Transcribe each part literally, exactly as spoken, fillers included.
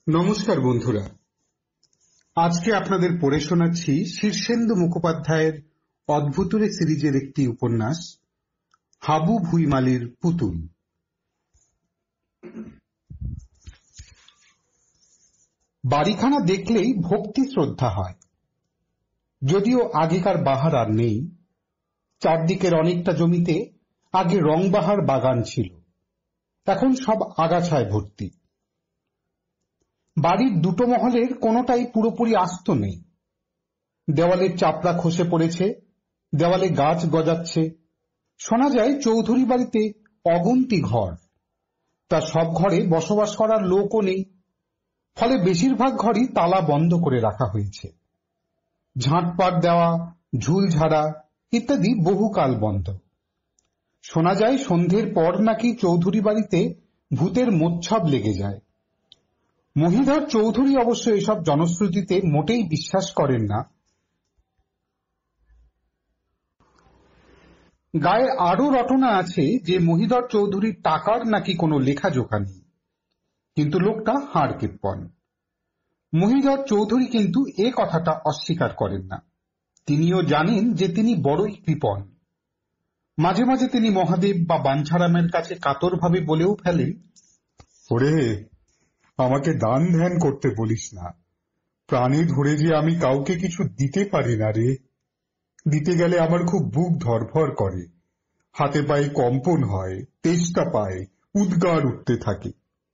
নমস্কার বন্ধুরা, আজকে আপনাদের পড়ে শোনাচ্ছি শীর্ষেন্দু মুখোপাধ্যায়ের অদ্ভুতুরে সিরিজের একটি উপন্যাস হাবু ভুইমালির পুতুল। বাড়িখানা দেখলেই ভক্তি শ্রদ্ধা হয়, যদিও আগেকার বাহার আর নেই। চারদিকের অনেকটা জমিতে আগে রংবাহার বাগান ছিল, এখন সব আগাছায় ভর্তি। বাড়ির দুটো মহলের কোনোটাই পুরোপুরি আস্ত নেই। দেওয়ালের চাপড়া খসে পড়েছে, দেওয়ালে গাছ গজাচ্ছে। শোনা যায় চৌধুরী বাড়িতে অগুন্তি ঘর, তা সব ঘরে বসবাস করার লোকও নেই, ফলে বেশিরভাগ ঘরই তালা বন্ধ করে রাখা হয়েছে। ঝাঁটপাট দেওয়া, ঝুল ঝাড়া ইত্যাদি বহুকাল বন্ধ। শোনা যায় সন্ধ্যের পর নাকি চৌধুরী বাড়িতে ভূতের মোচ্ছাব লেগে যায়। মহিধর চৌধুরী অবশ্য এসব জনশ্রুতিতে মোটেই বিশ্বাস করেন না। গায়ে আরো রটনা আছে যে মহিধর চৌধুরীর টাকার নাকি কোনো লেখাজোখা নেই, কিন্তু লোকটা হাড় কেপ্পন। মহিধর চৌধুরী কিন্তু এ কথাটা অস্বীকার করেন না। তিনিও জানেন যে তিনি বড়ই কৃপণ। মাঝে মাঝে তিনি মহাদেব বা বাঞ্ছারামের কাছে কাতরভাবে বলেও ফেলেন, ওরে, আমাকে দান ধ্যান করতে বলিস না, প্রাণে ধরে যে আমি কাউকে কিছু দিতে পারি না রে। দিতে গেলে আমার খুব বুক ধরফর করে, হাতে পায়ে কম্পন হয়, তেষ্টা পায়, উদ্গার উঠতে থাকে।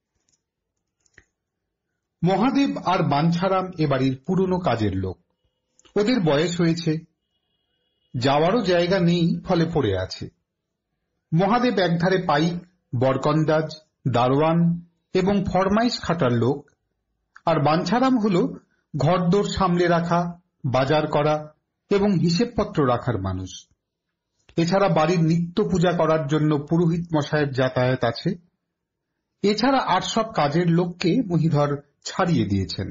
মহাদেব আর বাঞ্ছারাম এ বাড়ির পুরনো কাজের লোক। ওদের বয়স হয়েছে, যাওয়ারও জায়গা নেই, ফলে পড়ে আছে। মহাদেব একধারে পাইক, বরকন্দাজ, দারোয়ান এবং ফরমাইশ খাটার লোক, আর বাঞ্ছারাম হল ঘরদোর সামলে রাখা, বাজার করা এবং হিসেবপত্র রাখার মানুষ। এছাড়া বাড়ির নিত্য পূজা করার জন্য পুরোহিত মশায়ের যাতায়াত আছে। এছাড়া আর সব কাজের লোককে মহিধর ছাড়িয়ে দিয়েছেন।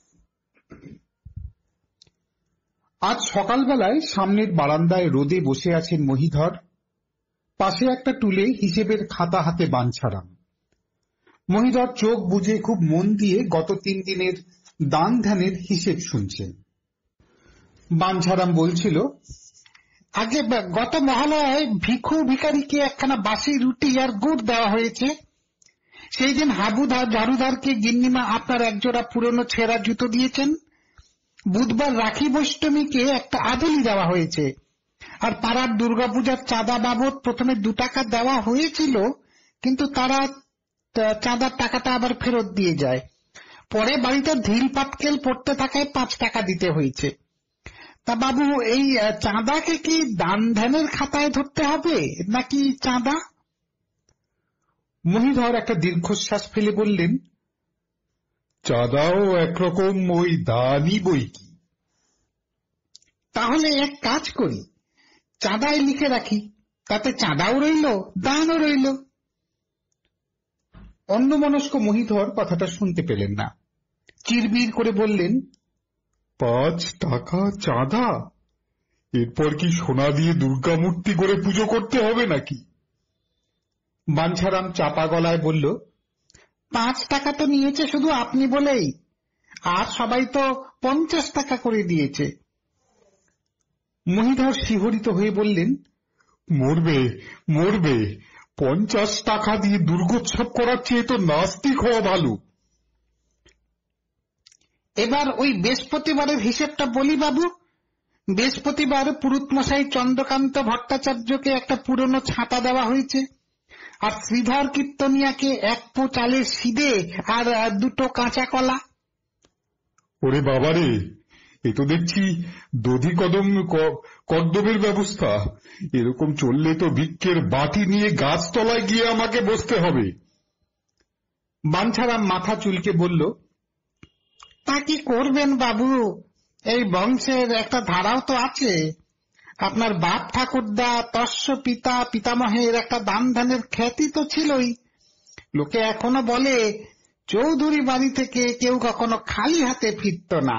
আজ সকালবেলায় সামনের বারান্দায় রোদে বসে আছেন মহিধর, পাশে একটা টুলে হিসেবের খাতা হাতে বাঞ্ছারাম। মহিধর চোখ বুজে খুব মন দিয়ে গত তিন দিনের দান ধ্যানের হিসেব শুনছেন। বাঞ্ছারাম বলছিল, আগে গত মহালয়ায় ভিখু ভিখারিকে একখানা বাসি রুটি আর গুড় দেওয়া হয়েছে। সেই দিন হাবুধার ঝাড়ুধারকে গিন্নিমা আপনার একজোড়া পুরনো ছেঁড়া জুতো দিয়েছেন। বুধবার রাখি বৈষ্টমীকে একটা আদলি দেওয়া হয়েছে। আর পাড়ার দুর্গাপূজার চাঁদা বাবদ প্রথমে দু টাকা দেওয়া হয়েছিল, কিন্তু তারা চাঁদার টাকাটা আবার ফেরত দিয়ে যায়। পরে বাড়িতে ঢিল পাটকেল পড়তে থাকায় পাঁচ টাকা দিতে হয়েছে। তা বাবু, এই চাঁদাকে কি দান ধ্যানের খাতায় ধরতে হবে নাকি চাঁদা? মহিধর একটা দীর্ঘশ্বাস ফেলে বললেন, চাঁদাও একরকম ওই দানই বই কি। তাহলে এক কাজ করি, চাঁদায় লিখে রাখি, তাতে চাঁদাও রইল, দানও রইল। অন্যমনস্ক মহিধর কথাটা শুনতে পেলেন না। চিরবির করে বললেন, পাঁচ টাকা চাঁদা? এরপর কি সোনা দিয়ে দুর্গা মূর্তি করে পুজো করতে হবে নাকি? বাঞ্ছারাম চাপা গলায় বলল, পাঁচ টাকা তো নিয়েছে শুধু আপনি বলেই, আর সবাই তো পঞ্চাশ টাকা করে দিয়েছে। মহিধর শিহরিত হয়ে বললেন, মরবে মরবে, পঞ্চাশ টাকা দিয়ে দুর্গোৎসব করার চেয়ে তো নাস্তিক হওয়া ভালো। এবার ওই বৃহস্পতিবারের হিসেবটা বলি বাবু। বৃহস্পতিবার পুরুতমশাই চন্দ্রকান্ত ভট্টাচার্যকে একটা পুরনো ছাতা দেওয়া হয়েছে, আর শ্রীধর কীর্তনিয়াকে এক পো চালের সিদে আর দুটো কাঁচা কলা। ওরে বাবারে, এ তো দেখছি দধি কদম কর্দমের ব্যবস্থা। এরকম চললে তো ভিক্ষের বাটি নিয়ে গাছতলায় গিয়ে আমাকে বসতে হবে। বাঞ্ছারাম মাথা চুলকে বলল, তা কি করবেন বাবু, এই বংশের একটা ধারাও তো আছে। আপনার বাপ ঠাকুরদা তস্য পিতা পিতামহের একটা দান ধ্যানের খ্যাতি তো ছিলই। লোকে এখনো বলে চৌধুরী বাড়ি থেকে কেউ কখনো খালি হাতে ফিরত না।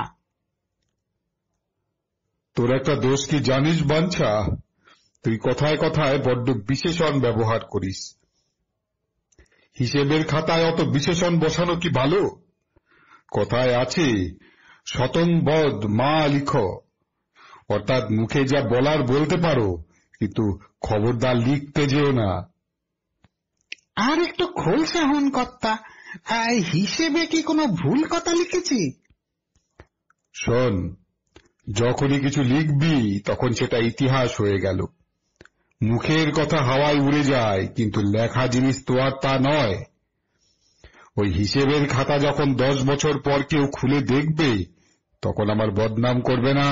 তোর একটা দোষ কি জানিস বাঞ্ছা? তুই কথায় কথায় বড্ড বিশেষণ ব্যবহার করিস। হিসেবের খাতায় অত বিশেষণ বসানো কি ভালো? কথায় আছে শতংবদ মা লিখ, অর্থাৎ মুখে যা বলার বলতে পারো, কিন্তু খবরদার লিখতে যেও না। আর একটু খোলসা হন কর্তা, হিসেবে কি কোনো ভুল কথা লিখেছি? শোন, যখনই কিছু লিখবি তখন সেটা ইতিহাস হয়ে গেল। মুখের কথা হাওয়ায় উড়ে যায়, কিন্তু লেখা জিনিস তো আর তা নয়। ওই হিসেবের খাতা যখন দশ বছর পর কেউ খুলে দেখবে, তখন আমার বদনাম করবে না?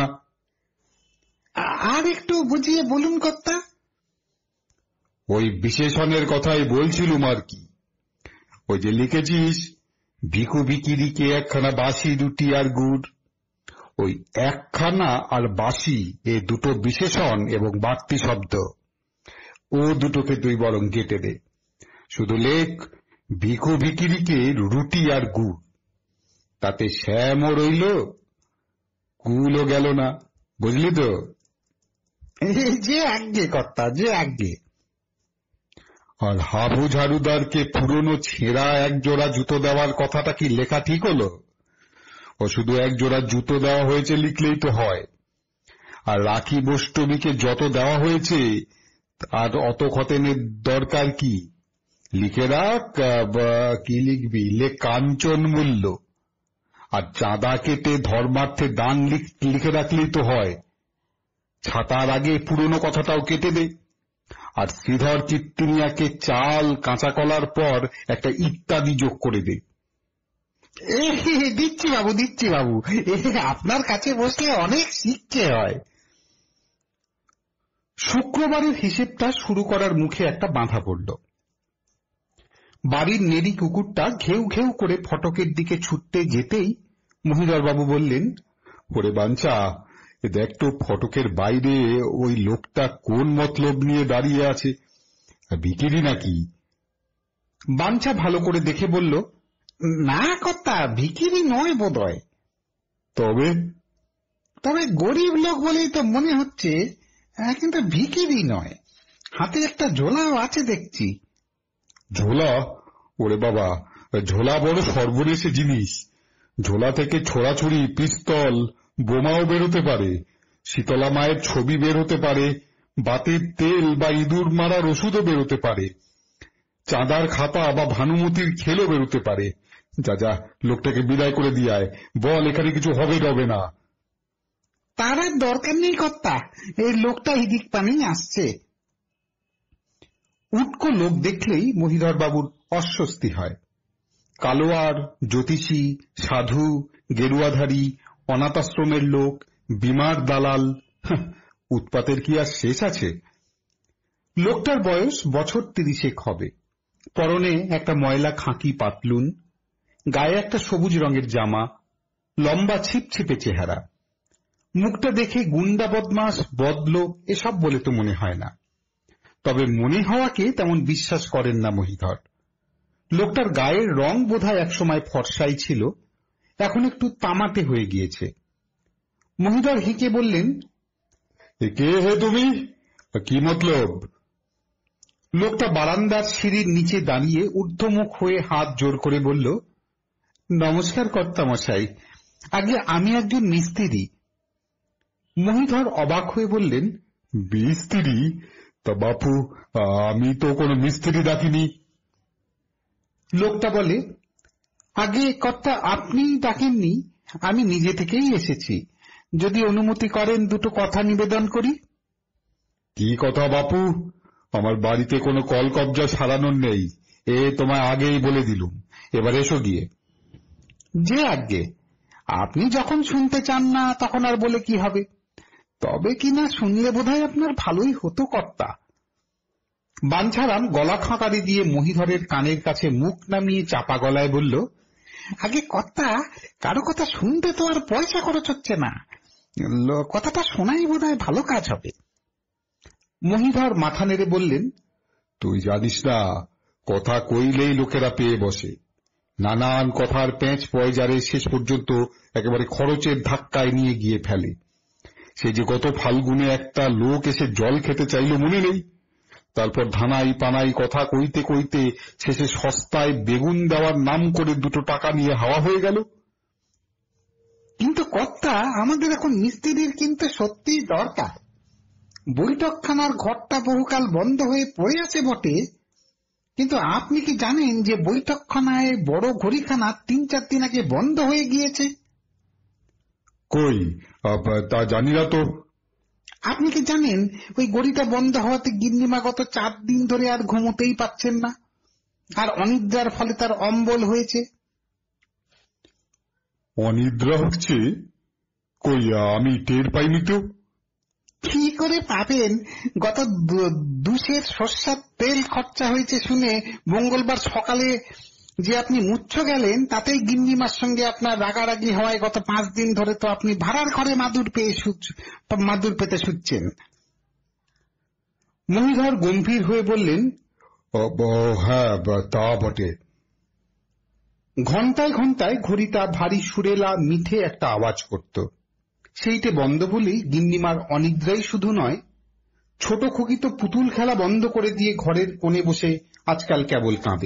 আর একটু বুঝিয়ে বলুন কর্তা। ওই বিশেষণের কথাই বলছিলুম আর কি। ওই যে লিখেছিস ভিখু ভিকিরিকে একখানা বাসি রুটি আর গুড়, ওই একখানা আর বাসি এ দুটো বিশেষণ এবং বাড়তি শব্দ, ও দুটোকে তুই বরং কেটে দে। শুধু লেখ ভিখু ভিকিরিকে রুটি আর গুড়। তাতে শ্যামও রইল, কুলও গেল না। বুঝলি তো? যে আজ্ঞে কর্তা, যে আজ্ঞে। আর হাবু ঝাড়ুদারকে পুরনো ছেঁড়া এক জোড়া জুতো দেওয়ার কথাটা কি লেখা ঠিক হলো? ও শুধু এক জোড়া জুতো দেওয়া হয়েছে লিখলেই তো হয়। আর রাখি বষ্টমীকে যত দেওয়া হয়েছে আর অত খতেনের দরকার কি? লিখে রাখ, কি লিখবি, লেখ কাঞ্চন মূল্য। আর চাঁদা কেটে ধর্মার্থে দান লিখে রাখলেই তো হয়। ছাতার আগে পুরনো কথাটাও কেটে দে। আর শ্রীধর কীর্তিনিয়াকে চাল কাঁচা কলার পর একটা ইত্যাদি যোগ করে দে। দিচ্ছি বাবু, দিচ্ছি বাবু, আপনার কাছে বসলে অনেক শিখতে হয়। শুক্রবারের হিসেবটা শুরু করার মুখে একটা বাঁধা পড়ল। বাড়ির নেড়ি কুকুরটা ঘেউ ঘেউ করে ফটকের দিকে ছুটতে যেতেই মহিধর বাবু বললেন, ওরে বাঞ্চা, দেখ তো ফটকের বাইরে ওই লোকটা কোন মতলব নিয়ে দাঁড়িয়ে আছে, ভিখিরি নাকি? বাঞ্চা ভালো করে দেখে বলল, না কর্তা, ভিখিরি নয় বোধহয়। তবে তবে গরিব লোক বলেই তো মনে হচ্ছে, কিন্তু ভিখিরি নয়। হাতে একটা ঝোলাও আছে দেখছি। ঝোলা? ওরে বাবা, ঝোলা বড় সর্বনেশে জিনিস। ঝোলা থেকে ছোড়াছুড়ি, পিস্তল, বোমাও বেরোতে পারে, শীতলা মায়ের ছবি বের হতে পারে, বাতির তেল বা ইঁদুর মারার ওষুধও বেরোতে পারে, চাঁদার খাতা বা ভানুমতির খেলও বেরোতে পারে। যা যা, লোকটাকে বিদায় করে দিয়ায়, বল এখানে কিছু হবে হবে না। তার আর দরকার নেই কর্তা, এই লোকটা এদিক পানেই আসছে। উটকো লোক দেখলেই মহিধর বাবুর অস্বস্তি হয়। কালোয়ার, জ্যোতিষী, সাধু, গেরুয়াধারী, অনাথাশ্রমের লোক, বিমার দালাল, উৎপাতের কি আর শেষ আছে? লোকটার বয়স বছর তিরিশেক হবে। পরনে একটা ময়লা খাঁকি পাতলুন, গায়ে একটা সবুজ রঙের জামা, লম্বা ছিপছিপে চেহারা। মুখটা দেখে গুন্ডা বদমাস, বদলোক এসব বলে তো মনে হয় না। তবে মনে হওয়াকে তেমন বিশ্বাস করেন না মহিধর। লোকটার গায়ের রং বোধহয় একসময় ফর্সাই ছিল, এখন একটু তামাটে হয়ে গিয়েছে। মহিধর হেঁকে বললেন, কে হে তুমি, কি মতলব? লোকটা বারান্দার সিঁড়ির নিচে দাঁড়িয়ে ঊর্ধ্বমুখ হয়ে হাত জোর করে বলল, নমস্কার কর্তা মশাই, আগে আমি একজন মিস্ত্রি। মহিধর অবাক হয়ে বললেন, মিস্ত্রি? তা বাপু, আমি তো কোনো মিস্ত্রি ডাকিনি। লোকটা বলে, আগে কর্তা আপনি ডাকেননি, আমি নিজে থেকেই এসেছি। যদি অনুমতি করেন দুটো কথা নিবেদন করি। কি কথা বাপু? আমার বাড়িতে কোনো কল কবজা সারানোর নেই, এ তোমায় আগেই বলে দিলুম। এবার এসো গিয়ে। যে আজ্ঞে, আপনি যখন শুনতে চান না তখন আর বলে কি হবে? তবে কিনা শুনলে বোধহয় আপনার ভালোই হতো কর্তা। বাঞ্ছারাম গলা খাঁকারি দিয়ে মহিধরের কানের কাছে মুখ নামিয়ে চাপা গলায় বলল, আগে কর্তা, কারো কথা শুনতে তো আর পয়সা খরচ হচ্ছে না, কথাটা শোনাই বোধহয় ভালো কাজ হবে। মহিধর মাথা নেড়ে বললেন, তুই জানিস না, কথা কইলেই লোকেরা পেয়ে বসে। নানান কথার পেঁচ পয়জারে শেষ পর্যন্ত একেবারে খরচের ধাক্কায় নিয়ে গিয়ে ফেলে। সে যে গত ফাল্গুনে একটা লোক এসে জল খেতে চাইল মনে নেই? তারপর ধানাই পানাই কথা কইতে কইতে শেষে সস্তায় বেগুন দেওয়ার নাম করে দুটো টাকা নিয়ে হাওয়া হয়ে গেল। কর্তা, আমাদের এখন মিস্ত্রির কিন্তু সত্যি দরকার। বৈঠকখানার ঘরটা বহুকাল বন্ধ হয়ে পড়ে আছে বটে, কিন্তু আপনি কি জানেন যে বৈঠকখানায় বড় ঘড়িখানা তিন চার দিন আগে বন্ধ হয়ে গিয়েছে? কই, তা জানি না তো। আপনি কি জানেন ওই ঘড়িটা বন্ধ হওয়াতে গিন্নিমা গত চার দিন ধরে আর ঘুমোতেই পাচ্ছেন না, আর অনিদ্রার ফলে তার অম্বল হয়েছে। অনিদ্রা হচ্ছে? কই, আমি টের পাইনি তো। কি করে পাবেন? গত দুশের সর্ষার তেল খরচা হয়েছে শুনে মঙ্গলবার সকালে যে আপনি মুচ্ছ গেলেন, তাতেই গিন্নিমার সঙ্গে আপনার রাগারাগি হওয়ায় গত পাঁচ দিন ধরে তো আপনি ভাড়ার ঘরে মাদুর পেয়ে মাদুর পেতে শুচ্ছেন। মহিধর গম্ভীর হয়ে বললেন, হ্যাঁ, তা বটে। ঘন্টায় ঘন্টায় ঘড়িটা ভারী সুরেলা মিঠে একটা আওয়াজ করত। সেইটে বন্ধ বলেই গিন্নিমার অনিদ্রাই শুধু নয়, ছোট খুকি তো পুতুল খেলা বন্ধ করে দিয়ে ঘরের কোণে বসে আজকাল কেবল কাঁদে।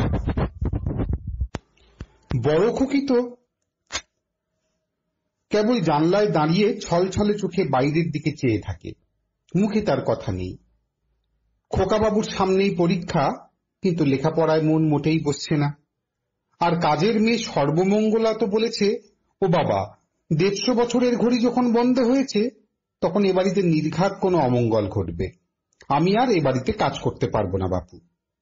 বড় খুকি তো কেবল জানলায় দাঁড়িয়ে ছলছলে চোখে বাইরের দিকে চেয়ে থাকে, মুখে তার কথা নেই। খোকাবাবুর সামনেই পরীক্ষা, কিন্তু লেখাপড়ায় মন মোটেই বসছে না। আর কাজের মেয়ে সর্বমঙ্গলা তো বলেছে, ও বাবা, দেড়শো বছরের ঘড়ি যখন বন্ধ হয়েছে তখন এ বাড়িতে নির্ঘাত কোনো অমঙ্গল ঘটবে। আমি আর এ বাড়িতে কাজ করতে পারবো না বাপু।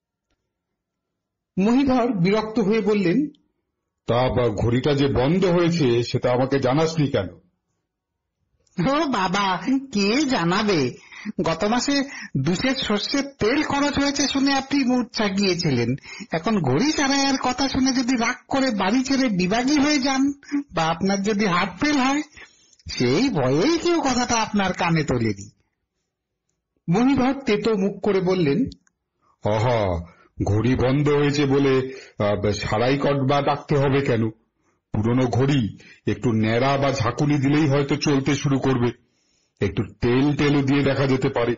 মহিধর বিরক্ত হয়ে বললেন, তা ঘড়িটা যে বন্ধ হয়েছে সেটা আমাকে জানাসনি কেন? ও বাবা, কে জানাবে? গত মাসে দুশের সর্ষের তেল খরচ হয়েছে শুনে আপনি মূর্ছা গিয়েছিলেন। এখন ঘড়ি চালাইয়ের কথা শুনে যদি রাগ করে বাড়ি ছেড়ে বিভাগী হয়ে যান, বা আপনার যদি হার্ট ফেল হয়, সেই ভয়েই কেউ কথাটা আপনার কানে তোলেনি। মহিধর তেতো মুখ করে বললেন, আহা, ঘড়ি বন্ধ হয়েছে বলে সারাই কট বা ডাকতে হবে কেন? পুরনো ঘড়ি একটু ন্যাড়া বা ঝাঁকুনি দিলেই হয়তো চলতে শুরু করবে। একটু তেল টেলও দিয়ে দেখা যেতে পারে।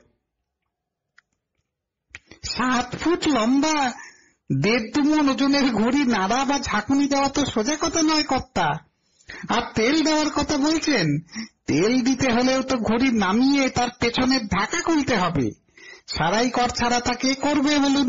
সাত ফুট লম্বা দেড় দুমন ওজনের ঘড়ি নাড়া বা ঝাঁকুনি দেওয়া তো সোজা কথা নয় কর্তা। আর তেল দেওয়ার কথা বলছেন, তেল দিতে হলেও তো ঘড়ি নামিয়ে তার পেছনের ঢাকা খুলতে হবে। সারাই কর ছাড়া তা কে করবে বলুন?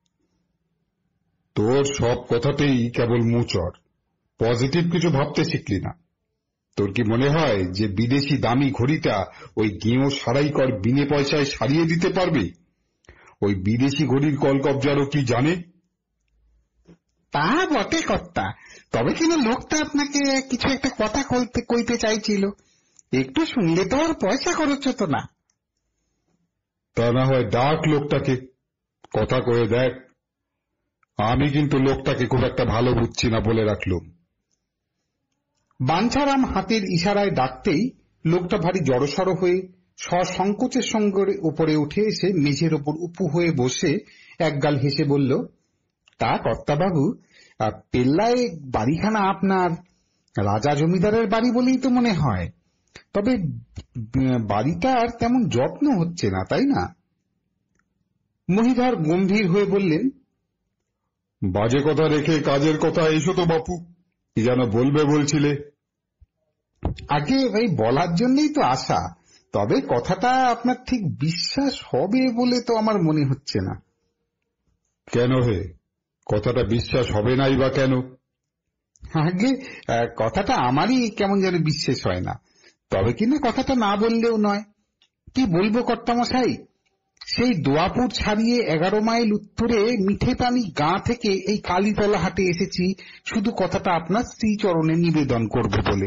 তোর সব কথাতেই কেবল মুচড়, পজিটিভ কিছু ভাবতে শিখলি না। তোর কি মনে হয় যে বিদেশি দামি ঘড়িটা ওই গেঁয়ো সারাই কর বিনে পয়সায় সারিয়ে দিতে পারবে? ওই বিদেশি ঘড়ির কলকবজারও কি জানে? তা বটে কর্তা, তবে কিনা লোকটা আপনাকে কিছু একটা কথা কইতে চাইছিল, একটু শুনলে তো আর পয়সা খরচ হতো না। তা না হয় ডাক লোকটাকে, কথা কয়ে দেখ। আমি কিন্তু লোকটাকে খুব একটা ভালো বুঝছি না, বলে রাখলুম। বাঞ্ছারাম হাতের ইশারায় ডাকতেই লোকটা ভারী জড়সড় হয়ে সসংকোচের সঙ্গে উপরে উঠে এসে মেঝের ওপর উপু হয়ে বসে একগাল হেসে বলল, তা কর্তাবাবু, পেল্লায় বাড়িখানা আপনার রাজা জমিদারের বাড়ি বলেই তো মনে হয়, তবে বাড়িটার তেমন যত্ন হচ্ছে না, তাই না? মহিধর গম্ভীর হয়ে বললেন, বাজে কথা রেখে কাজের কথা এসো তো বাপু, কি যেন বলবে বলছিলে? আগে এই বলার জন্যই তো আসা, তবে কথাটা আপনার ঠিক বিশ্বাস হবে বলে তো আমার মনে হচ্ছে না। কেন হে, কথাটা বিশ্বাস হবে নাই বা কেন? আগে কথাটা আমারই কেমন যেন বিশ্বাস হয় না, তবে কিনা কথাটা না বললেও নয়। কি বলবো কর্তামশাই, সেই দোয়াপুর ছাড়িয়ে এগারো মাইল উত্তরে মিঠেপানি গাঁ থেকে এই কালীতলা হাটে এসেছি শুধু কথাটা আপনার শ্রীচরণে নিবেদন করব বলে।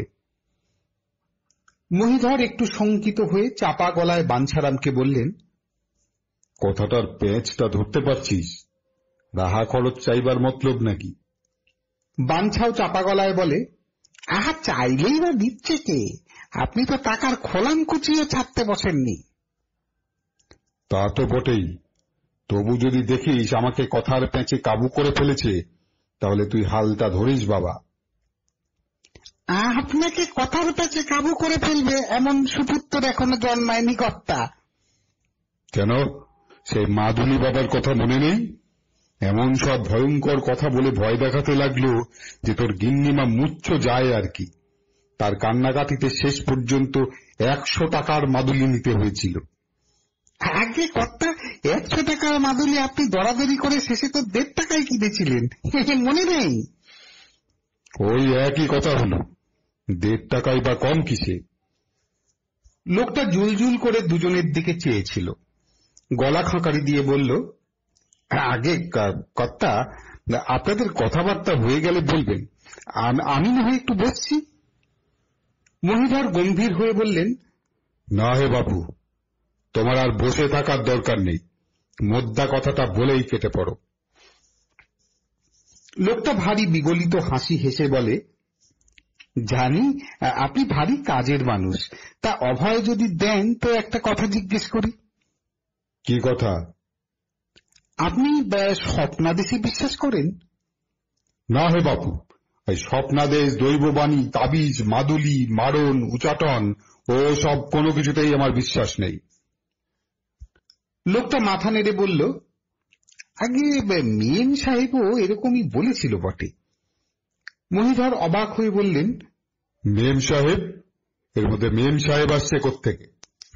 মহিধর একটু শঙ্কিত হয়ে চাপা গলায় বাঞ্ছারামকে বললেন, কথাটার পেঁচটা ধরতে পারছিস? রাহা খরচ চাইবার মতলব নাকি? বাঞ্ছাও চাপা গলায় বলে, আহা, চাইলেই বা দিচ্ছে কে? আপনি তো টাকার খোলাম কুচিয়ে ছাড়তে বসেননি। তা তো বটেই, তবু যদি দেখিস আমাকে কথার পেঁচে কাবু করে ফেলেছে, তাহলে তুই হালটা ধরিস বাবা। আপনাকে কথার পেঁচে কাবু করে ফেলবে এমন সুপুত্তর এখনো জন্মায়নি কর্তা। কেন, সেই মাদুলি বাবার কথা মনে নেই? এমন সব ভয়ঙ্কর কথা বলে ভয় দেখাতে লাগলো যে তোর গিন্নিমা মুচ্ছ যায় আর কি। তার কান্নাকাটিতে শেষ পর্যন্ত একশো টাকার মাদুলি নিতে হয়েছিল। আগে কর্তা, একশো টাকার মাদুলি আপনি দরাদরি করে শেষে তো দেড় টাকায় কিনেছিলেন, মনে নেই? ওই একই কথা হলো, দেড় টাকায় বা কম কিসে? লোকটা জুলজুল করে দুজনের দিকে চেয়েছিল, গলা খাঁকারি দিয়ে বলল, আগে কর্তা, আপনাদের কথাবার্তা হয়ে গেলে বলবেন, আমি না হয় একটু বসছি। মহিধর গম্ভীর হয়ে বললেন, না হে বাপু, তোমার আর বসে থাকার দরকার নেই, মোদ্দা কথাটা বলেই কেটে পড়ো। লোকটা ভারী বিগলিত হাসি হেসে বলে, জানি আপনি ভারী কাজের মানুষ, তা অভয় যদি দেন তো একটা কথা জিজ্ঞেস করি। কি কথা? আপনি স্বপ্নাদেশে বিশ্বাস করেন? না হে বাপু, এই স্বপ্নাদেশ, দৈববাণী, তাবিজ, মাদুলি, মারণ, উচাটন ও সব কোনো কিছুতেই আমার বিশ্বাস নেই। লোকটা মাথা নেড়ে বলল, আগে মেম সাহেবও এরকমই বলেছিল বটে। মহিধর অবাক হয়ে বললেন, মেম সাহেব? এর মধ্যে মেম সাহেব আসছে কোত্থেকে?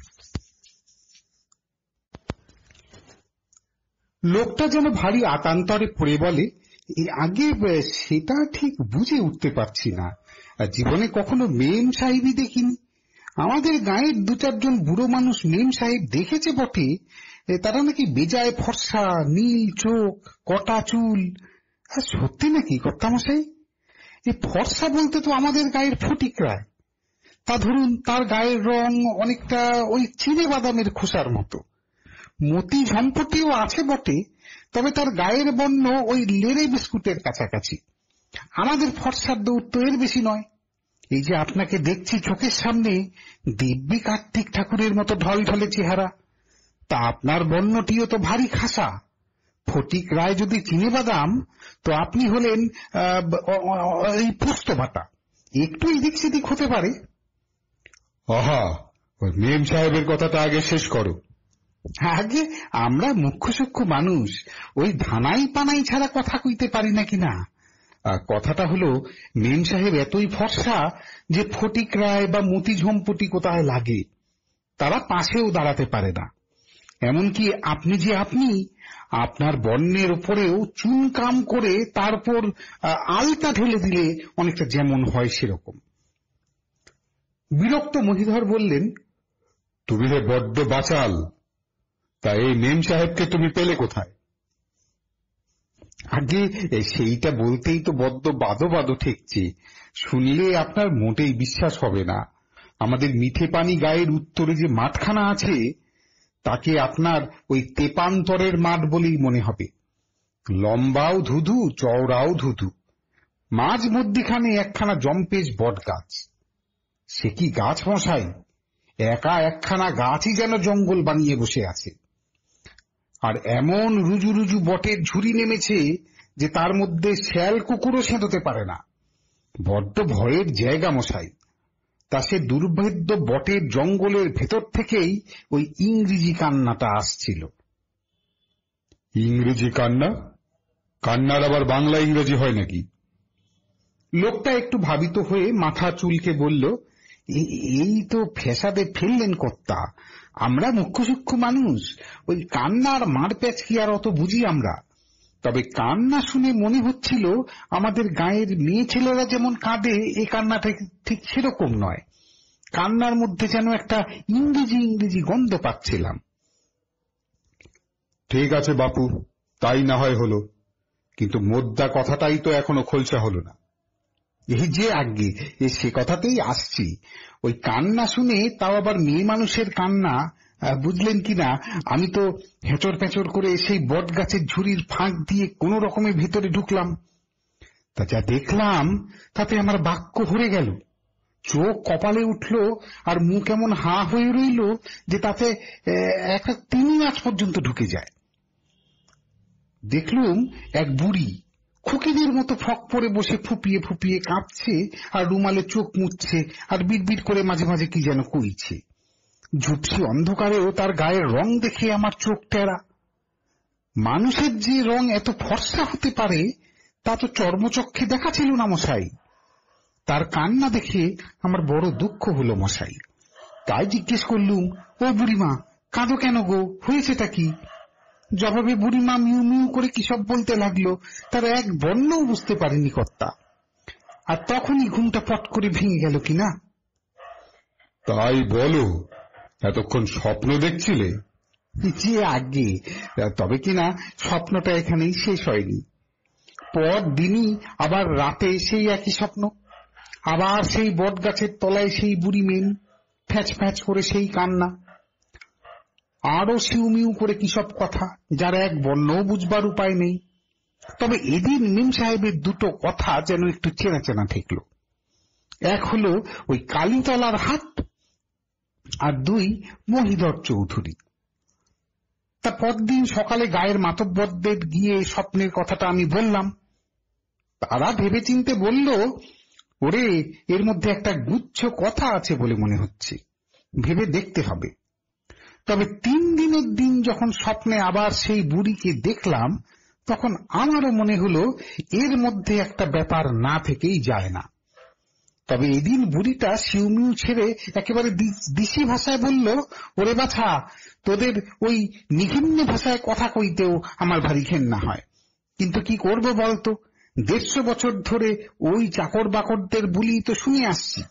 লোকটা যেন ভারী আতান্তরে পড়ে বলে, আগে সেটা ঠিক বুঝে উঠতে পারছি না, জীবনে কখনো মেম সাহেবই দেখিনি। আমাদের গাঁয়ের দু চারজন বুড়ো মানুষ মেম সাহেব দেখেছে বটে, তারা নাকি বেজায় ফর্সা, নীল চোখ, কটা চুল। সত্যি নাকি কর্তামশাই? এই ফর্সা বলতে তো আমাদের গায়ের ফটিক রায়, তা ধরুন তার গায়ের রং অনেকটা ওই চিনে বাদামের খোসার মতো। মতি ঝম্পটিও আছে বটে, তবে তার গায়ের বর্ণ ওই লেরে বিস্কুটের কাছাকাছি। আমাদের ফর্সার দৌড় তো এর বেশি নয়। এই যে আপনাকে দেখছি চোখের সামনে, দিব্যি কার্তিক ঠাকুরের মতো ঢল ঢলে চেহারা, তা আপনার বর্ণটিও তো ভারী খাসা। ফটিক রায় যদি চিনে বাদাম, তো আপনি হলেন এই পুস্ত বাটা, একটু এদিক সেদিক হতে পারে। আহা, ওই মেম সাহেবের কথাটা আগে শেষ করো। আগে আমরা মুখ্য সূক্ষ্ম মানুষ, ওই ধানাই পানাই ছাড়া কথা কইতে পারি না কিনা। কথাটা হলো, মেম সাহেব এতই ফর্সা যে ফটিক রায় বা মতি ঝম্পটি কোথায় লাগে তারা পাশেও দাঁড়াতে পারে না। এমনকি আপনি যে আপনি, আপনার বর্ণের উপরেও চুন কাম করে তারপর আলতা ঢেলে দিলে অনেকটা যেমন হয় সেরকম। বিরক্ত মহিধর বললেন, তুমি রে বড্ড বাচাল, তা এই মেম সাহেবকে তুমি পেলে কোথায়? আগে সেইটা বলতেই তো বড্ড বাদো বাদো ঠেকছে, শুনলে আপনার মোটেই বিশ্বাস হবে না। আমাদের মিঠে পানি গায়ের উত্তরে যে মাঠখানা আছে, তাকে আপনার ওই তেপান্তরের মাঠ বলেই মনে হবে। লম্বাও ধুধু, চওড়াও ধুধু, মাঝ মধ্যিখানে একখানা জম্পেশ বট গাছ। সে কি গাছ মশাই, একা একখানা গাছই যেন জঙ্গল বানিয়ে বসে আছে। আর এমন রুজু রুজু বটের ঝুড়ি নেমেছে যে তার মধ্যে শ্যাল কুকুরও সেঁধতে পারে না। বড্ড ভয়ের জায়গা মশাই। তা সে দুর্ভেদ্য বটের জঙ্গলের ভেতর থেকেই ওই ইংরেজি কান্নাটা আসছিল। ইংরেজি কান্না? কান্নার আবার বাংলা ইংরেজি হয় নাকি? লোকটা একটু ভাবিত হয়ে মাথা চুলকে বলল, এই তো ফেসাদে ফেললেন কর্তা, আমরা মুখ্য সূক্ষ্ম মানুষ, ওই কান্নার মারপ্যাচ কি আর অত বুঝি আমরা। তবে কান্না শুনে মনে হচ্ছিল আমাদের গায়ের মেয়ে ছেলেরা যেমন কাঁদে, এই কান্নাটা ঠিক সেরকম নয়। কান্নার মধ্যে যেন একটা ইংরেজি ইংরেজি গন্ধ পাচ্ছিলাম। ঠিক আছে বাপু, তাই না হয় হলো, কিন্তু মোদ্দা কথাটাই তো এখনো খোলসা হলো না। এই যে আগে সে কথাতেই আসছি, ওই কান্না শুনে, তাও আবার মেয়ে মানুষের কান্না, বুঝলেন কিনা, আমি তো হেঁচড় পেঁচড় করে সেই বট গাছের ঝুড়ির ফাঁক দিয়ে কোন রকমের ভেতরে ঢুকলাম। তা যা দেখলাম তাতে আমার বাক্য ভরে গেল, চোখ কপালে উঠল, আর মুখ এমন হা হয়ে রইল যে তাতে একটা তিমি মাছ পর্যন্ত ঢুকে যায়। দেখলুম এক বুড়ি খুকিদের মতো ফক পরে বসে ফুপিয়ে ফুপিয়ে কাঁপছে, আর রুমালে চোখ মুছছে, আর বিড়বিড় করে মাঝে মাঝে কি যেন কইছে। ঝুপসি অন্ধকারেও তার গায়ের রং দেখে আমার চোখ টেরা। মানুষের যে রং এত ফর্সা হতে পারে তা তো চর্মচক্ষে দেখা ছিল না মশাই। তার কান্না দেখে আমার বড় দুঃখ হলো মশাই। তাই জিজ্ঞেস করলুম, ও বুড়িমা, কাঁদো কেন গো, হয়েছেটা কি? জবাবে বুড়িমা মিউ মিউ করে কি সব বলতে লাগলো, তার এক বর্ণও বুঝতে পারিনি কর্তা। আর তখনই ঘুমটা পট করে ভেঙে গেল কিনা। তাই বলো, এতক্ষণ স্বপ্ন দেখছিলে? যে আগে, তবে কিনা স্বপ্নটা এখানেই শেষ হয়নি। পর দিনই আবার রাতে সেই একই স্বপ্ন, আবার সেই বট গাছের তলায় সেই বুড়ি মেম, ফ্যাচ ফ্যাচ করে সেই কান্না, আরো সিউমিউ করে কি সব কথা, যার এক বর্ণও বুঝবার উপায় নেই। তবে এদিন মেম সাহেবের দুটো কথা যেন একটু চেনা চেনা ঠেকল। এক হলো ওই কালীতলার হাট, আর দুই মহিধর চৌধুরী। তা পরদিন সকালে গায়ের মাতব্বরদের গিয়ে স্বপ্নের কথাটা আমি বললাম। তারা ভেবে চিনতে বলল, ওরে, এর মধ্যে একটা গুচ্ছ কথা আছে বলে মনে হচ্ছে, ভেবে দেখতে হবে। তবে তিন দিনের দিন যখন স্বপ্নে আবার সেই বুড়িকে দেখলাম, তখন আমারও মনে হলো এর মধ্যে একটা ব্যাপার না থেকেই যায় না। তবে এদিন বুড়িটা সিউমিউ ছেড়ে একেবারে দিশি ভাষায় বলল, ওরে বাছা, তোদের ওই নিঘিন্ন ভাষায় কথা কইতেও আমার ভারী ঘেন্না হয়, কিন্তু কি করব বলতো, দেড়শো বছর ধরে ওই চাকর বাকরদের বুলি তো শুনে আসছি।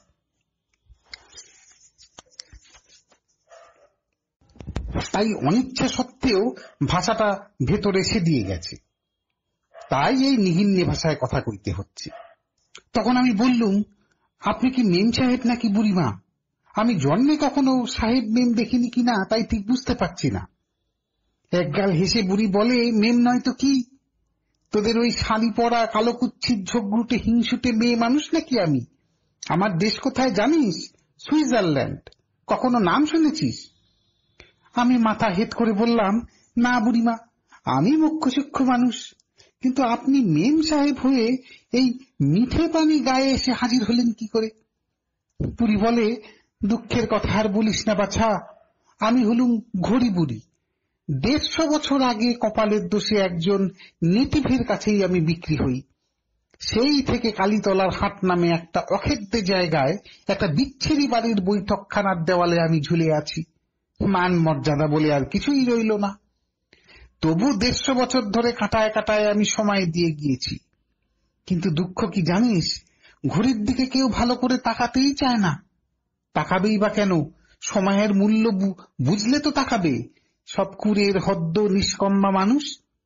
তাই অনিচ্ছা সত্ত্বেও ভাষাটা ভেতরে এসে দিয়ে গেছে, তাই এই নিঘিন্নে ভাষায় কথা কইতে হচ্ছে। তখন আমি বললুম, আপনি কি মেম সাহেব নাকি বুড়িমা? আমি জন্মে কখনো সাহেব মেম দেখিনি কিনা তাই ঠিক বুঝতে পারছি না। একগাল হেসে বুড়ি বলে, মেম নয় তো কি, তোদের ওই শাড়ি পরা কালো কুচ্ছির ঝগড়ুটে হিংসুটে মেয়ে মানুষ নাকি আমি? আমার দেশ কোথায় জানিস? সুইজারল্যান্ড। কখনো নাম শুনেছিস? আমি মাথা হেট করে বললাম, না বুড়িমা, আমি মুখ্য সূক্ষ্ম মানুষ, কিন্তু আপনি মেম সাহেব হয়ে এই মিঠে পানি গায়ে এসে হাজির হলেন কি করে? বুড়ি বলে, দুঃখের কথা আর বলিস না বাছা, আমি হলুম ঘড়ি বুড়ি। দেড়শো বছর আগে কপালের দোষে একজন নেটিভের কাছেই আমি বিক্রি হই। সেই থেকে কালীতলার হাট নামে একটা অখেদ্য জায়গায় একটা বিচ্ছিরি বাড়ির বৈঠকখানার দেওয়ালে আমি ঝুলে আছি। মান মর্যাদা বলে আর কিছুই রইল না। তবু দেড়শো বছর ধরে কাটায় কাটায় আমি সময় দিয়ে গিয়েছি। কিন্তু দুঃখ কি জানিস, ঘড়ির দিকে কেউ ভালো করে তাকাতেই চায় না। তাকাবেই বা কেন? সময়ের মূল্য বুঝলে তো তাকাবে। সব কুড়ের হদ্দ নিষ্কম্মা মানুষ।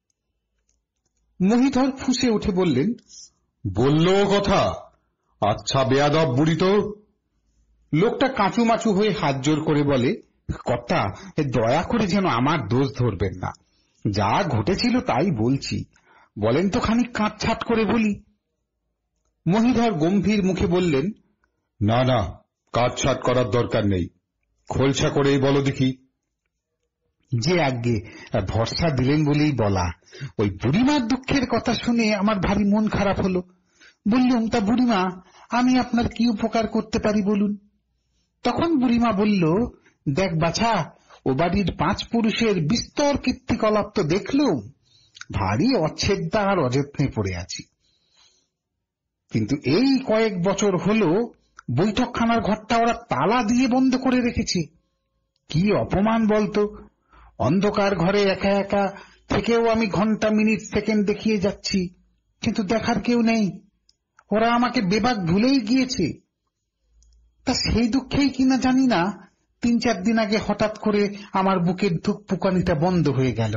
মহিধর ফুঁসে উঠে বললেন, বললো কথা, আচ্ছা বেয়াদব বুড়ি তো। লোকটা কাঁচুমাচু হয়ে হাত জোর করে বলে, কর্তা, দয়া করে যেন আমার দোষ ধরবেন না, যা ঘটেছিল তাই বলছি, বলেন তো খানিক কাঁটছাট করে বলি। মহিধর গম্ভীর মুখে বললেন, না না, কাটছাট করার দরকার নেই, খোলসা করেই বলো দেখি। যে আজ্ঞে, ভরসা দিলেন বলেই বলা। ওই বুড়িমার দুঃখের কথা শুনে আমার ভারী মন খারাপ হলো। বললুম, তা বুড়িমা, আমি আপনার কি উপকার করতে পারি বলুন? তখন বুড়িমা বলল, দেখ বাছা, ও বাড়ির পাঁচ পুরুষের বিস্তর কীর্তিকলাপ তো দেখলুম, ভারী অচ্ছেদ্যা আর অযত্নে পড়ে আছি। কিন্তু এই কয়েক বছর হলো বৈঠকখানার ঘরটা ওরা তালা দিয়ে বন্ধ করে রেখেছে। কি অপমান বলতো! অন্ধকার ঘরে একা একা থেকেও আমি ঘন্টা মিনিট সেকেন্ড দেখিয়ে যাচ্ছি, কিন্তু দেখার কেউ নেই। ওরা আমাকে বেবাক ভুলেই গিয়েছে। তা সেই দুঃখেই কিনা জানি না, তিন চার দিন আগে হঠাৎ করে আমার বুকের ধুকপুকানিটা বন্ধ হয়ে গেল।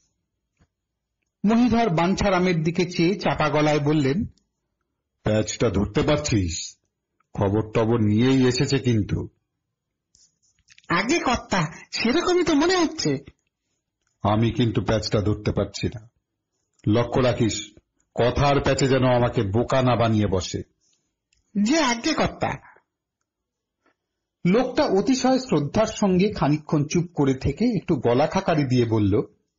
মহিধর বাঞ্ছারামের দিকে চেয়ে চাপা গলায় বললেন, প্যাচটা ধরতে পারছিস? খবর টবর নিয়েই এসেছে কিন্তু। আগে কর্তা, সেরকমই তো মনে হচ্ছে। আমি কিন্তু প্যাচটা ধরতে পারছি না। লক্ষ্য রাখিস, কথার প্যাচে যেন আমাকে বোকা না বানিয়ে বসে। যে আগে কর্তা। লোকটা অতিশয় শ্রদ্ধার সঙ্গে খানিকক্ষণ চুপ করে থেকে একটু গলা খাকারি দিয়ে বলল,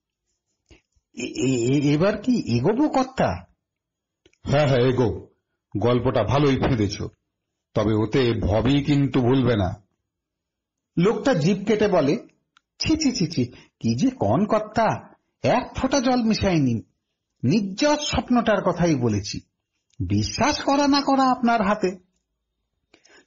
এবার কি এগোবো কর্তা? হ্যাঁ হ্যাঁ এগো, গল্পটা ভালোই ফেঁদেছ, তবে ওতে ভবই কিন্তু ভুলবে না। লোকটা জিভ কেটে বলে, ছি ছি ছি ছি, কি যে কন কর্তা, এক ফোঁটা জল মিশাইনি, নির্জস স্বপ্নটার কথাই বলেছি। বিশ্বাস করা না করা আপনার হাতে।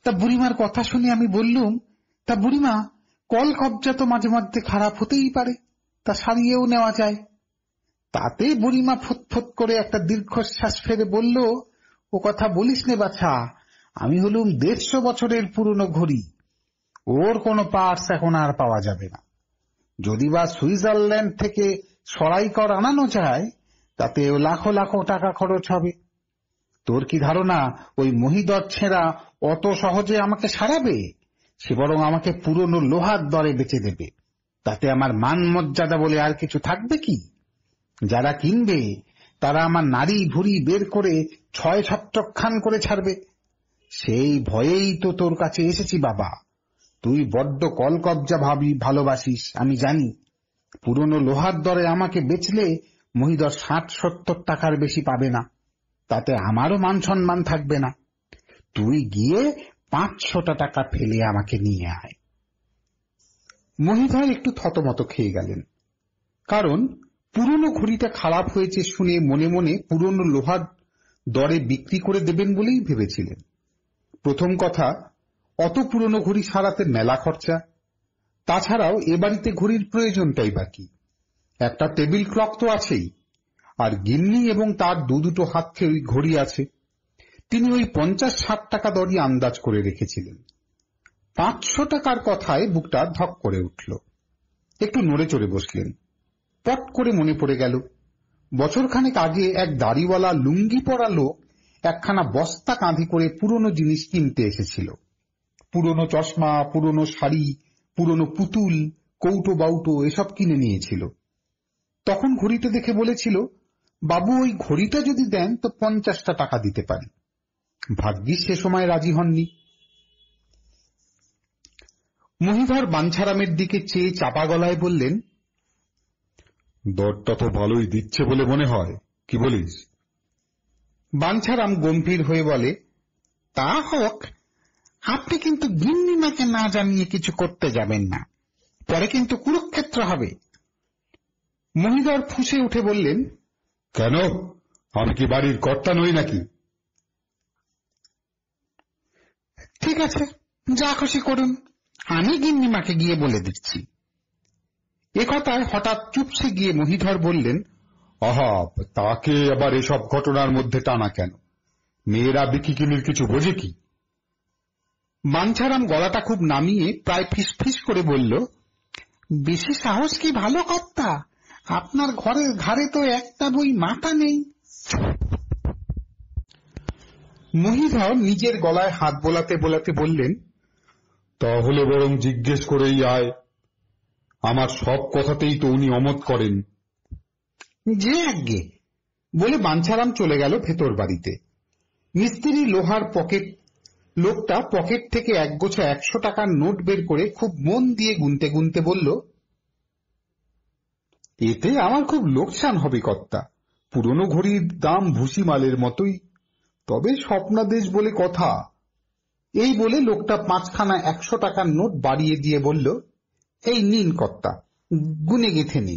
তা বুড়িমার কথা শুনে আমি বললুম, তা বুড়িমা, কল কবজা তো মাঝে মধ্যে খারাপ হতেই পারে, তা সারিয়েও নেওয়া যায়। তাতে বুড়িমা ফুৎফুৎ করে একটা দীর্ঘশ্বাস ফেলে বলল, ও কথা বলিস নে বাছা, আমি হলুম দেড়শো বছরের পুরনো ঘড়ি, ওর কোনো পার্টস এখন আর পাওয়া যাবে না। যদি বা সুইজারল্যান্ড থেকে সরাই কর আনানো যায়, তাতেও লাখো লাখো টাকা খরচ হবে। তোর কি ধারণা ওই মহিধর ছেঁড়া অত সহজে আমাকে সারাবে? সে বরং আমাকে পুরনো লোহার দরে বেচে দেবে। তাতে আমার মান মর্যাদা বলে আর কিছু থাকবে কি? যারা কিনবে তারা আমার নারী ভুঁড়ি বের করে ছয় ছত্রখান করে ছাড়বে। সেই ভয়েই তো তোর কাছে এসেছি বাবা। তুই বড্ড কলকবজা ভাবি ভালোবাসিস আমি জানি। পুরনো লোহার দরে আমাকে বেচলে মহিধর ষাট সত্তর টাকার বেশি পাবে না, তাতে আমারও মান সম্মান থাকবে না। তুই গিয়ে পাঁচশোটা টাকা ফেলে আমাকে নিয়ে আয়। মহিধর একটু থতমত খেয়ে গেলেন, কারণ পুরনো ঘড়িটা খারাপ হয়েছে শুনে মনে মনে পুরনো লোহার দরে বিক্রি করে দেবেন বলেই ভেবেছিলেন। প্রথম কথা, অত পুরনো ঘড়ি সারাতে মেলা খরচা। তাছাড়াও এ বাড়িতে ঘড়ির প্রয়োজনটাই বাকি। একটা টেবিল ক্লক তো আছেই, আর গিন্নি এবং তার দু দুটো হাতে ওই ঘড়ি আছে। তিনি ওই পঞ্চাশ ষাট টাকা দরই আন্দাজ করে রেখেছিলেন। পাঁচশো টাকার কথায় বুকটা ধক করে উঠল। একটু নড়ে চড়ে বসলেন। পট করে মনে পড়ে গেল, বছরখানেক আগে এক দাড়িওয়ালা লুঙ্গি পরা লোক একখানা বস্তা কাঁধে করে পুরনো জিনিস কিনতে এসেছিল। পুরনো চশমা, পুরনো শাড়ি, পুরনো পুতুল, কৌটো বাউটো এসব কিনে নিয়েছিল। তখন ঘড়িটা দেখে বলেছিল, বাবু ওই ঘড়িটা যদি দেন তো পঞ্চাশটা টাকা দিতে পারি। ভাগ্যিস সে সময় রাজি হননি। মহিধর বাঞ্ছারামের দিকে চেয়ে চাপা গলায় বললেন, দরটা তো ভালোই দিচ্ছে বলে মনে হয়, কি বলিস? বাঞ্ছারাম গম্ভীর হয়ে বলে, তা হোক, আপনি কিন্তু গিন্নিমাকে না জানিয়ে কিছু করতে যাবেন না, পরে কিন্তু কুরুক্ষেত্র হবে। মহিধর ফুঁসে উঠে বললেন, কেন, আমি কি বাড়ির কর্তা নই নাকি? ঠিক আছে, যা খুশি করুন, আমি গিন্নিমাকে গিয়ে বলে দিচ্ছি। এ কথায় হঠাৎ চুপসে গিয়ে মহিধর বললেন, আহা, তাকে আবার এসব ঘটনার মধ্যে টানা কেন? মেয়েরা বিকিকিনির কিছু বোঝে কি? বাঞ্ছারাম গলাটা খুব নামিয়ে প্রায় ফিসফিস করে বলল, বেশি সাহস কি ভালো কর্তা? আপনার ঘরের ঘাড়ে তো একটা বই মাথা নেই। মহিধর নিজের গলায় হাত বোলাতে বোলাতে বললেন, তাহলে বরং জিজ্ঞেস করেই আয়। আমার সব কথাতেই তো উনি অমত করেন। যে আজ্ঞে বলে বাঞ্ছারাম চলে গেল ভেতর বাড়িতে। মিস্ত্রি লোহার পকেট লোকটা পকেট থেকে একগোছা একশো টাকার নোট বের করে খুব মন দিয়ে গুনতে গুনতে বলল, এতে আমার খুব লোকসান হবে কর্তা। পুরনো ঘড়ির দাম ভুসি মালের মতোই, তবে স্বপ্নাদেশ বলে কথা। এই বলে লোকটা পাঁচখানা একশো টাকার নোট বাড়িয়ে দিয়ে বলল, এই নিন কর্তা, গুনে গেঁথে নিন।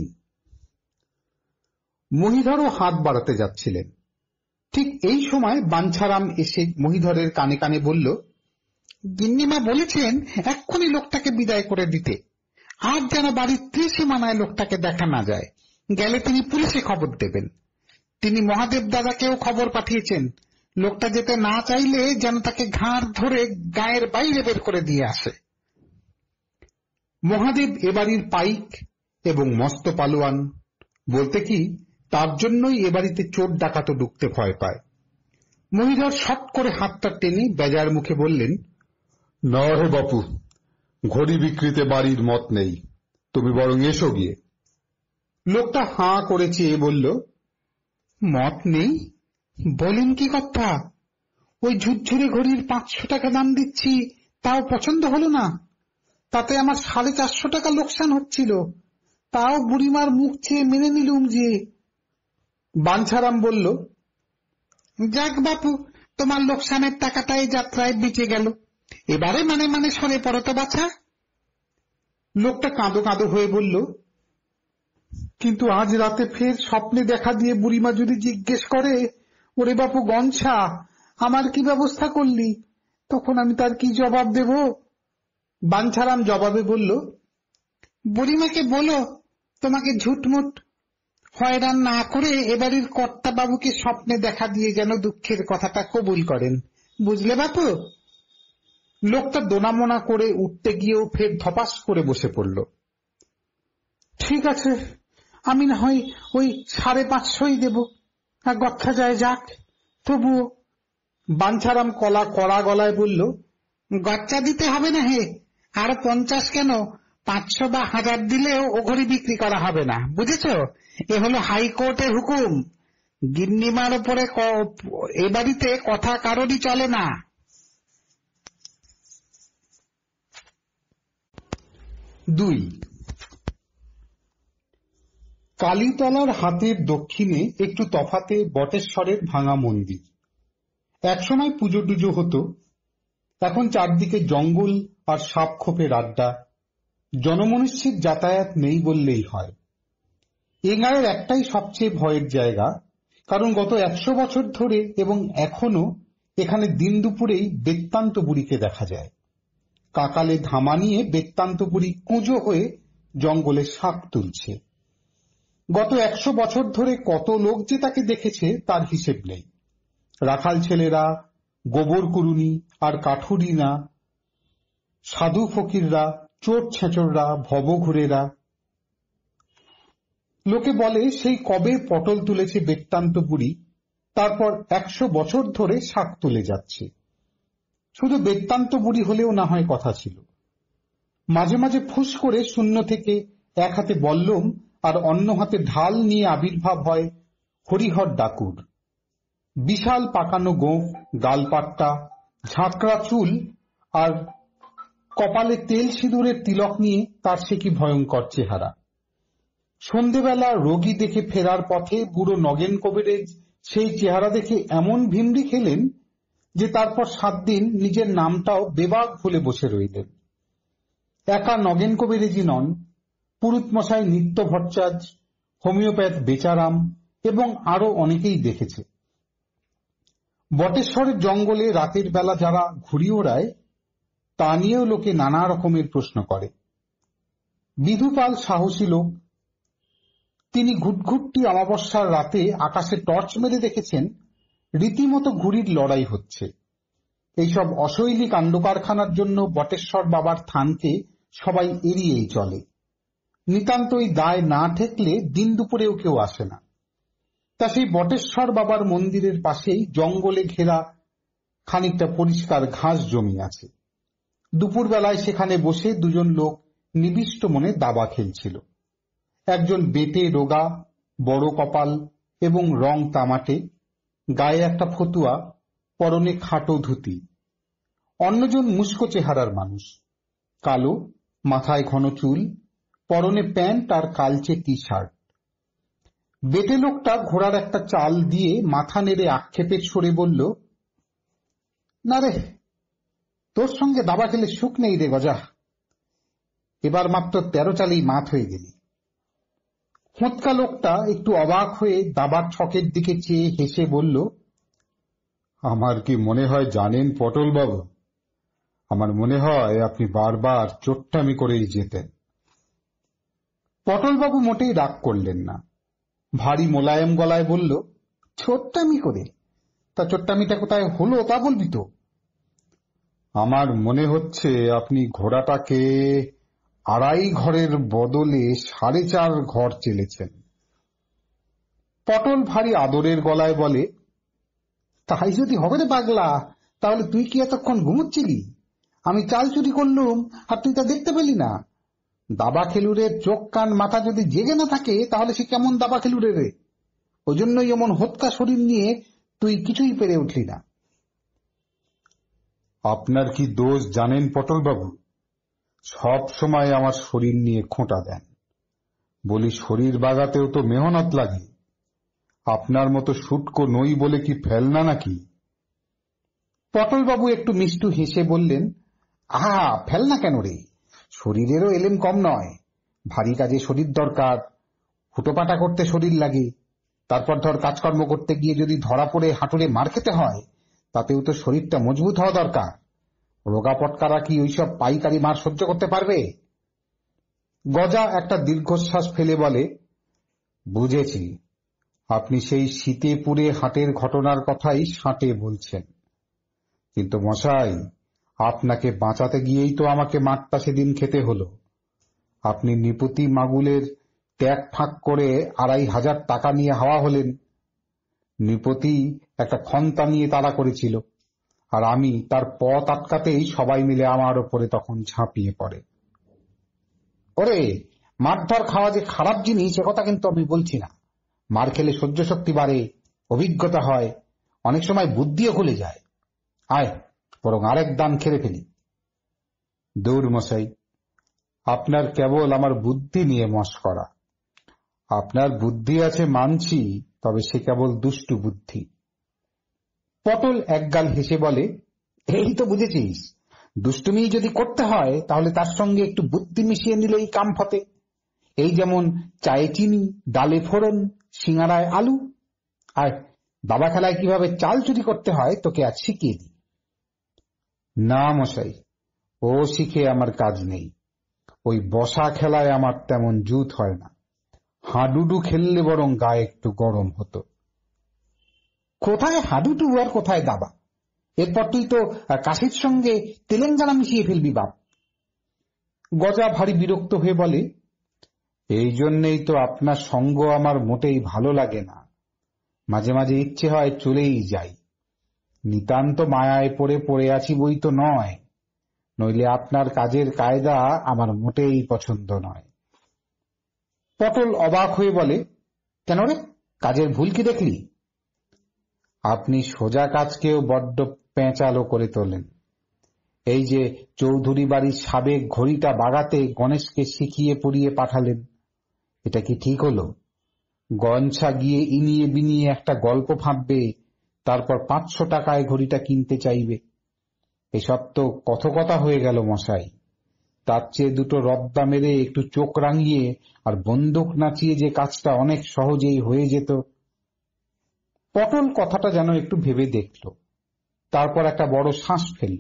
মহিধরও হাত বাড়াতে যাচ্ছিলেন। ঠিক এই সময় বাঞ্ছারাম এসে মহিধরের কানে কানে বলল, গিন্নিমা বলেছেন এক্ষুনি লোকটাকে বিদায় করে দিতে, আর যেন বাড়ির ত্রিসীমানায় লোকটাকে দেখা না যায়। গেলে তিনি পুলিশে খবর দেবেন। তিনি মহাদেব দাদাকেও খবর পাঠিয়েছেন, লোকটা যেতে না চাইলে যেন তাকে ঘাড় ধরে গায়ের বাইরে বের করে দিয়ে আসে। মহাদেব এবাড়ির পাইক এবং মস্ত পালোয়ান, বলতে কি তার জন্যই এ বাড়িতে চোর ডাকাতও ঢুকতে ভয় পায়। মহিধর শট করে হাতটা টেনে বেজার মুখে বললেন, না হে বাপু, ঘড়ি বিক্রিতে বাড়ির মত নেই, তুমি বরং এসো গিয়ে। লোকটা হাঁ করে চেয়ে বলল, মত নেই? বলেন কি কথা? ওই ঝুরঝুরে ঘড়ির পাঁচশো টাকা দাম দিচ্ছি, তাও পছন্দ হলো না। তাতে আমার সাড়ে চারশো টাকা লোকসান হচ্ছিল, তাও বুড়িমার মুখ চেয়ে মেনে নিলুম যে। বাঞ্ছারাম বলল, যাক বাপু, তোমার লোকসানের টাকাটাই যাত্রায় বেঁচে গেল। এবারে মানে মানে সরে পড়ো তো বাছা। লোকটা কাঁদো কাঁদো হয়ে বলল, কিন্তু আজ রাতে ফের স্বপ্নে দেখা দিয়ে বুড়িমা যদি জিজ্ঞেস করে, ওরে বাপু গনছা, আমার কি ব্যবস্থা করলি? তখন আমি তার কি জবাব দেব? বাঞ্ছারাম জবাবে বলল, বুড়িমাকে বলো তোমাকে ঝুটমুট হয়রান না করে এবাড়ির কর্তা বাবুকে স্বপ্নে দেখা দিয়ে যেন দুঃখের কথাটা কবুল করেন, বুঝলে বাপু? লোকটা দোনামোনা করে উঠতে গিয়েও ফের ধপাস করে বসে পড়ল। ঠিক আছে, আমি না হয় ওই সাড়ে পাঁচশোই দেব, আর গচ্ছা যায় যাক। তবুও বাঞ্ছারাম কলা কড়া গলায় বলল, গচ্চা দিতে হবে না হে, আর পঞ্চাশ কেন, পাঁচশো বা হাজার দিলেও ও ঘড়ি বিক্রি করা হবে না, বুঝেছ? এ হলো হাইকোর্টের হুকুম। গিন্নিমার ওপরে এ বাড়িতে কথা কারোরই চলে না। দুই। কালীতলার হাতের দক্ষিণে একটু তফাতে বটেশ্বরের ভাঙা মন্দির। একসময় পুজো টুজো হতো, এখন চারদিকে জঙ্গল আর সাপ খোপের আড্ডা, জনমনুষ্যের যাতায়াত নেই বললেই হয়। এ গাঁয়ের একটাই সবচেয়ে ভয়ের জায়গা, কারণ গত একশো বছর ধরে এবং এখনো এখানে দিন দুপুরেই বেত্তান্ত বুড়িকে দেখা যায়। কাকালে ধামা নিয়ে বেত্তান্ত বুড়ি কুঁজো হয়ে জঙ্গলে শাক তুলছে। গত একশো বছর ধরে কত লোক যে তাকে দেখেছে তার হিসেব নেই। রাখাল ছেলেরা, গোবর কুরুনি আর কাঠুরিনা, সাধু ফকিররা, চোর ছেঁচড়রা, ভবঘুরেরা। লোকে বলে সেই কবে পটল তুলেছে বেত্তান্ত বুড়ি, তারপর একশো বছর ধরে শাক তুলে যাচ্ছে। শুধু বেত্তান্ত বুড়ি হলেও না হয় কথা ছিল। মাঝে মাঝে ফুস করে শূন্য থেকে এক হাতে বল্লম আর অন্য হাতে ঢাল নিয়ে আবির্ভাব হয় হরিহর ডাকুর। বিশাল পাকানো গোঁফ, গালপাট্টা, ঝাঁকড়া চুল আর কপালে তেল সিঁদুরের তিলক নিয়ে তার সে কি ভয়ঙ্কর চেহারা। সন্ধেবেলা রোগী দেখে ফেরার পথে বুড়ো নগেন কবিরেজ সেই চেহারা দেখে এমন ভিমড়ি খেলেন যে তারপর সাত দিন নিজের নামটাও বেবাক ভুলে বসে রইলেন। একা নগেন কবিরেজই নন, পুরুতমশাই নিত্য ভট্টাচার্য, হোমিওপ্যাথ বেচারাম এবং আরো অনেকেই দেখেছে। বটেশ্বরের জঙ্গলে রাতের বেলা যারা ঘুড়ি ওড়ায় তা নিয়েও লোকে নানা রকমের প্রশ্ন করে। বিধুপাল সাহসী লোক, তিনি ঘুটঘুটটি অমাবস্যার রাতে আকাশে টর্চ মেরে দেখেছেন রীতিমতো ঘুড়ির লড়াই হচ্ছে। এইসব অশৈলী কাণ্ডকারখানার জন্য বটেশ্বর বাবার থানকে সবাই এড়িয়েই চলে। নিতান্তই দায় না ঠেকলে দিন দুপুরেও কেউ আসে না। তা সেই বটেশ্বর বাবার মন্দিরের পাশেই জঙ্গলে ঘেরা খানিকটা পরিষ্কার ঘাস জমি আছে। দুপুরবেলায় সেখানে বসে দুজন লোক নিবিষ্ট মনে দাবা খেলছিল। একজন বেটে রোগা, বড় কপাল এবং রং তামাটে, গায়ে একটা ফতুয়া, পরনে খাটো ধুতি। অন্যজন মুস্কো চেহারার মানুষ, কালো, মাথায় ঘন চুল, পরনে প্যান্ট আর কালচে টি শার্ট। বেটে লোকটা ঘোড়ার একটা চাল দিয়ে মাথা নেড়ে আক্ষেপের সরে বলল, না রে, তোর সঙ্গে দাবা খেলে সুখ নেই রে গজা, এবার মাত্র তেরো চালেই মাত হয়ে গেলি। হোঁতকা লোকটা একটু অবাক হয়ে দাবার ছকের দিকে চেয়ে হেসে বলল, আমার কি মনে হয় জানেন পটল বাবু, আমার মনে হয় আপনি বারবার চোট্টামি করেই যেতেন। পটল বাবু মোটেই রাগ করলেন না, ভারী মোলায়েম গলায় বলল, চোট্টামি করে? তা চোট্টামিটা কোথায় হলো তা বলবি তো? আমার মনে হচ্ছে আপনি ঘোড়াটাকে আড়াই ঘরের বদলে সাড়ে চার ঘর চেলেছেন। পটল ভারী আদরের গলায় বলে, তাই যদি হবে রে পাগলা, তাহলে তুই কি এতক্ষণ ঘুমুচ্ছিলি? আমি চাল চুরি করলুম আর তুই তা দেখতে পেলি না? দাবা খেলুরের চোখ কান মাথা যদি জেগে না থাকে তাহলে সে কেমন দাবা খেলুরে রে? ওই জন্যই এমন হোতকা শরীর নিয়ে তুই কিছুই পেরে উঠলি না। আপনার কি দোষ জানেন পটল বাবু? সব সময় আমার শরীর নিয়ে খোঁটা দেন। বলি শরীর বাগাতেও তো মেহনত লাগে। আপনার মতো শুটকো নই বলে কি ফেলনা নাকি? পটল বাবু একটু মিষ্টু হেসে বললেন, আহা, ফেলনা কেন রে, শরীরেরও এলেম কম নয়। ভারী কাজে শরীর দরকার, হুটোপাটা করতে শরীর লাগে, তারপর ধর কাজকর্ম করতে গিয়ে যদি ধরা পড়ে হাঁটুরে মার খেতে হয়, তাতেও তো শরীরটা মজবুত হওয়া দরকার। রোগা পটকারা কি ওইসব পাইকারি মার সহ্য করতে পারবে? গজা একটা দীর্ঘশ্বাস ফেলে বলে, বুঝেছি, আপনি সেই শীতে পুড়ে হাটের ঘটনার কথাই সাঁটে বলছেন। কিন্তু মশাই, আপনাকে বাঁচাতে গিয়েই তো আমাকে মাঠটা সেদিন খেতে হলো। আপনি নিপতি মাগুলের ট্যাগ ফাঁক করে আড়াই হাজার টাকা নিয়ে হাওয়া হলেন। নৃপতি একটা খন্তা নিয়ে তাড়া করেছিল, আর আমি তার পথ আটকাতেই সবাই মিলে আমার ওপরে তখন ঝাঁপিয়ে পড়ে। ওরে, মারধর খাওয়া যে খারাপ জিনিস সে কথা কিন্তু আমি বলছি না। মার খেলে সহ্য শক্তি বাড়ে, অভিজ্ঞতা হয়, অনেক সময় বুদ্ধিও খুলে যায়। আয়, বরং আরেক দান খেলে ফেলি। দৌড় মশাই, আপনার কেবল আমার বুদ্ধি নিয়ে মশকরা। আপনার বুদ্ধি আছে মানছি, তবে সে কেবল দুষ্টু বুদ্ধি। পটল একগাল হেসে বলে, এই তো বুঝেছিস, দুষ্টুমি যদি করতে হয় তাহলে তার সঙ্গে একটু বুদ্ধি মিশিয়ে নিলেই কাম ফতে। এই যেমন চায়ে চিনি, ডালে ফোড়ন, সিঙ্গারায় আলু। আর দাবা খেলায় কিভাবে চাল চুরি করতে হয় তোকে আজ শিখিয়ে দিই। না মশাই, ও শিখে আমার কাজ নেই। ওই বসা খেলায় আমার তেমন জুত হয় না। হাডুডু খেললে বরং গায়ে একটু গরম হতো। কোথায় হাডুডু আর কোথায় দাবা? এরপর তুই তো কাশির সঙ্গে তেলেঙ্গানা মিশিয়ে ফেলবি বাপ। গজা ভারী বিরক্ত হয়ে বলে, এই জন্যেই তো আপনার সঙ্গ আমার মোটেই ভালো লাগে না। মাঝে মাঝে ইচ্ছে হয় চলেই যাই। নিতান্ত মায়ায় পড়ে পড়ে আছি বই তো নয়, নইলে আপনার কাজের কায়দা আমার মোটেই পছন্দ নয়। পটল অবাক হয়ে বলে, কেন রে, কাজের ভুল কি দেখলি? আপনি সোজা কাজকেও বড্ড পেঁচালো করে তোলেন। এই যে চৌধুরী বাড়ির সাবেক ঘড়িটা বাগাতে গণেশকে শিখিয়ে পড়িয়ে পাঠালেন, এটা কি ঠিক হলো? গঞ্ছা গিয়ে ইনিয়ে বিনিয়ে একটা গল্প ফাঁপবে, তারপর পাঁচশো টাকায় ঘড়িটা কিনতে চাইবে। এসব তো কথকতা হয়ে গেল মশাই। তার চেয়ে দুটো রদ্দা মেরে একটু চোখ রাঙিয়ে আর বন্দুক নাচিয়ে যে কাজটা অনেক সহজেই হয়ে যেত। পটল কথাটা যেন একটু ভেবে দেখল, তারপর একটা বড় শ্বাস ফেলল।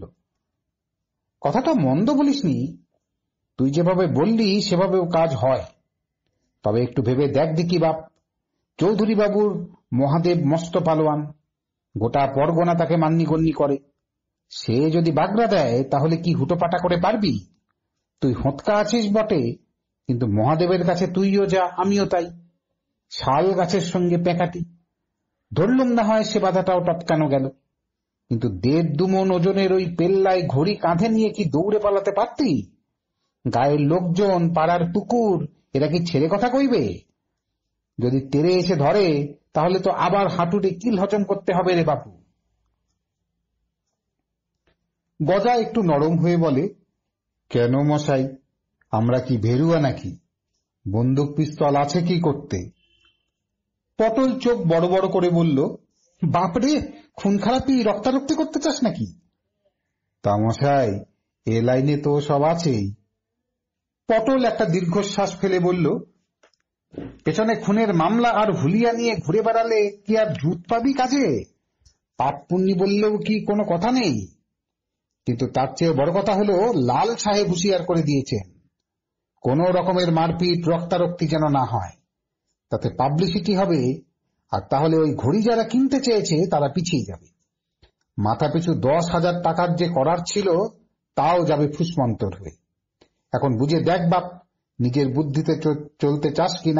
কথাটা মন্দ বলিসনি, তুই যেভাবে বললি সেভাবেও কাজ হয়। তবে একটু ভেবে দেখ দেখি বাপ, চৌধুরী বাবুর মহাদেব মস্ত পালোয়ান, গোটা পরগনা তাকে মান্যিগণ্যি করে। সে যদি বাগড়া দেয় তাহলে কি হুটোপাটা করে পারবি? তুই হোঁতকা আছিস বটে, কিন্তু মহাদেবের কাছে তুইও যা, আমিও তাই। শাল গাছের সঙ্গে পেঁকাটি। ধরলুম না হয় সে বাধাটাও টপকানো গেল, কিন্তু দেড় দুমন ওজনের ওই পেল্লায় ঘড়ি কাঁধে নিয়ে কি দৌড়ে পালাতে পারতি? গায়ের লোকজন, পাড়ার পুকুর, এরা কি ছেড়ে কথা কইবে? যদি তেরে এসে ধরে তাহলে তো আবার হাঁটুতে কিল হজম করতে হবে রে বাপু। গজা একটু নরম হয়ে বলে, কেন মশাই, আমরা কি ভেরুয়া নাকি? বন্দুক পিস্তল আছে কি করতে? পটল চোখ বড় বড় করে বলল, বাপরে, খুন খারাপি রক্তারক্তি করতে চাস নাকি? তা মশাই, এ লাইনে তো সব আছেই। পটল একটা দীর্ঘশ্বাস ফেলে বলল, পেছনে খুনের মামলা আর হুলিয়া নিয়ে ঘুরে বেড়ালে কি আর জুত পাবি কাজে? পাপ পুণ্যি বললেও কি কোনো কথা নেই? কিন্তু তার চেয়ে বড় কথা হলো, লাল সাহেব হুঁশিয়ার করে দিয়েছেন, কোন রকমের মারপিট রক্তারক্তি যেন না হয়। তাতে পাবলিসিটি হবে, আর তাহলে ওই ঘড়ি যারা কিনতে চেয়েছে তারা পিছিয়ে যাবে। মাথা পিছু দশ হাজার টাকার যে করার ছিল তাও যাবে ফুসমন্তর হয়ে। এখন বুঝে দেখ বাপ, নিজের বুদ্ধিতে চলতে চাস কিনা।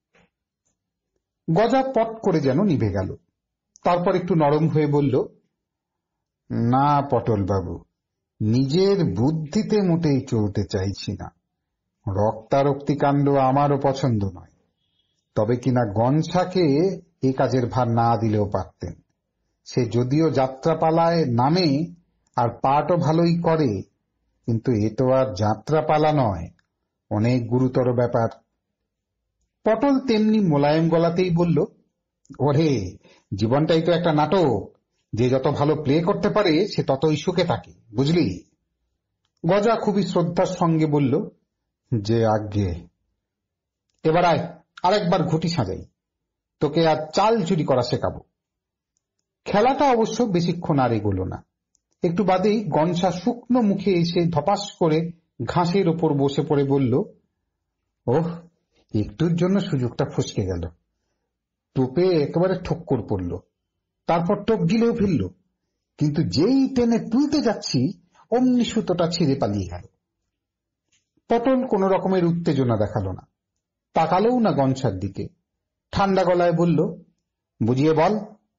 গজা পট করে যেন নিভে গেল। তারপর একটু নরম হয়ে বলল, না পটল বাবু, নিজের বুদ্ধিতে মোটেই চলতে চাইছি না। রক্তারক্তি কাণ্ড আমারও পছন্দ নয়। তবে কিনা গনসাকে এ কাজের ভার না দিলেও পারতেন। সে যদিও যাত্রাপালায় নামে আর পাটও ভালোই করে, কিন্তু এ তো আর যাত্রাপালা নয়, অনেক গুরুতর ব্যাপার। পটল তেমনি মোলায়েম গলাতেই বলল, ওরে, জীবনটাই তো একটা নাটক, যে যত ভালো প্লে করতে পারে সে ততই সুখে থাকে, বুঝলি? গজা খুবই শ্রদ্ধার সঙ্গে বলল, যে আজ্ঞে। এবার আয়, আরেকবার ঘুটি সাজাই, তোকে আর চাল চুরি করা শেখাবো। খেলাটা অবশ্য বেশিক্ষণ আর এগোলো না। একটু বাদেই গনসা শুকনো মুখে এসে ধপাস করে ঘাসের ওপর বসে পড়ে বলল, ওহ, একটুর জন্য সুযোগটা ফসকে গেল। টোপে একেবারে ঠক্কর পড়ল, তারপর টোপ গিলেও ফেলল, কিন্তু যেই টেনে তুলতে যাচ্ছি অমনি সুতোটা ছিঁড়ে পালিয়ে গেল। পটল কোন রকমের উত্তেজনা দেখালো না, তাকালোও না গনসার দিকে। ঠান্ডা গলায় বলল, বুঝিয়ে বল।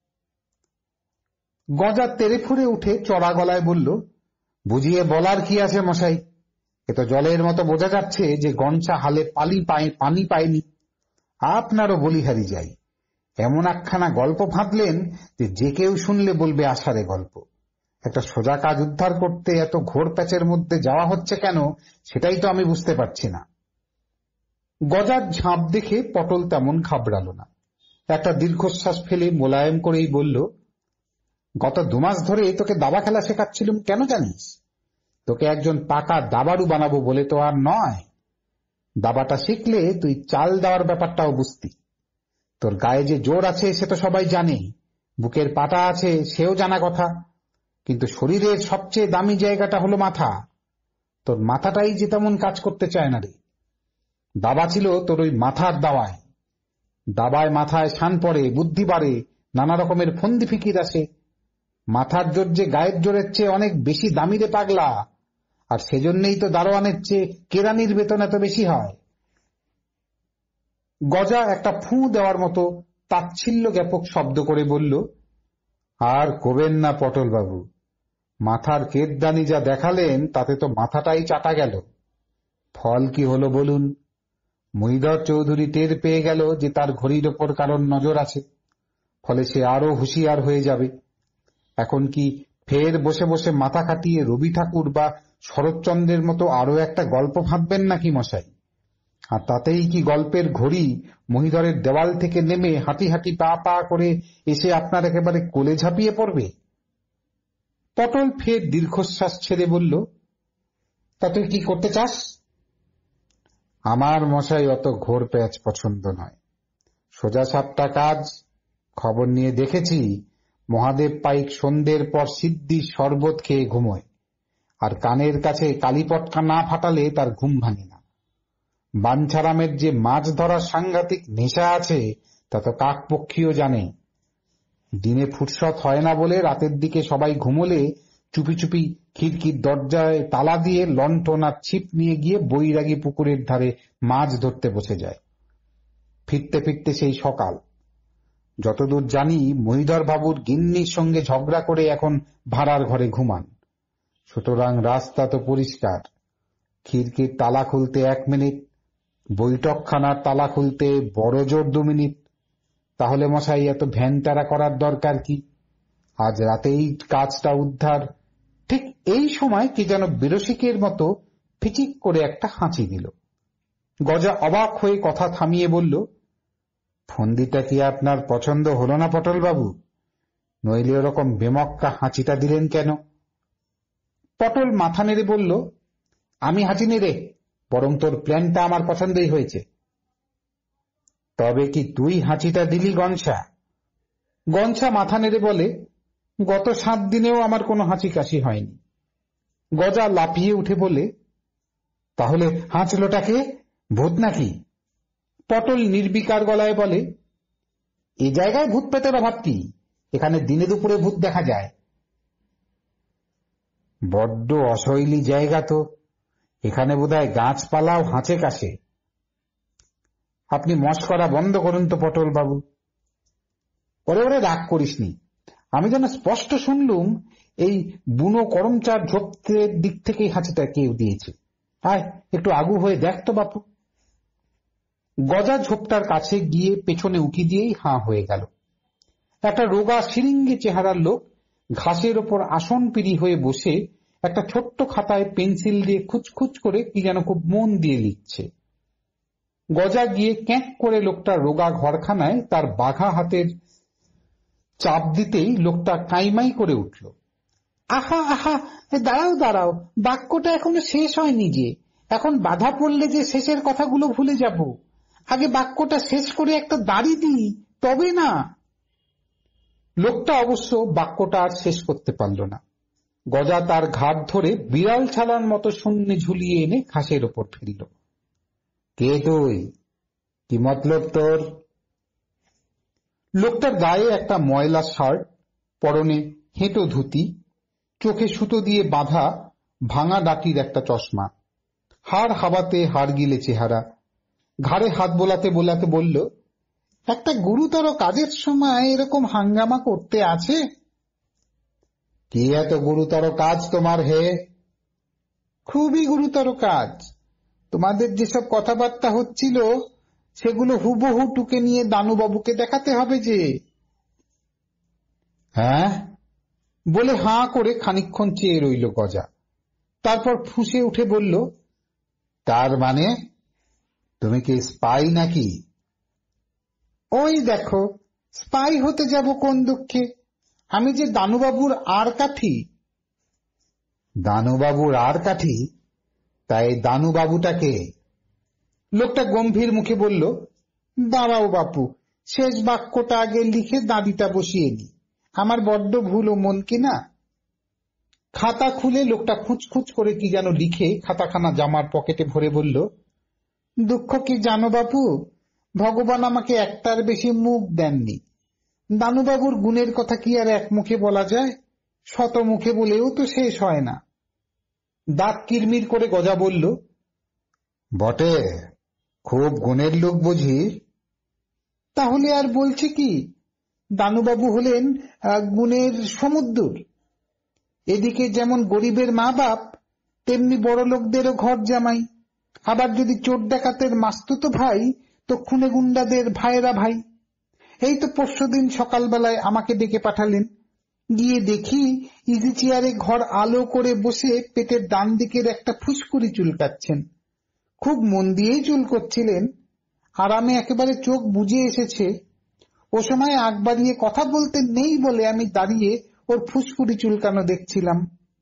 গজা তেড়ে ফুড়ে উঠে চড়া গলায় বলল, বুঝিয়ে বলার কি আছে মশাই, এ তো জলের মতো বোঝা যাচ্ছে যে গনসা হালে পালি পায় পানি পায়নি। আপনারও বলিহারি যাই, এমন একখানা গল্প ফাঁদলেন যে যে কেউ শুনলে বলবে আষাঢ়ে গল্প। একটা সোজা কাজ উদ্ধার করতে এত ঘোর প্যাচের মধ্যে যাওয়া হচ্ছে কেন, সেটাই তো আমি বুঝতে পারছি না। গজার ঝাঁপ দেখে পটল তেমন ঘাবড়ালো না। একটা দীর্ঘশ্বাস ফেলে মোলায়েম করেই বলল, গত দুমাস ধরে তোকে দাবা খেলা শেখাচ্ছিলুম কেন জানিস? তোকে একজন পাকা দাবাড়ু বানাবো বলে তো আর নয়। দাবাটা শিখলে তুই চাল দেওয়ার ব্যাপারটাও বুঝতি। তোর গায়ে যে জোর আছে সে তো সবাই জানে, বুকের পাটা আছে সেও জানা কথা, কিন্তু শরীরের সবচেয়ে দামি জায়গাটা হলো মাথা। তোর মাথাটাই যে তেমন কাজ করতে চায় না রে। দাবা ছিল তোর ওই মাথার দাওয়ায়। দাবায় মাথায় শান পড়ে, বুদ্ধি বাড়ে, নানা রকমের ফন্দি ফিকির আসে। মাথার জোর যে গায়ের জোরের চেয়ে অনেক বেশি দামি রে পাগলা, আর সেজন্যই তো দারোয়ানের চেয়ে কেরানির বেতন এত বেশি হয়। গজা একটা ফু দেওয়ার মতো তাচ্ছিল্য জ্ঞাপক শব্দ করে বলল, আর কবেন না পটল বাবু, মাথার কেতদানি যা দেখালেন তাতে তো মাথাটাই চাটা গেল। ফল কি হলো বলুন? মহিধর চৌধুরী টের পেয়ে গেল যে তার ঘড়ির ওপর কারণ নজর আছে, ফলে সে আরো হুঁশিয়ার হয়ে যাবে। এখন কি ফের বসে বসে মাথা খাটিয়ে রবি ঠাকুর বা শরৎচন্দ্রের মতো আরো একটা গল্প ফাঁদবেন নাকি মশাই? আর তাতেই কি গল্পের ঘড়ি মহিধরের দেওয়াল থেকে নেমে হাঁটি হাঁটি পা পা করে এসে আপনার একেবারে কোলে ঝাঁপিয়ে পড়বে? পটল ফের দীর্ঘশ্বাস ছেড়ে বলল, তা তুই কি করতে চাস? আমার মশাই অত ঘোর প্যাচ পছন্দ নয়, সোজা সাপটা কাজ। খবর নিয়ে দেখেছি মহাদেব পাইক সন্ধ্যের পর সিদ্ধির শরবত খেয়ে ঘুমোয়, আর কানের কাছে কালীপটকা না ফাটালে তার ঘুম ভাঙে না। বাঞ্ছারামের যে মাছ ধরার সাংঘাতিক নেশা আছে তা তো কাকপক্ষীও জানে। দিনে ফুরসত হয় না বলে রাতের দিকে সবাই ঘুমোলে চুপি চুপি খিড়কির দরজায় তালা দিয়ে লণ্ঠন আর ছিপ নিয়ে গিয়ে বৈরাগী পুকুরের ধারে মাছ ধরতে বসে যায়। ফিরতে ফিরতে সেই সকাল। যতদূর জানি মহিধর বাবুর গিন্নির সঙ্গে ঝগড়া করে এখন ভাড়ার ঘরে ঘুমান। সুতরাং রাস্তা তো পরিষ্কার। খিড়কির তালা খুলতে এক মিনিট, বৈঠকখানার তালা খুলতে বড় জোর দু মিনিট। তাহলে মশাই এত ভ্যানটারা করার দরকার কি? আজ রাতেই কাজটা উদ্ধার। ঠিক এই সময় কি যেন বিরসিকের মতো ফিচিক করে একটা হাঁচি দিল। গজা অবাক হয়ে কথা থামিয়ে বলল, ফন্দিটা কি আপনার পছন্দ হলো না পটল বাবু? নইলে ওরকম বেমক্কা হাঁচিটা দিলেন কেন? পটল মাথা নেড়ে বলল, আমি হাঁচি নেড়ে, বরং তোর প্ল্যানটা আমার পছন্দই হয়েছে। তবে কি তুই হাঁচিটা দিলি গনসা? গনসা মাথা নেড়ে বলে, গত সাত দিনেও আমার কোনো হাঁচি কাশি হয়নি। গজা লাফিয়ে উঠে বলে, তাহলে হাঁচলোটাকে ভূত নাকি? পটল নির্বিকার গলায় বলে, এ জায়গায় ভূত পেতের অভাব কি? এখানে দিনে দুপুরে ভূত দেখা যায়। বড্ড অশৈলী জায়গা তো, এখানে বোধহয় গাছপালাও হাঁচে কাশে। আপনি মস্করা বন্ধ করুন তো পটল বাবু। ওরে ওরে রাগ করিসনি, আমি যেন স্পষ্ট শুনলুম এই বুনো করমচার ঝোপের দিক থেকেই হাঁচিটা কেউ দিয়েছে। আয় একটু আগু হয়ে দেখ তো বাপু। গজা ঝোপটার কাছে গিয়ে পেছনে উকি দিয়েই হাঁ হয়ে গেল। একটা রোগা সিরিঙ্গি চেহারার লোক ঘাসের ওপর আসন পিড়ি হয়ে বসে একটা ছোট্ট খাতায় পেন্সিল দিয়ে খুচখুচ করে কি যেন খুব মন দিয়ে লিখছে। গজা গিয়ে ক্যাঁক করে লোকটার রোগা ঘরখানায় তার বাঘা হাতের চাপ দিতেই লোকটা কাইমাই করে উঠল, আহা আহা, দাঁড়াও দাঁড়াও, বাক্যটা এখনো শেষ হয়নি যে। এখন বাধা পড়লে যে শেষের কথাগুলো ভুলে যাব। আগে বাক্যটা শেষ করে একটা দাড়ি দিই, তবে না। লোকটা অবশ্য বাক্যটা আর শেষ করতে পারল না। গজা তার ঘাট ধরে বিড়াল ছাড়ার মতো শূন্যে ঝুলিয়ে এনে ঘাসের ওপর ফেলল। কে তুই? কি মতলব তোর? লোকটার গায়ে একটা ময়লা শার্ট, পরনে হেঁটো ধুতি, চোখে সুতো দিয়ে বাঁধা ভাঙা ডাটির একটা চশমা, হাড় হাওয়াতে হাড় গিলে চেহারা, ঘাড়ে হাত বোলাতে বোলাতে বলল, একটা গুরুতর কাজের সময় এরকম হাঙ্গামা করতে আছে? কি এত গুরুতর কাজ তোমার হে? খুবই গুরুতর কাজ। তোমাদের যেসব কথাবার্তা হচ্ছিল সেগুলো হুবহু টুকে নিয়ে দানুবাবুকে দেখাতে হবে যে। হ্যাঁ বলে হাঁ করে খানিকক্ষণ চেয়ে রইল গজা, তারপর ফুঁসে উঠে বলল, তার মানে তুমি কি স্পাই নাকি? ওই দেখো, স্পাই হতে যাব কোন দুঃখে, আমি যে দানুবাবুর আর কাঠি। দানুবাবুর আর কাঠি? তাই দানুবাবুটাকে? লোকটা গম্ভীর মুখে বলল, দাঁড়াও বাপু, শেষ বাক্যটা আগে লিখে দাঁড়িটা বসিয়ে নি, আমার বড্ড ভুল ও মন কিনা। খাতা খুলে লোকটা খুঁচখুচ করে কি যেন লিখে খাতাখানা জামার পকেটে ভরে বলল, দুঃখ কি জানো বাপু, ভগবান আমাকে একটার বেশি মুখ দেননি। দানুবাবুর গুণের কথা কি আর এক মুখে বলা যায়? শত মুখে বলেও তো শেষ হয় না। দাঁত কিরমির করে গজা বলল, বটে, খুব গুণের লোক বুঝি? তাহলে আর বলছে কি, দানুবাবু হলেন গুণের সমুদ্র। এদিকে যেমন গরিবের মা বাপ, তেমনি বড় লোকদেরও ঘর জামাই। আবার যদি চোর ডাকাতের মাস্তুতো ভাই, তো খুনে গুন্ডাদের ভাইয়েরা ভাই। এই তো পরশুদিন সকালবেলায় আমাকে ডেকে পাঠালেন, গিয়ে দেখি ইজি চেয়ারে ঘর আলো করে বসে পেটের ডান দিকের একটা ফুসকুড়ি চুলকাচ্ছেন। খুব মন দিয়েই চুল করছিলেন, আরামে একেবারে চোখ বুজে এসেছে। ও সময় আগ বাড়িয়ে কথা বলতে নেই বলে আমি দাঁড়িয়ে ওর ফুসকুড়ি চুলকানো দেখছিলাম।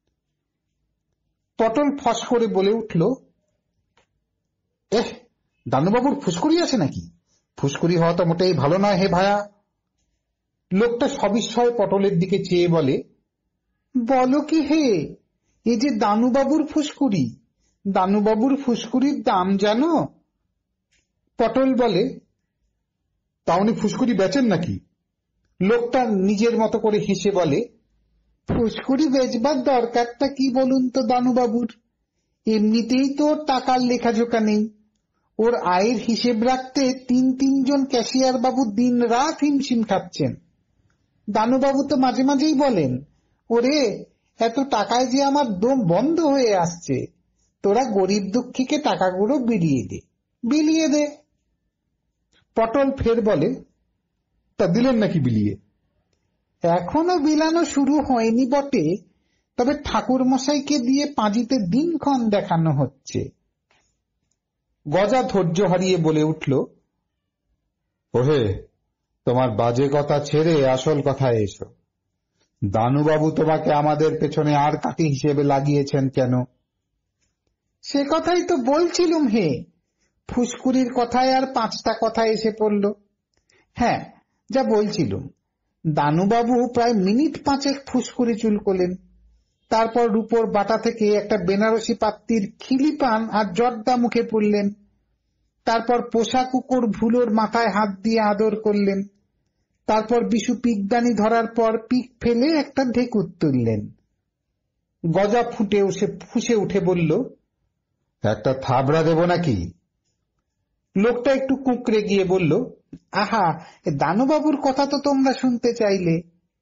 পটল ফস করে বলে উঠল, এহ, দানুবাবুর ফুসকুড়ি আছে নাকি? ফুসকুড়ি হওয়া তো মোটেই ভালো নয় হে ভায়া। লোকটা সবিস্ময়ে পটলের দিকে চেয়ে বলে, বলো কি হে, এই যে দানুবাবুর ফুসকুড়ি, দানুবাবুর ফুসকুড়ির দাম জানো? পটল বলে, তা উনি ফুসকুড়ি বেচেন নাকি? লোকটা নিজের মতো করে হেসে বলে, ফুসকুড়ি বেচবার দরকারটা কি বলুন তো দানুবাবুর? এমনিতেই তো ওর টাকার লেখাজোখা নেই। ওর আয়ের হিসেব রাখতে তিন তিনজন ক্যাশিয়ার বাবু দিন রাত হিমশিম খাচ্ছেন। দানুবাবু তো মাঝে মাঝেই বলেন, ওরে এত টাকায় যে আমার দম বন্ধ হয়ে আসছে, তোরা গরিব দুঃখীকে টাকাগুলো বিলিয়ে দে, বিলিয়ে দে। পটল ফের বলে, তা দিলেন নাকি বিলিয়ে? এখনো বিলানো শুরু হয়নি বটে, তবে ঠাকুর মশাইকে দিয়ে পাঁজিতে দিনক্ষণ দেখানো হচ্ছে। গজা ধৈর্য হারিয়ে বলে উঠল, ওহে, তোমার বাজে কথা ছেড়ে আসল কথায় এসো। দানুবাবু তোমাকে আমাদের পেছনে আর কাঠি হিসেবে লাগিয়েছেন কেন? সে কথাই তো বলছিলুম হে, ফুসকুড়ির কথায় আর পাঁচটা কথা এসে পড়ল। হ্যাঁ, যা বলছিলুম, দানুবাবু প্রায় মিনিট পাঁচেক ফুসকুড়ি চুলকোলেন, তারপর রূপোর বাটা থেকে একটা বেনারসি পাত্তির খিলি পান আর জর্দা মুখে পুরলেন, তারপর পোষা কুকুর ভুলোর মাথায় হাত দিয়ে আদর করলেন, তারপর বিশু পিকদানি ধরার পর পিক ফেলে একটা ঢেকুর তুললেন। গজা ফুটে উঠে ফুসে উঠে বলল, একটা থাবড়া দেব নাকি? লোকটা একটু কুঁকড়ে গিয়ে বলল, আহা, দানুবাবুর কথা তো তোমরা শুনতে চাইলে।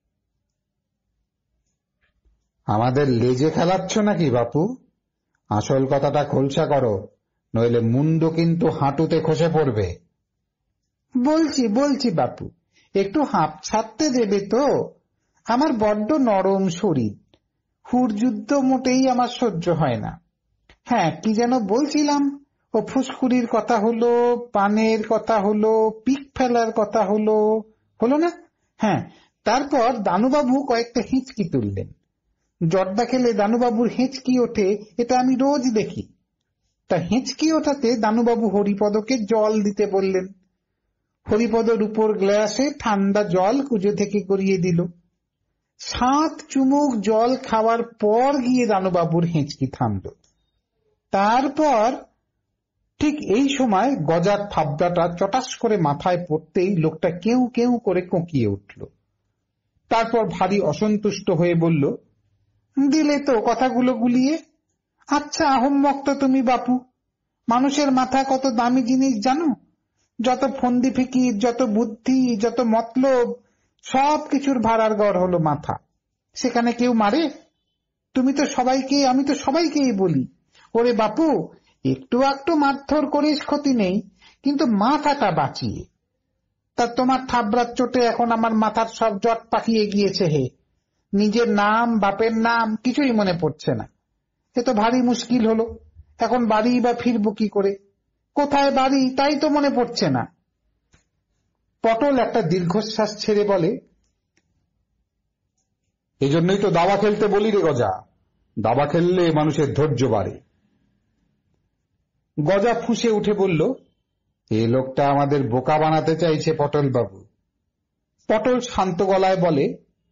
আমাদের লেজে খেলাচ্ছ নাকি বাপু? আসল কথাটা খোলসা করো, নইলে মুন্ডু কিন্তু হাঁটুতে খসে পড়বে। বলছি বলছি বাপু, একটু হাঁপ ছাড়তে দেবে তো? আমার বড্ড নরম শরীর, হুড়যুদ্ধ মোটেই আমার সহ্য হয় না। হ্যাঁ, কি যেন বলছিলাম, ও ফুসকুড়ির কথা হলো, পানের কথা হলো, পিক ফেলার কথা হলো, হলো না? হ্যাঁ, তারপর দানুবাবু কয়েকটা হিঁচকি তুললেন। জর্দা খেলে দানুবাবুর হেঁচকি ওঠে, এটা আমি রোজ দেখি। তা হেঁচকি ওঠাতে দানুবাবু হরিপদকে জল দিতে বললেন। হরিপদর উপর গ্লাসে ঠান্ডা জল কুজো থেকে গড়িয়ে দিল। সাত চুমুক জল খাওয়ার পর গিয়ে দানুবাবুর হেঁচকি থামল। তারপর ঠিক এই সময় গজার থাবড়াটা চটাস করে মাথায় পড়তেই লোকটা কেউ কেউ করে কোঁকিয়ে উঠল। তারপর ভারী অসন্তুষ্ট হয়ে বলল, দিলে তো কথাগুলো গুলিয়ে। আচ্ছা আহম্মক তো তুমি বাপু, মানুষের মাথা কত দামি জিনিস জানো? যত ফন্দি ফিকির, যত বুদ্ধি, যত মতলব, সব কিছুর ভাড়ার গড় হলো মাথা। সেখানে কেউ মারে? তুমি তো সবাইকে, আমি তো সবাইকেই বলি, ওরে বাপু একটু একটু মারধর করিস ক্ষতি নেই, কিন্তু মাথাটা বাঁচিয়ে। তা তোমার থাবড়ার চোটে এখন আমার মাথার সব জট পাকিয়ে গিয়েছে হে। নিজের নাম, বাপের নাম কিছুই মনে পড়ছে না। এ তো ভারী মুশকিল হলো। এখন বাড়ি বা ফিরবো কি করে? কোথায় বাড়ি তাই তো মনে পড়ছে না। পটল একটা দীর্ঘশ্বাস ছেড়ে বলে, এজন্যই তো দাবা খেলতে বলি রে গজা, দাবা খেললে মানুষের ধৈর্য বাড়ে। গজা ফুঁসে উঠে বলল, এ লোকটা আমাদের বোকা বানাতে চাইছে পটল বাবু। পটল শান্ত গলায় বলে,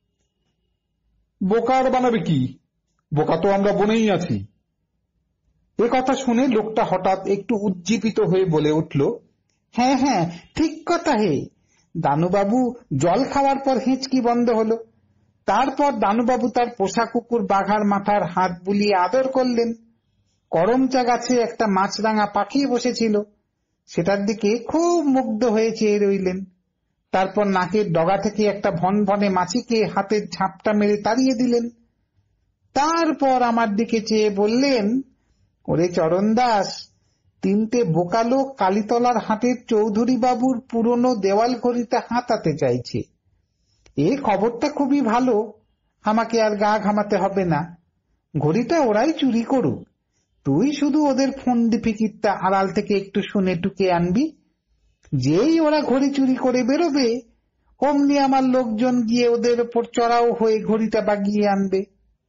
বোকার বানাবে কি, বোকা তো আমরা বনেই আছি। এ কথা শুনে লোকটা হঠাৎ একটু উজ্জীবিত হয়ে বলে উঠল, হ্যাঁ হ্যাঁ ঠিক কথা হে। দানুবাবু জল খাওয়ার পর হেঁচকি বন্ধ হলো। তারপর দানুবাবু তার পোষা কুকুর বাঘার মাথার হাত বুলিয়ে আদর করলেন। করমচা গাছে একটা মাছরাঙা পাখি বসেছিল, সেটার দিকে খুব মুগ্ধ হয়ে চেয়ে রইলেন। তারপর নাকের ডগা থেকে একটা ভনভনে মাছিকে হাতের ঝাপটা মেরে তাড়িয়ে দিলেন। তারপর আমার দিকে চেয়ে বললেন, ওরে চরণ দাস, তিনটে বোকা লোক কালীতলার হাটের চৌধুরী বাবুর পুরনো দেওয়াল ঘড়িতে হাতাতে চাইছে। এ খবরটা খুবই ভালো, আমাকে আর গা ঘামাতে হবে না। ঘড়িটা ওরাই চুরি করুক, তুই শুধু ওদের ফন্দি ফিকিরটা আড়াল থেকে একটু শুনে টুকে আনবি। যেই ওরা ঘড়ি চুরি করে বেরোবে, অমনি আমার লোকজন গিয়ে ওদের ওপর চড়াও হয়ে ঘড়িটা বাগিয়ে আনবে।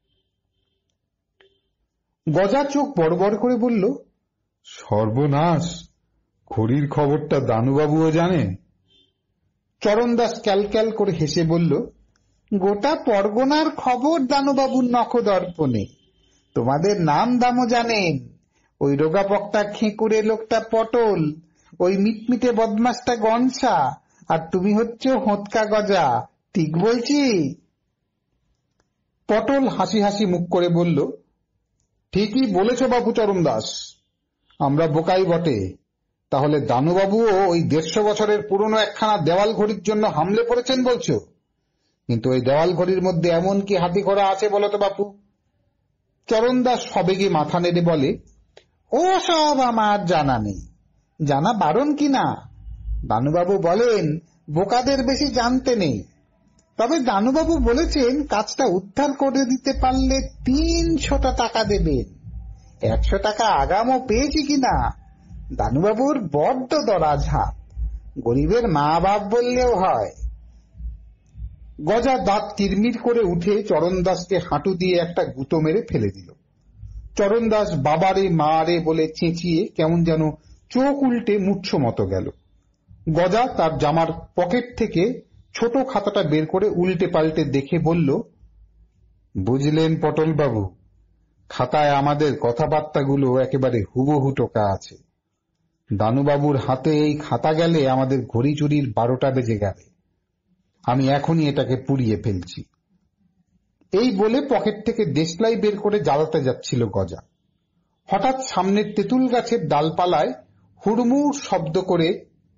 গজা চোখ বড় বড় করে বলল, সর্বনাশ, ঘড়ির খবরটা দানুবাবুও জানে? চরণদাস ক্যালক্যাল করে হেসে বলল, গোটা পরগনার খবর দানুবাবুর নখদর্পণে। তোমাদের নাম দামও জানেন। ওই রোগা পকটা খেঁকুড়ে লোকটা পটল, ওই মিটমিটে বদমাসটা গনসা, আর তুমি হচ্ছ হোঁতকা গজা। ঠিক বলছি? পটল হাসি হাসি মুখ করে বলল, ঠিকই বলেছ বাবু চরণ দাস, আমরা বোকাই বটে। তাহলে দানুবাবুও ওই দেড়শো বছরের পুরনো একখানা দেওয়াল ঘড়ির জন্য হামলে পড়েছেন বলছো? কিন্তু ওই দেওয়াল ঘড়ির মধ্যে এমন কি হাতি করা আছে বলো তো বাপু? চরণ দাস সবেগে মাথা নেড়ে বলে, ও সব আমার জানা নেই। জানা বারণ কিনা? দানুবাবু বলেন বোকাদের বেশি জানতে নেই। তবে দানুবাবু বলেছেন কাজটা উদ্ধার করে দিতে পারলে তিনশোটা টাকা দেবেন। একশো টাকা আগামও পেয়েছি কিনা? দানুবাবুর বড্ড দরাজ হাত, গরিবের মা বাপ বললেও হয়। গজা দাঁত কিরমির করে উঠে চরণদাসকে হাঁটু দিয়ে একটা গুঁতো মেরে ফেলে দিল। চরণদাস বাবারে মা রে বলে চেঁচিয়ে কেমন যেন চোখ উল্টে মূর্ছ মতো গেল। গজা তার জামার পকেট থেকে ছোট খাতাটা বের করে উল্টে পাল্টে দেখে বলল, বুঝলেন পটল বাবু, খাতায় আমাদের কথাবার্তাগুলো একেবারে হুবহু টোকা আছে। দানুবাবুর হাতে এই খাতা গেলে আমাদের ঘড়ি চুরির বারোটা বেজে গেলে। আমি এখনই এটাকে পুড়িয়ে ফেলছি। এই বলে পকেট থেকে দেশলাই বের করে জ্বালাতে যাচ্ছিল গজা। হঠাৎ সামনের তেঁতুল গাছের ডালপালায় হুড়মুড় শব্দ করে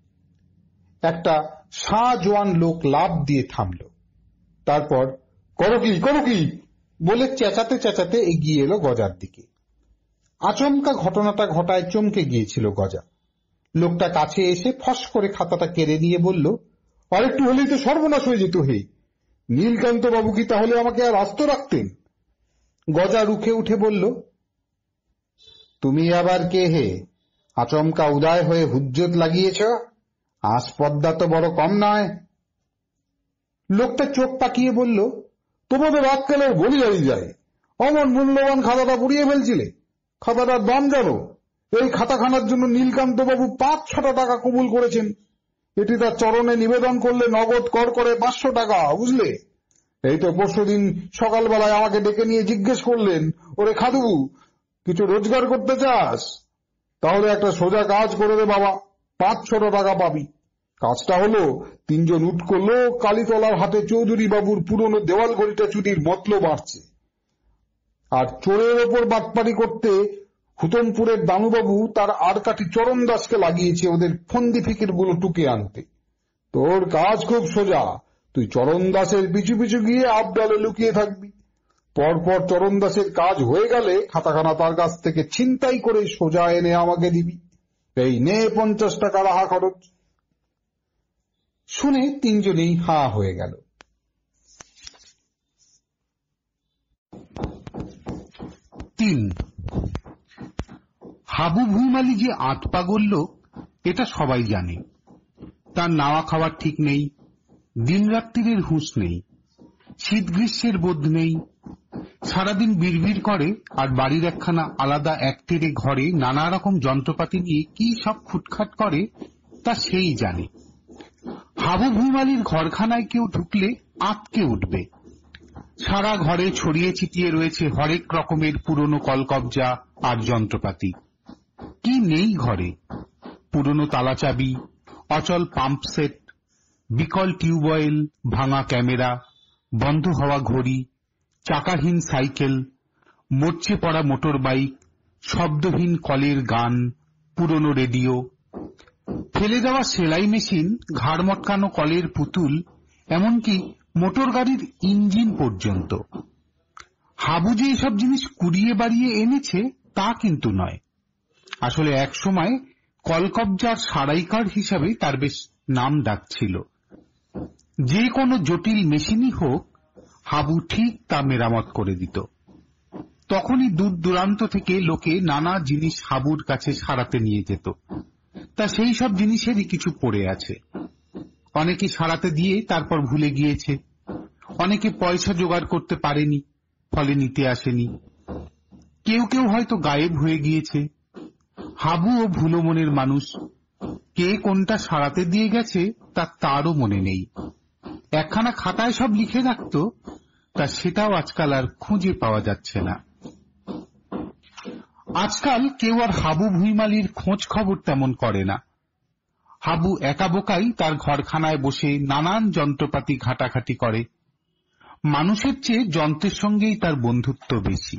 একটা সাঁ জোয়ান লোক লাফ দিয়ে থামল। তারপর করো কি করো কি বলে চেঁচাতে চেঁচাতে এগিয়ে এলো গজার দিকে। আচমকা ঘটনাটা ঘটায় চমকে গিয়েছিল গজা। লোকটা কাছে এসে ফস করে খাতাটা কেড়ে নিয়ে বলল, আরেকটু হলেই তো সর্বনাশ হয়ে যেত হে। নীলকান্ত বাবু কি তাহলে আমাকে আর আস্ত রাখতেন? গজা রুখে উঠে বলল, তুমি আবার কে হে? আচমকা উদয় হয়ে হুজ্জত লাগিয়েছ? আস্পর্ধা তো বড় কম নয়। লোকটা চোখ পাকিয়ে বলল, তোমাদের আজকালের বলি হারিয়ে যায়। অমন মূল্যবান খাতাটা পুড়িয়ে ফেলছিলে। খাতাটার দাম জানো? এই খাতাখানার জন্য নীলকান্ত বাবু পাঁচ ছটা টাকা কবুল করেছেন। এটি তার চরণে নিবেদন করলে নগদ কর করে পাঁচশো টাকা, বুঝলে? এই তো পরশুদিন সকালবেলায় আমাকে ডেকে নিয়ে জিজ্ঞেস করলেন, ওরে খাদু, কিছু রোজগার করতে চাস? তাহলে একটা সোজা কাজ করে দে বাবা, পাঁচ ছটা টাকা পাবি। কাজটা হলো, তিনজন উটকো লোক কালীতলার হাতে চৌধুরী বাবুর পুরনো দেওয়াল ঘড়িটা চুরির মতলব বাড়ছে, আর চোরের ওপর বাটপারি করতে হুতমপুরের দানুবাবু তার আড়কাঠি চরণ দাসকে লাগিয়েছে ওদের ফন্দি ফিকির গুলো টুকে আনতে। তোর কাজ খুব সোজা, তুই চরণ দাসের পিছু পিছু গিয়ে আবডালে লুকিয়ে থাকবি। পরপর চরণ দাসের কাজ হয়ে গেলে খাতাখানা তার কাছ থেকে ছিনতাই করে সোজা এনে আমাকে দিবি। এই নে পঞ্চাশ টাকা রাহা খরচ। শুনে তিনজনেই হা হয়ে গেল। তিন। হাবু ভুইমালি যে আতপাগল লোক এটা সবাই জানে। তার নাওয়া খাওয়ার ঠিক নেই, দিন রাত্রির হুঁশ নেই, শীত গ্রীষ্মের বোধ নেই, সারাদিন বিড়বিড় করে, আর বাড়ির একখানা আলাদা একটেরে ঘরে নানা রকম যন্ত্রপাতি নিয়ে কি সব খুটখাট করে তা সেই জানে। হাবু ভুইমালির ঘরখানায় কেউ ঢুকলে আঁতকে উঠবে। সারা ঘরে ছড়িয়ে ছিটিয়ে রয়েছে হরেক রকমের পুরনো কলকবজা আর যন্ত্রপাতি। কি নেই ঘরে? পুরনো তালাচাবি, অচল পাম্প সেট, বিকল টিউবওয়েল, ভাঙা ক্যামেরা, বন্ধ হওয়া ঘড়ি, চাকাহীন সাইকেল, মরচে পড়া মোটর বাইক, শব্দহীন কলের গান, পুরনো রেডিও, ফেলে দেওয়া সেলাই মেশিন, ঘাড় মটকানো কলের পুতুল, এমনকি মোটর গাড়ির ইঞ্জিন পর্যন্ত। হাবু যে এসব জিনিস কুড়িয়ে বাড়িয়ে এনেছে তা কিন্তু নয়। আসলে এক সময় কলকবজার সারাইকার হিসাবে তার বেশ নাম ডাক ছিল। যে কোনো জটিল মেশিনই হোক, হাবু ঠিক তা মেরামত করে দিত। তখনই দূর দূরান্ত থেকে লোকে নানা জিনিস হাবুর কাছে সারাতে নিয়ে যেত। তা সেই সব জিনিসেরই কিছু পড়ে আছে। অনেকে সারাতে দিয়ে তারপর ভুলে গিয়েছে, অনেকে পয়সা জোগাড় করতে পারেনি, ফলে নিতে আসেনি, কেউ কেউ হয়তো গায়েব হয়ে গিয়েছে। হাবু ও ভুলো মনের মানুষ, কে কোনটা সারাতে দিয়ে গেছে তা তারও মনে নেই। একখানা খাতায় সব লিখে রাখত, তা সেটাও আজকাল আর খুঁজে পাওয়া যাচ্ছে না। আজকাল কেউ আর হাবু ভুইমালির খোঁজ খবর তেমন করে না। হাবু একা বোকাই তার ঘরখানায় বসে নানান যন্ত্রপাতি ঘাটাঘাটি করে। মানুষের চেয়ে যন্ত্রের সঙ্গেই তার বন্ধুত্ব বেশি।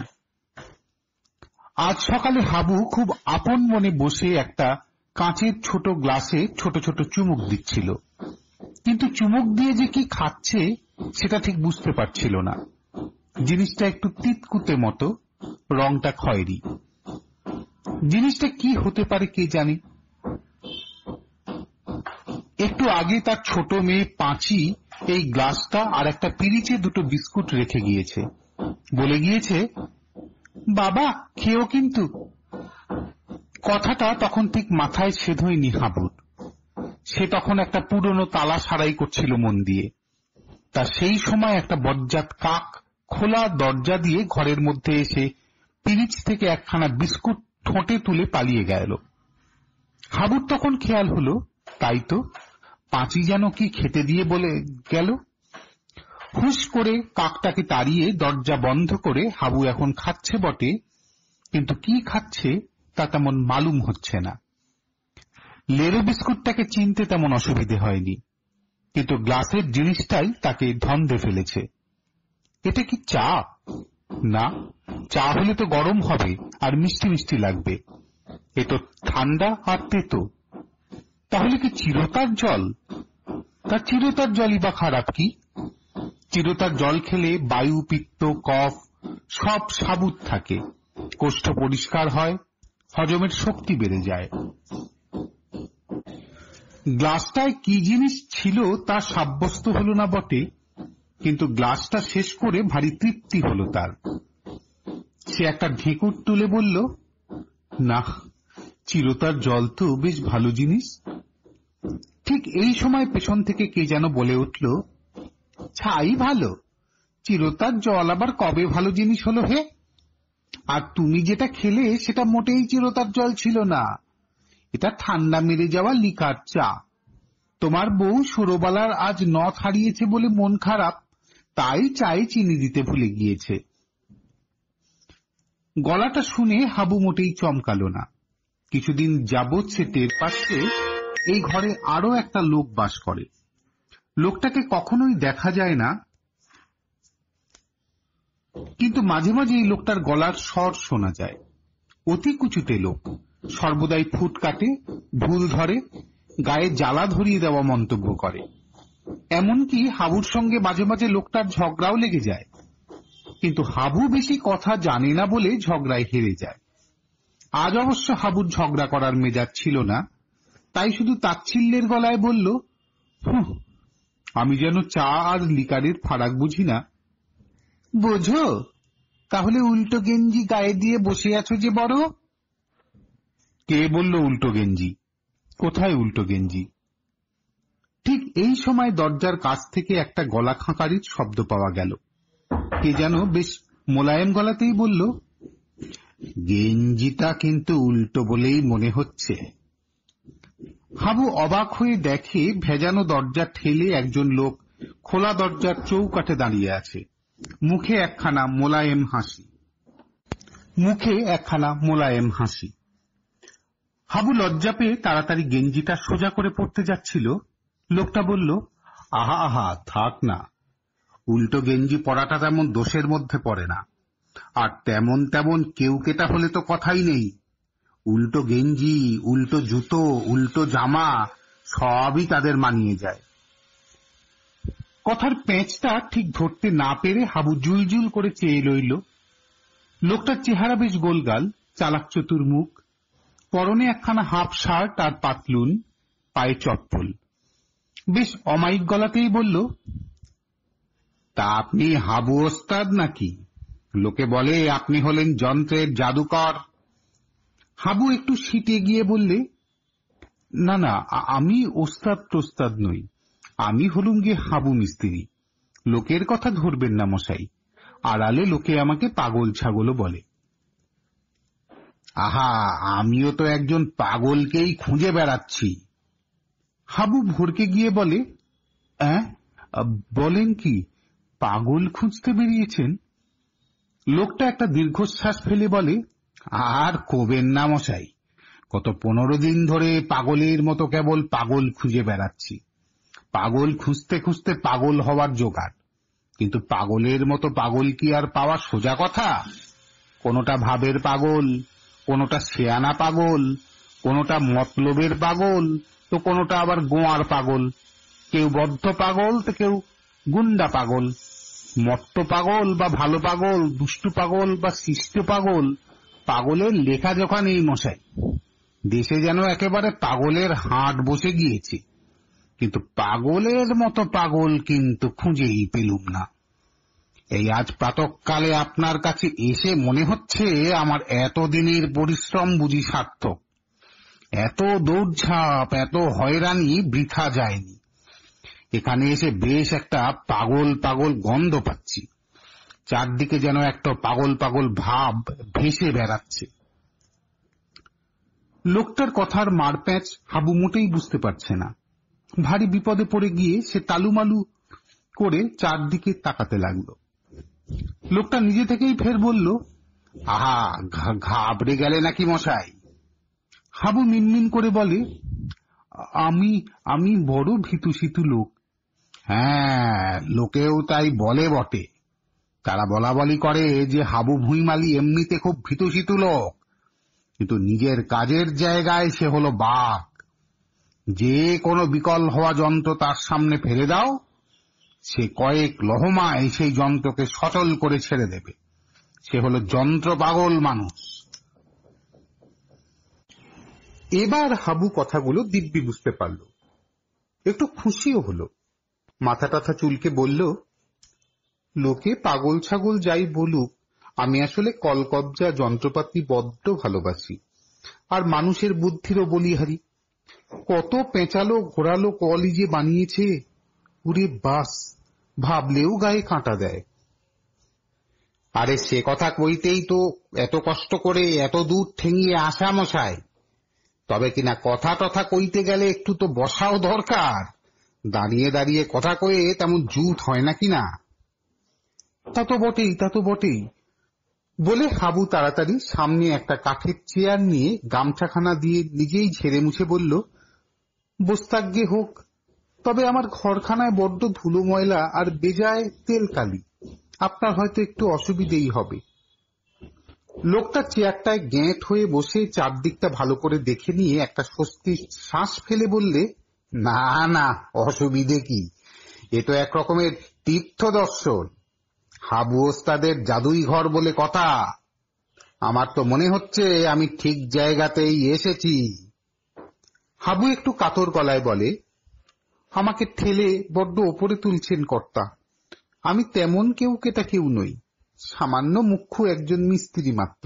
আজ সকালে হাবু খুব আপন মনে বসে একটা কাঁচের ছোট গ্লাসে ছোট ছোট চুমুক দিচ্ছিল, কিন্তু চুমুক দিয়ে যে কি খাচ্ছে সেটা ঠিক বুঝতে পারছিল না। জিনিসটা একটু তিতকুতে মতো, রংটা খয়েরি। জিনিসটা কি হতে পারে কে জানে। একটু আগে তার ছোট মেয়ে পাঁচি এই গ্লাসটা আর একটা পিরিচে দুটো বিস্কুট রেখে গিয়েছে, বলে গিয়েছে, বাবা খেয়েও কিন্তু। কথাটা তখন ঠিক মাথায় সেধইনি হাবুর। সে তখন একটা পুরনো তালা সারাই করছিল মন দিয়ে। তা সেই সময় একটা বজ্জাত কাক খোলা দরজা দিয়ে ঘরের মধ্যে এসে পিরিচ থেকে একখানা বিস্কুট ঠোঁটে তুলে পালিয়ে গেল। হাবুর তখন খেয়াল হলো, তাই তো, পাঁচি যেন কি খেতে দিয়ে বলে গেল। হুশ করে কাকটাকে তাড়িয়ে দরজা বন্ধ করে হাবু এখন খাচ্ছে বটে, কিন্তু কি খাচ্ছে তা তেমন মালুম হচ্ছে না। লেরো বিস্কুটটাকে চিনতে তেমন অসুবিধে হয়নি, কিন্তু গ্লাসের জিনিসটাই তাকে ধন্দে ফেলেছে। এটা কি চা? না, চা হলে তো গরম হবে আর মিষ্টি মিষ্টি লাগবে। এ তো ঠান্ডা আর তেতো। তাহলে কি চিরতার জল? তা চিরতার জলই বা খারাপ কি? চিরতার জল খেলে বায়ু, পিত্ত, কফ সব সাবুত থাকে, কোষ্ঠ পরিষ্কার হয়, হজমের শক্তি বেড়ে যায়। গ্লাসটায় কি জিনিস ছিল তা সাব্যস্ত হলো না বটে, কিন্তু গ্লাসটা শেষ করে ভারী তৃপ্তি হলো তার। সে একটা ঢেকুর তুলে বলল, না, চিরতার জল তো বেশ ভালো জিনিস। ঠিক এই সময় পেছন থেকে কে যেন বলে উঠল, ছাই ভালো, চিরতার জল আবার কবে ভালো জিনিস হলো হে? আর তুমি যেটা খেলে সেটা মোটেই চিরতার জল ছিল না, এটা ঠান্ডা মেরে যাওয়া লিকার চা। তোমার বউ সুরবালার আজ নথ হারিয়েছে বলে মন খারাপ, তাই চায়ে চিনি দিতে ভুলে গিয়েছে। গলাটা শুনে হাবু মোটেই চমকালো না। কিছুদিন যাবৎ সে টের পাচ্ছে এই ঘরে আরো একটা লোক বাস করে। লোকটাকে কখনোই দেখা যায় না, কিন্তু মাঝে মাঝে এই লোকটার গলার স্বর শোনা যায়। অতি কুচুটে লোক, সর্বদাই ফুট কাটে, ভুল ধরে, গায়ে জ্বালা ধরিয়ে দেওয়া মন্তব্য করে। এমনকি হাবুর সঙ্গে মাঝে মাঝে লোকটার ঝগড়াও লেগে যায়, কিন্তু হাবু বেশি কথা জানে না বলে ঝগড়ায় হেরে যায়। আজ অবশ্য হাবুর ঝগড়া করার মেজাজ ছিল না, তাই শুধু তাচ্ছিল্যের গলায় বলল, হুঁ, আমি যেন চা আর লিকারের ফারাক বুঝি না। বোঝো, তাহলে উল্টো গেঞ্জি গায়ে দিয়ে বসে আছো যে বড়। কে বলল উল্টো গেঞ্জি? কোথায় উল্টো গেঞ্জি? ঠিক এই সময় দরজার কাছ থেকে একটা গলা খাঁকারির শব্দ পাওয়া গেল। কে যেন বেশ মোলায়েম গলাতেই বলল, গেঞ্জিটা কিন্তু উল্টো বলেই মনে হচ্ছে। হাবু অবাক হয়ে দেখে ভেজানো দরজা ঠেলে একজন লোক খোলা দরজার চৌকাঠে দাঁড়িয়ে আছে। মুখে একখানা মোলায়েম হাসি মুখে একখানা মোলায়েম হাসি হাবু লজ্জা পেয়ে তাড়াতাড়ি গেঞ্জিটা সোজা করে পড়তে যাচ্ছিল। লোকটা বলল, আহা আহা, থাক না, উল্টো গেঞ্জি পরাটা তেমন দোষের মধ্যে পড়ে না, আর তেমন তেমন কেউ কেটা হলে তো কথাই নেই। উল্টো গেঞ্জি, উল্টো জুতো, উল্টো জামা সবই তাদের মানিয়ে যায়। কথার পেঁচটা ঠিক ধরতে না পেরে হাবু জুলজুল করে চেয়ে রইল। লোকটার চেহারা বেশ গোলগাল, চালাক চতুর মুখ, পরনে একখানা হাফ শার্ট আর পাতলুন, পায়ে চপ্পল। বেশ অমায়িক গলাতেই বলল, তা আপনি হাবু ওস্তাদ নাকি? লোকে বলে আপনি হলেন যন্ত্রের জাদুকর। হাবু একটু সিটে গিয়ে বললে, না না, আমি ওস্তাদ টোস্তাদ নই, আমি হলুম গিয়ে হাবু মিস্ত্রি। লোকের কথা ধরবেন না মশাই, আড়ালে লোকে আমাকে পাগল ছাগলও বলে। আহা, আমিও তো একজন পাগলকেই খুঁজে বেড়াচ্ছি। হাবু ভরকে গিয়ে বলে, হ্যাঁ, বলেন কি, পাগল খুঁজতে বেরিয়েছেন? লোকটা একটা দীর্ঘশ্বাস ফেলে বলে, আর কবেন না মশাই, গত পনেরো দিন ধরে পাগলের মতো কেবল পাগল খুঁজে বেড়াচ্ছি। পাগল খুঁজতে খুঁজতে পাগল হওয়ার জোগাড়, কিন্তু পাগলের মতো পাগল কি আর পাওয়া সোজা কথা? কোনোটা ভাবের পাগল, কোনোটা শেয়ানা পাগল, কোনোটা মতলবের পাগল, তো কোনোটা আবার গোয়ার পাগল। কেউ বদ্ধ পাগল, তো কেউ গুন্ডা পাগল। মট্ট পাগল বা ভালো পাগল, দুষ্টু পাগল বা শিষ্ট পাগল, পাগলের লেখা জোখা নেই মশাই। দেশে যেন একেবারে পাগলের হাট বসে গিয়েছে, কিন্তু পাগলের মতো পাগল কিন্তু খুঁজেই পেলুম না। এই আজ প্রাতঃকালে আপনার কাছে এসে মনে হচ্ছে আমার এতদিনের পরিশ্রম বুঝি সার্থক। এত দৌড়ঝাঁপ, এত হয়রানি বৃথা যায়নি। এখানে এসে বেশ একটা পাগল পাগল গন্ধ পাচ্ছি। চারদিকে যেন একটা পাগল পাগল ভাব ভেসে বেড়াচ্ছে। লোকটার কথার মারপ্যাঁচ হাবু মোটেই বুঝতে পারছে না। ভারী বিপদে পড়ে গিয়ে সে তালুমালু করে চারদিকে তাকাতে লাগলো। লোকটা নিজে থেকেই ফের বলল, আহা, ঘাবড়ে গেলে নাকি মশাই? হাবু মিনমিন করে বলে, আমি আমি বড় ভীতু শীতু লোক। হ্যাঁ, লোকেও তাই বলে বটে। তারা বলা বলি করে যে হাবু ভুঁইমালি এমনিতে খুব ভীতু শীতু লোক, কিন্তু নিজের কাজের জায়গায় সে হলো বাঘ। যে কোনো বিকল হওয়া যন্ত্র তার সামনে ফেলে দাও, সে কয়েক লহমায় সেই যন্ত্রকে সচল করে ছেড়ে দেবে। সে হলো যন্ত্র পাগল মানুষ। এবার হাবু কথাগুলো দিব্যি বুঝতে পারল, একটু খুশিও হলো। মাথা টাথা চুলকে বলল, লোকে পাগল ছাগল যাই বলুক, আমি আসলে কলকবজা যন্ত্রপাতি বড্ড ভালোবাসি, আর মানুষের বুদ্ধিরও বলিহারি। কত পেঁচালো ঘোরালো কলই যে বানিয়েছে, পুরে বাস, ভাবলেও গায়ে কাঁটা দেয়। আরে সে কথা কইতেই তো এত কষ্ট করে এত দূর ঠেঙিয়ে আসা মশাই। তবে কিনা কথা টথা কইতে গেলে একটু তো বসাও দরকার। দাঁড়িয়ে দাঁড়িয়ে কথা কয়ে তেমন জুত হয় নাকি না। তা তো বটেই, তা তো বটেই বলে হাবু তাড়াতাড়ি সামনে একটা কাঠের চেয়ার নিয়ে গামছাখানা দিয়ে নিজেই ঝেড়ে মুছে বলল, বোস্তাগ্যে হোক, তবে আমার ঘরখানায় বড্ড ধুলো ময়লা আর বেজায় তেল কালি, আপনার হয়তো একটু অসুবিধেই হবে। লোকটা চেয়ারটায় গ্যাঁট হয়ে বসে চারদিকটা ভালো করে দেখে নিয়ে একটা স্বস্তির শ্বাস ফেলে বললে, না না, অসুবিধে কি, এ তো এক রকমের তীর্থ দর্শন, হাবু ওস্তাদের জাদুই ঘর বলে কথা। আমার তো মনে হচ্ছে আমি ঠিক জায়গাতেই এসেছি। হাবু একটু কাতর গলায় বলে, আমাকে ঠেলে বড্ড ওপরে তুলছেন কর্তা, আমি তেমন কেউ কেটা কেউ নই, সামান্য মুখ্য একজন মিস্ত্রি মাত্র।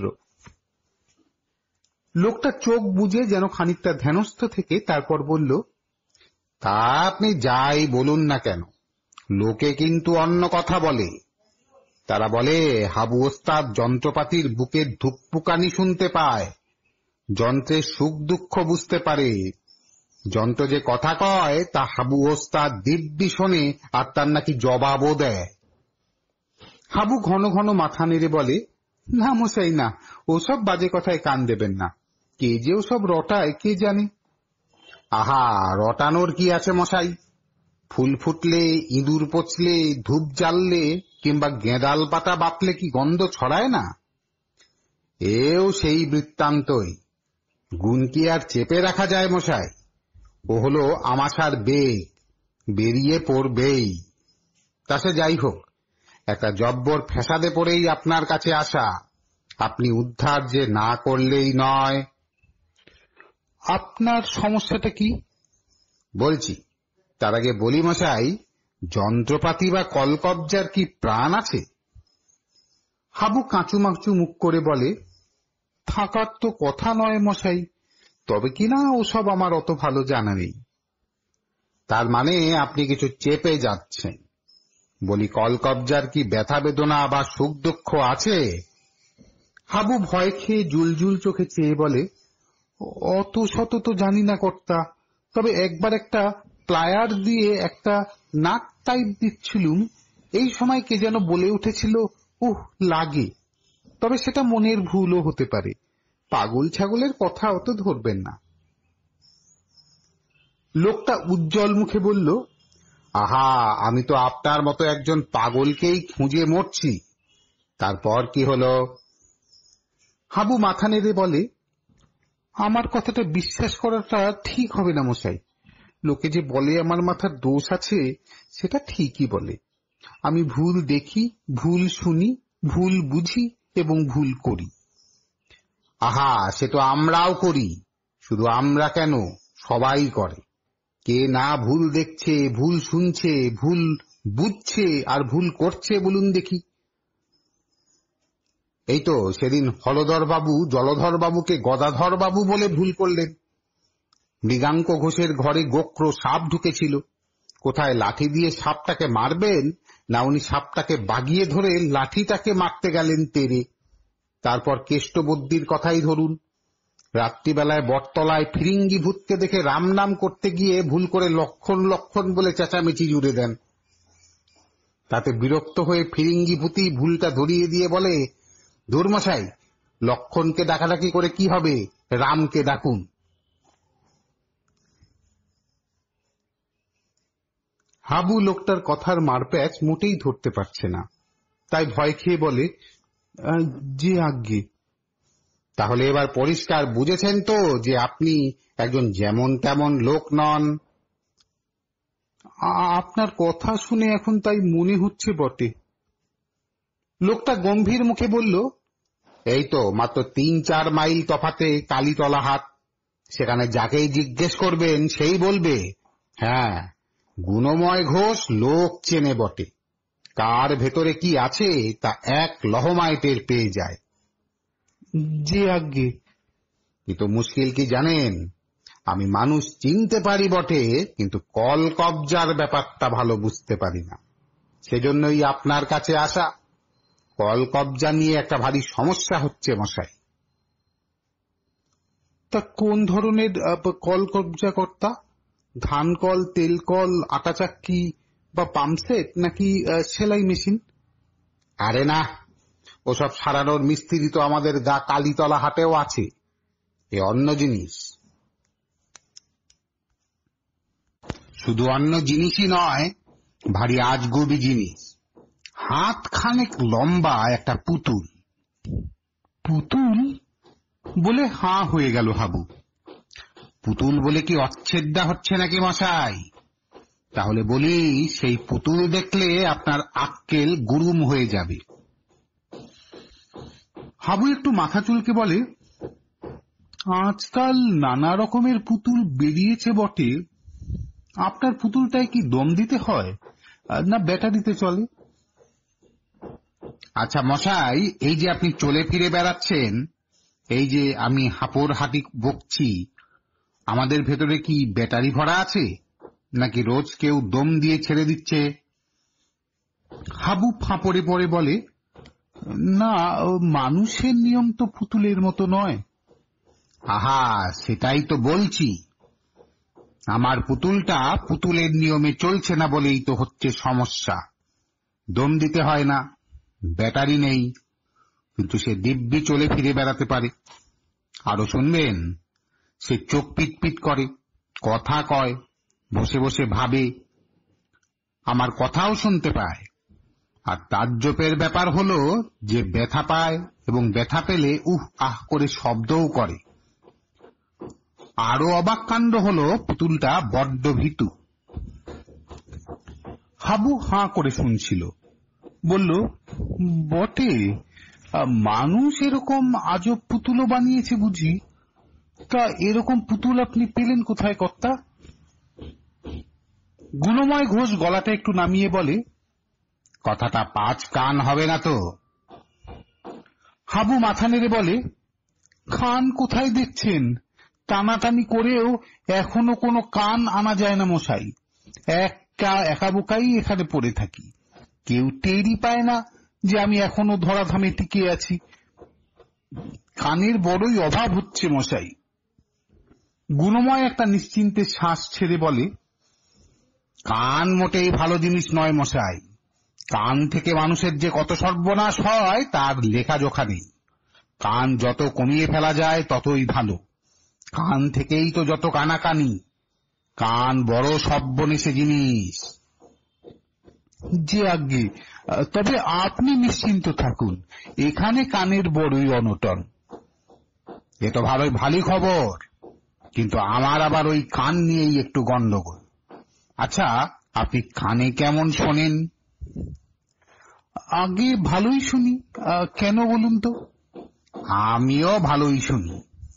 লোকটা চোখ বুজে যেন খানিকটা ধ্যানস্থ থেকে তারপর বলল, তা আপনি যাই বলুন না কেন, লোকে কিন্তু অন্য কথা বলে। তারা বলে হাবু ওস্তাদ যন্ত্রপাতির বুকের ধুকপুকানি শুনতে পায়, যন্ত্রের সুখ দুঃখ বুঝতে পারে, যন্ত্র যে কথা কয় তা হাবু ওস্তাদ দিব্যি শোনে, আর তার নাকি জবাবও দেয়। হাবু ঘন ঘন মাথা নেড়ে বলে, না মশাই না, ওসব বাজে কথায় কান দেবেন না, কে যে ওসব রটায় কে জানে। আহা, রটানোর কি আছে মশাই, ফুল ফুটলে, ইঁদুর পচলে, ধূপ জ্বাললে কিংবা গেঁদাল পাতা বাপলে কি গন্ধ ছড়ায় না? এও সেই বৃত্তান্তই, গুণ কি আর চেপে রাখা যায় মশাই? ও হলো আমাশার বেগ, বেরিয়ে পড়বেই। তা সে যাই হোক, একটা জব্বর ফ্যাসাদে পড়েই আপনার কাছে আসা, আপনি উদ্ধার যে না করলেই নয়। আপনার সমস্যাটা কি বলছি, তার আগে বলি মশাই, যন্ত্রপাতি বা কলকবজার কি প্রাণ আছে? হাবু কাঁচু মাচু মুখ করে বলে, থাকার তো কথা নয় মশাই, তবে কিনা ওসব আমার অত ভালো জানা নেই। তার মানে আপনি কিছু চেপে যাচ্ছেন। বলি, কলকবজার কি ব্যথা বেদনা বা সুখ দুঃখ আছে? হাবু ভয় খেয়ে জুলজুল চোখে চেয়ে বলে, অত শত তো জানি না কর্তা, তবে একবার একটা প্লায়ার দিয়ে একটা নাট টাইপ দিচ্ছিলুম, এই সময় কে যেন বলে উঠেছিল, উহ লাগে, তবে সেটা মনের ভুলও হতে পারে, পাগল ছাগলের কথা অত ধরবেন না। লোকটা উজ্জ্বল মুখে বলল, আহা, আমি তো আপনার মতো একজন পাগলকেই খুঁজে মরছি। তারপর কি হলো? হাবু মাথা নেড়ে বলে, আমার কথাটা বিশ্বাস করাটা ঠিক হবে না মশাই, লোকে যে বলে আমার মাথার দোষ আছে, সেটা ঠিকই বলে। আমি ভুল দেখি, ভুল শুনি, ভুল বুঝি এবং ভুল করি। আহা, সে তো আমরাও করি, শুধু আমরা কেন, সবাই করে। কে না ভুল দেখছে, ভুল শুনছে, ভুল বুঝছে আর ভুল করছে বলুন দেখি? এই তো সেদিন হলধর বাবু জলধর বাবুকে গদাধর বাবু বলে ভুল করলেন। মৃগাঙ্ক ঘোষের ঘরে গোক্র সাপ ঢুকেছিল, কোথায় লাঠি দিয়ে সাপটাকে মারবেন, না উনি সাপটাকে বাগিয়ে ধরে লাঠিটাকে মারতে গেলেন তেরে। তারপর কেষ্টবদ্যির কথাই ধরুন, রাত্রিবেলায় বটতলায় ফিরিঙ্গি ভূতকে দেখে রাম নাম করতে গিয়ে ভুল করে লক্ষণ লক্ষণ বলে চেঁচামেচি জুড়ে দেন। তাতে বিরক্ত হয়ে ফিরিঙ্গি ভূতি ভুলটা ধরিয়ে দিয়ে বলে, ধুরমশাই, লক্ষণকে ডাকাডাকি করে কি হবে, রামকে ডাকুন। হাবু লোকটার কথার মারপ্যাচ মোটেই ধরতে পারছে না, তাই ভয় খেয়ে বলে, যে আজ্ঞে। তাহলে এবার পরিষ্কার বুঝেছেন তো যে আপনি একজন যেমন তেমন লোক নন? আপনার কথা শুনে এখন তাই মনে হচ্ছে বটে। লোকটা গম্ভীর মুখে বলল, এই তো মাত্র তিন চার মাইল তফাতে কালীতলা হাট, সেখানে যাকেই জিজ্ঞেস করবেন সেই বলবে, হ্যাঁ, গুণময় ঘোষ লোক চেনে বটে, কার ভেতরে কি আছে তা এক লহমায় টের পেয়ে যায়। যে আজ্ঞে। কিন্তু মুশকিল কি জানেন, আমি মানুষ চিনতে পারি বটে, কিন্তু কল কবজার ব্যাপারটা ভালো বুঝতে পারি না, সেজন্যই আপনার কাছে আসা। কল কবজা নিয়ে একটা ভারী সমস্যা হচ্ছে মশাই। তা কোন ধরনের কল কবজা কর্তা? ধান কল, তেল কল, আটা চাক্কি বা পাম্পসেট, নাকি সেলাই মেশিন? আরে না, ওসব সারানোর মিস্ত্রি তো আমাদের গা কালীতলা হাটেও আছে, এ অন্য জিনিস। শুধু অন্য জিনিসই নয়, ভারী আজগুবি জিনিস। হাত খানেক লম্বা একটা পুতুল। পুতুল বলে হাঁ হয়ে গেল হাবু। পুতুল বলে কি অচ্ছেদ্যা হচ্ছে নাকি মশাই? তাহলে বলি, সেই পুতুল দেখলে আপনার আক্কেল গুরুম হয়ে যাবে। হাবু একটু মাথা চুলকে বলে, আজকাল নানা রকমের পুতুল বেরিয়েছে বটে, আপনার পুতুলটায় কি দম দিতে হয় না ব্যাটা দিতে চলে? আচ্ছা মশাই, এই যে আপনি চলে ফিরে বেড়াচ্ছেন, এই যে আমি হাপর হাতি বকছি, আমাদের ভেতরে কি ব্যাটারি ভরা আছে, নাকি রোজ কেউ দম দিয়ে ছেড়ে দিচ্ছে? হাবু ফাঁপড়ে পড়ে বলে, না, মানুষের নিয়ম তো পুতুলের মতো নয়। আহা, সেটাই তো বলছি, আমার পুতুলটা পুতুলের নিয়মে চলছে না বলেই তো হচ্ছে সমস্যা। দম দিতে হয় না, ব্যাটারি নেই, কিন্তু সে দিব্যি চলে ফিরে বেড়াতে পারে। আরো শুনবেন, সে চোখ পিটপিট করে, কথা কয়, বসে বসে ভাবে, আমার কথাও শুনতে পায়। আর তাজ্জবের ব্যাপার হলো যে ব্যথা পায়, এবং ব্যথা পেলে উহ আহ করে শব্দও করে। আরো অবাক কাণ্ড হলো, পুতুলটা বড্ড ভীতু। হাবু হাঁ করে শুনছিল, বলল, বটে, মানুষ এরকম আজব পুতুলও বানিয়েছে বুঝি? তা এরকম পুতুল আপনি পেলেন কোথায় কর্তা? গুণময় ঘোষ গলাটা একটু নামিয়ে বলে, কথাটা পাঁচ কান হবে না তো? হাবু মাথা নেড়ে বলে, কান কোথায় দেখছেন, টানাটানি করেও এখনো কোনো কান আনা যায় না মশাই। একা একা বোকাই এখানে পড়ে থাকি, কেউ টেরই পায় না যে আমি এখনো ধরাধামে টিকে আছি। কানের বড়ই অভাব হচ্ছে মশাই। গুণময় একটা নিশ্চিন্তে শ্বাস ছেড়ে বলে, কান মোটেই ভালো জিনিস নয় মশাই। কান থেকে মানুষের যে কত সর্বনাশ হয় তার লেখাজোখা নেই। কান যত কমিয়ে ফেলা যায় ততই ভালো। কান থেকেই তো যত কানাকানি। কান বড় সর্বনেশে জিনিস। যে আজ্ঞে, তবে আপনি নিশ্চিন্ত থাকুন, এখানে কানের বড়ই অনটন। এ তো ভালোই ভালো খবর, কিন্তু আমার আবার ওই কান নিয়েই একটু গন্ডগোল। আচ্ছা, আপনি কানে কেমন শোনেন? আগে ভালোই শুনি, কেন বলুন তো? আমিও ভালোই শুনি,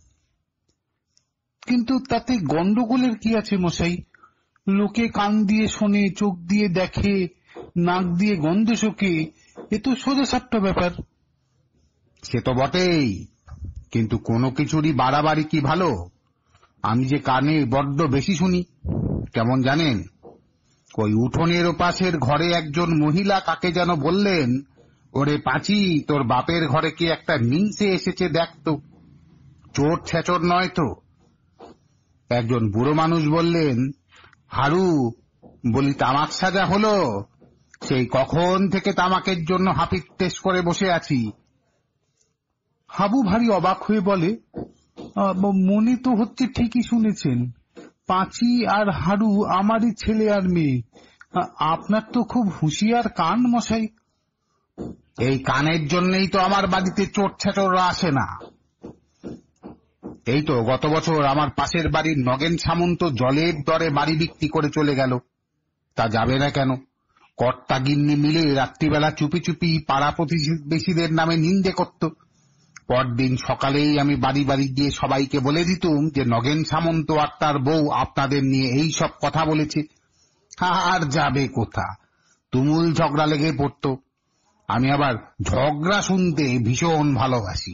কিন্তু তাতে গন্ডগোলের কি আছে মশাই? লোকে কান দিয়ে শোনে, চোখ দিয়ে দেখে, নাক দিয়ে গন্ধ শোকে, এ তো সোজা সাপটা ব্যাপার। সে তো বটেই, কিন্তু কোনো কিছুরই বাড়াবাড়ি কি ভালো? আমি যে কানে বড্ড বেশি শুনি, কেমন জানেন? ওই উঠোনের ওপাশের ঘরে একজন মহিলা কাকে যেন বললেন, ওরে পাঁচি, তোর বাপের ঘরে কি একটা মিনসে এসেছে দেখতো, চোর ছেচর নয় তো? একজন বুড়ো মানুষ বললেন, হারু, বলি তামাক সাজা হলো? সেই কখন থেকে তামাকের জন্য হাপিত্তেশ করে বসে আছি। হাবু ভারী অবাক হয়ে বলে, মনে তো হচ্ছে ঠিকই শুনেছেন, পাঁচি আর হারু আমারই ছেলে আর মেয়ে। আপনার তো খুব হুঁশিয়ার কান মশাই। এই কানের জন্যই তো আমার বাড়িতে চোর ছেচররা আসে না। এই তো গত বছর আমার পাশের বাড়ির নগেন সামন্ত জলের দরে বাড়ি বিক্রি করে চলে গেল। তা যাবে না কেন? কর্তা গিন্নি মিলে রাত্রিবেলা চুপি চুপি পাড়া প্রতিবেশীদের নামে নিন্দে করত। পরদিন সকালেই আমি বাড়ি বাড়ি গিয়ে সবাইকে বলে দিতুম যে নগেন সামন্ত আর তার বউ আপনাদের নিয়ে এই সব কথা বলেছে। আর যাবে কোথা, তুমুল ঝগড়া লেগে পড়ত। আমি আবার ঝগড়া শুনতে ভীষণ ভালোবাসি।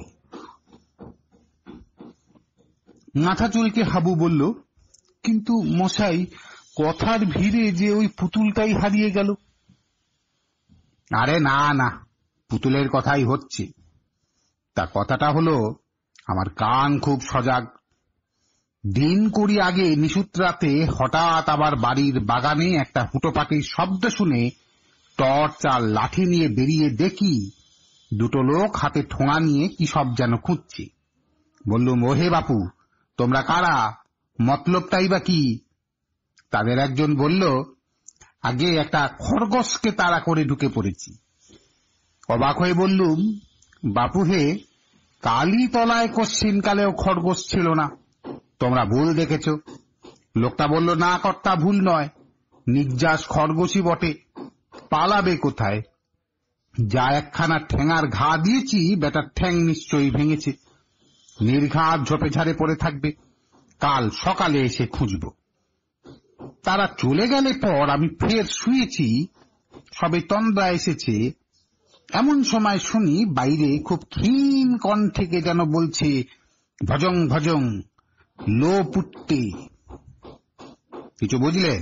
মাথা চুলকে হাবু বলল, কিন্তু মশাই, কথার ভিড়ে যে ওই পুতুলটাই হারিয়ে গেল। আরে না না, পুতুলের কথাই হচ্ছে। তা কথাটা হলো, আমার কান খুব সজাগ। দিন কুড়ি আগে নিশুত রাতে হঠাৎ আবার বাড়ির বাগানে একটা হুটোপাটির শব্দ শুনে টর্চ আর লাঠি নিয়ে বেরিয়ে দেখি দুটো লোক হাতে ঠোঙা নিয়ে কি সব যেন খুঁজছে। বললুম, ওহে বাপু, তোমরা কারা? মতলবটাই বা কি? তাদের একজন বলল, আগে একটা খরগোশকে তাড়া করে ঢুকে পড়েছি। অবাক হয়ে বললুম, বাপু হে, কালী তলায় কশ্চিন কালেও খরগোশ ছিল না, তোমরা ভুল দেখেছ। লোকটা বলল, না কর্তা, ভুল নয়, নির্যাস খরগোশই বটে, পালাবে কোথায়? যা একখানা ঠ্যাঙার ঘা দিয়েছি, বেটার ঠ্যাং নিশ্চয়ই ভেঙেছে, নির্ঘাত ঝোপে ঝাড়ে পড়ে থাকবে, কাল সকালে এসে খুঁজব। তারা চলে গেলে পর আমি ফের শুয়েছি, সবে তন্দ্রা এসেছে। এমন সময় শুনি বাইরে খুব ক্ষীণ কণ্ঠে কে যেন বলছে, ভজং ভজং লো পুট্টে। কিছু বুঝলেন?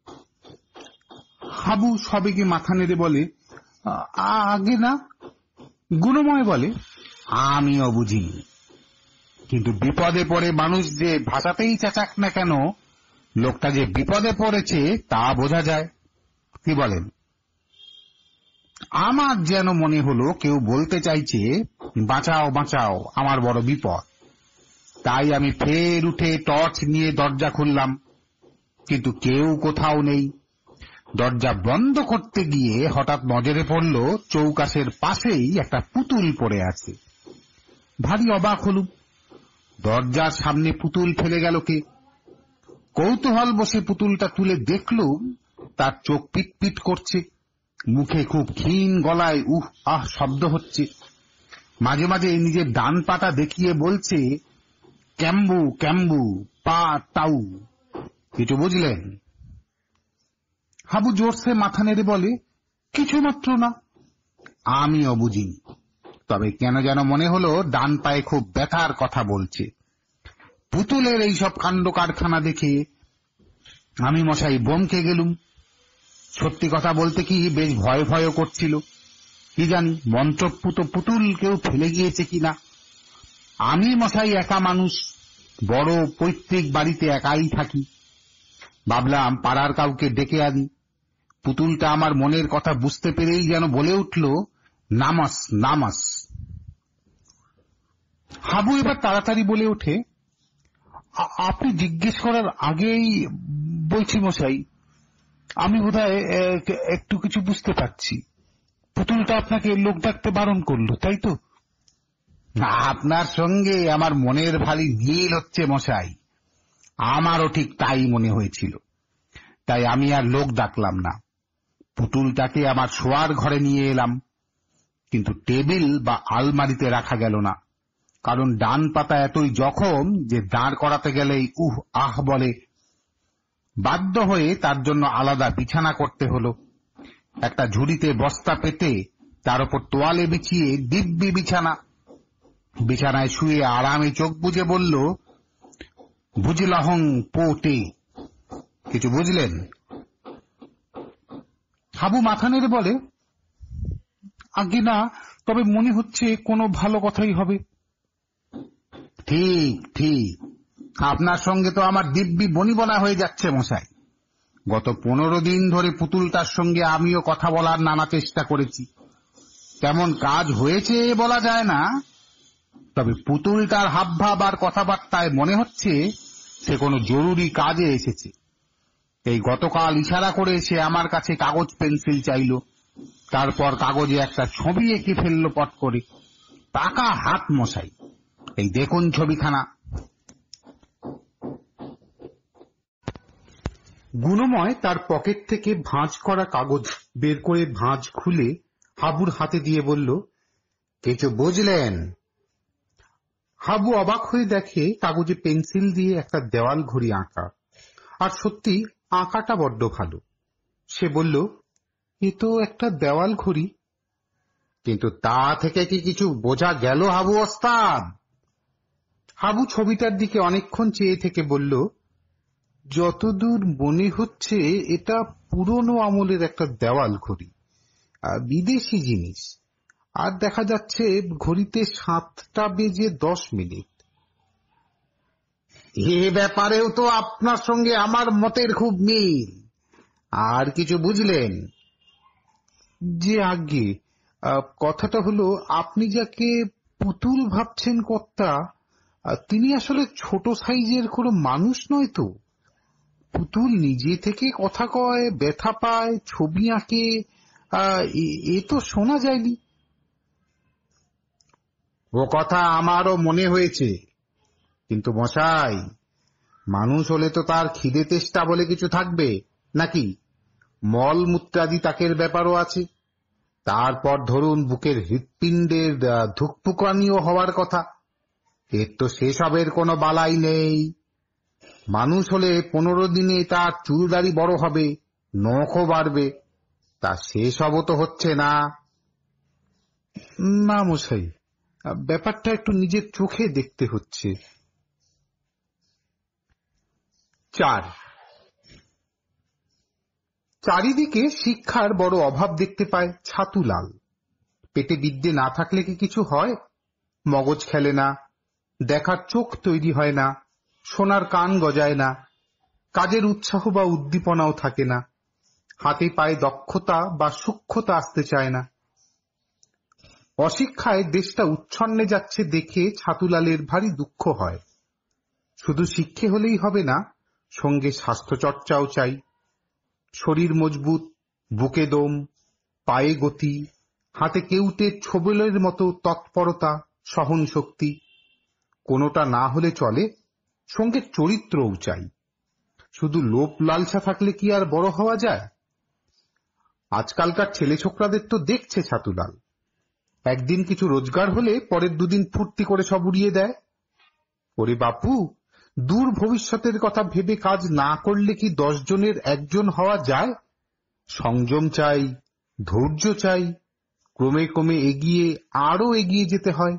হাবু সবেগে মাথা নেড়ে বলে, আগে না। গুণময় বলে, আমিও বুঝিনি, কিন্তু বিপদে পড়ে মানুষ যে ভাষাতেই চেঁচাক না কেন, লোকটা যে বিপদে পড়েছে তা বোঝা যায়। কি বলেন? আমার যেন মনে হলো কেউ বলতে চাইছে, বাঁচাও বাঁচাও, আমার বড় বিপদ। তাই আমি ফের উঠে টর্চ নিয়ে দরজা খুললাম, কিন্তু কেউ কোথাও নেই। দরজা বন্ধ করতে গিয়ে হঠাৎ নজরে পড়ল চৌকাশের পাশেই একটা পুতুল পড়ে আছে। ভারী অবাক হলুম, দরজার সামনে পুতুল ফেলে গেল কে? কৌতূহল বসে পুতুলটা তুলে দেখলুম তার চোখ পিটপিট করছে, মুখে খুব ক্ষীণ গলায় উহ আহ শব্দ হচ্ছে, মাঝে মাঝে নিজের ডান পাটা দেখিয়ে বলছে, ক্যাম্বু ক্যাম্বু পা টাউ। কিছু বুঝলেন? হাবু জোরসে মাথা নেড়ে বলে, কিছু মাত্র না। আমিও বুঝিনি, তবে কেন যেন মনে হলো ডান পায়ে খুব ব্যথার কথা বলছে। পুতুলের এইসব কাণ্ড কারখানা দেখে আমি মশাই বমকে গেলুম। সত্যি কথা বলতে কি বেশ ভয় ভয় করছিল। কি জানি মন্ত্রপুত পুতুল কেউ ফেলে গিয়েছে কিনা। আমি মশাই একা মানুষ, বড় পৈতৃক বাড়িতে একাই থাকি। ভাবলাম পাড়ার কাউকে ডেকে আনি। পুতুলটা আমার মনের কথা বুঝতে পেরেই যেন বলে উঠল, নামাস নামাস। হাবু এবার তাড়াতাড়ি বলে ওঠে, আপনি জিজ্ঞেস করার আগেই বলছি মশাই, আমি বোধহয় একটু কিছু বুঝতে পারছি। পুতুলটা আপনাকে লোক ডাকতে বারণ করলো, তাই তো? আপনার সঙ্গে আমার মনের ভারী মিল হচ্ছে মশাই, আমারও ঠিক তাই মনে হয়েছিল। তাই আমি আর লোক ডাকলাম না, পুতুলটাকে আমার শোয়ার ঘরে নিয়ে এলাম। কিন্তু টেবিল বা আলমারিতে রাখা গেল না, কারণ ডান পাতা এতই জখম যে দাঁড় করাতে গেলেই উহ আহ বলে। বাধ্য হয়ে তার জন্য আলাদা বিছানা করতে হলো। একটা ঝুড়িতে বস্তা পেতে তার উপর তোয়ালে বিছিয়ে দিব্যি বিছানা। বিছানায় শুয়ে আরামে চোখ বুজে বলল, বুঝলাহং পোটে। কিছু বুঝলেন? হাবু মাথা নেড়ে বলে, আগে না, তবে মনে হচ্ছে কোনো ভালো কথাই হবে। ঠিক ঠিক, আপনার সঙ্গে তো আমার দিব্যি বনিবনা হয়ে যাচ্ছে মশাই। গত পনেরো দিন ধরে পুতুলটার সঙ্গে আমিও কথা বলার নানা চেষ্টা করেছি। তেমন কাজ হয়েছে বলা যায় না, তবে পুতুলটার হাবভাব আর কথাবার্তায় মনে হচ্ছে সে কোনো জরুরি কাজে এসেছে। এই গতকাল ইশারা করে সে আমার কাছে কাগজ পেন্সিল চাইল, তারপর কাগজে একটা ছবি এঁকে ফেললো পট করে। পাকা হাত মশাই, এই দেখুন ছবিখানা। গুণময় তার পকেট থেকে ভাঁজ করা কাগজ বের করে ভাঁজ খুলে হাবুর হাতে দিয়ে বলল, কিছু বুঝলেন? হাবু অবাক হয়ে দেখে কাগজে পেন্সিল দিয়ে একটা দেওয়াল ঘড়ি আঁকা, আর সত্যি আঁকাটা বড্ড ভালো। সে বলল, এ তো একটা দেওয়াল ঘড়ি। কিন্তু তা থেকে কি কিছু বোঝা গেল হাবু ওস্তাদ? হাবু ছবিটার দিকে অনেকক্ষণ চেয়ে থেকে বলল, যতদূর মনে হচ্ছে এটা পুরনো আমলের একটা দেওয়াল ঘড়ি, বিদেশি জিনিস। আর দেখা যাচ্ছে ঘড়িতে সাতটা বেজে দশ মিনিট। এ ব্যাপারেও তো আপনার সঙ্গে আমার মতের খুব মিল। আর কিছু বুঝলেন? যে আগে আহ, কথাটা হলো, আপনি যাকে পুতুল ভাবছেন কর্তা, আহ, তিনি আসলে ছোট সাইজের কোনো মানুষ নয় তো। পুতুল নিজে থেকে কথা কয়, ব্যথা পায়, ছবি আঁকে, আহ, এ- এ তো শোনা যায়নি। ও কথা আমারও মনে হয়েছে, কিন্তু মশাই, মানুষ হলে তো তার খিদে তেষ্টা বলে কিছু থাকবে নাকি? মল মূত্রাদি তাকের ব্যাপারও আছে। তারপর ধরুন বুকের হৃৎপিণ্ডের আহ, ধুকপুকানিও হওয়ার কথা। এর তো সেসবের কোনো বালাই নেই। মানুষ হলে পনেরো দিনে তার চুল দাড়ি বড় হবে, নখও বাড়বে, তা সেসবও তো হচ্ছে না। না মশাই, ব্যাপারটা একটু নিজের চোখে দেখতে হচ্ছে। চার, চারিদিকে শিক্ষার বড় অভাব দেখতে পায় ছাতুলাল। পেটে বিদ্যে না থাকলে কি কিছু হয়? মগজ খেলে না, দেখার চোখ তৈরি হয় না, শোনার কান গজায় না, কাজের উৎসাহ বা উদ্দীপনাও থাকে না, হাতে পায়ে দক্ষতা বা সূক্ষ্মতা আসতে চায় না। অশিক্ষায় দেশটা উচ্ছন্নে যাচ্ছে দেখে ছাতুলালের ভারী দুঃখ হয়। শুধু শিক্ষে হলেই হবে না, সঙ্গে স্বাস্থ্য চর্চাও চাই। শরীর মজবুত, বুকে দম, পায়ে গতি, হাতে কেউটে ছোবলের মতো তৎপরতা, সহন শক্তি। কোনোটা না হলে চলে, সঙ্গে চরিত্রও চাই। শুধু লোভ লালসা থাকলে কি আর বড় হওয়া যায়? আজকালকার ছেলে ছোকরাদের তো দেখছে ছাতুলাল, একদিন কিছু রোজগার হলে পরের দুদিন ফুর্তি করে সব উড়িয়ে দেয়। ওরে বাপু, দূর ভবিষ্যতের কথা ভেবে কাজ না করলে কি দশ জনের একজন হওয়া যায়? সংযম চাই, ধৈর্য চাই, ক্রমে ক্রমে এগিয়ে আরো এগিয়ে যেতে হয়।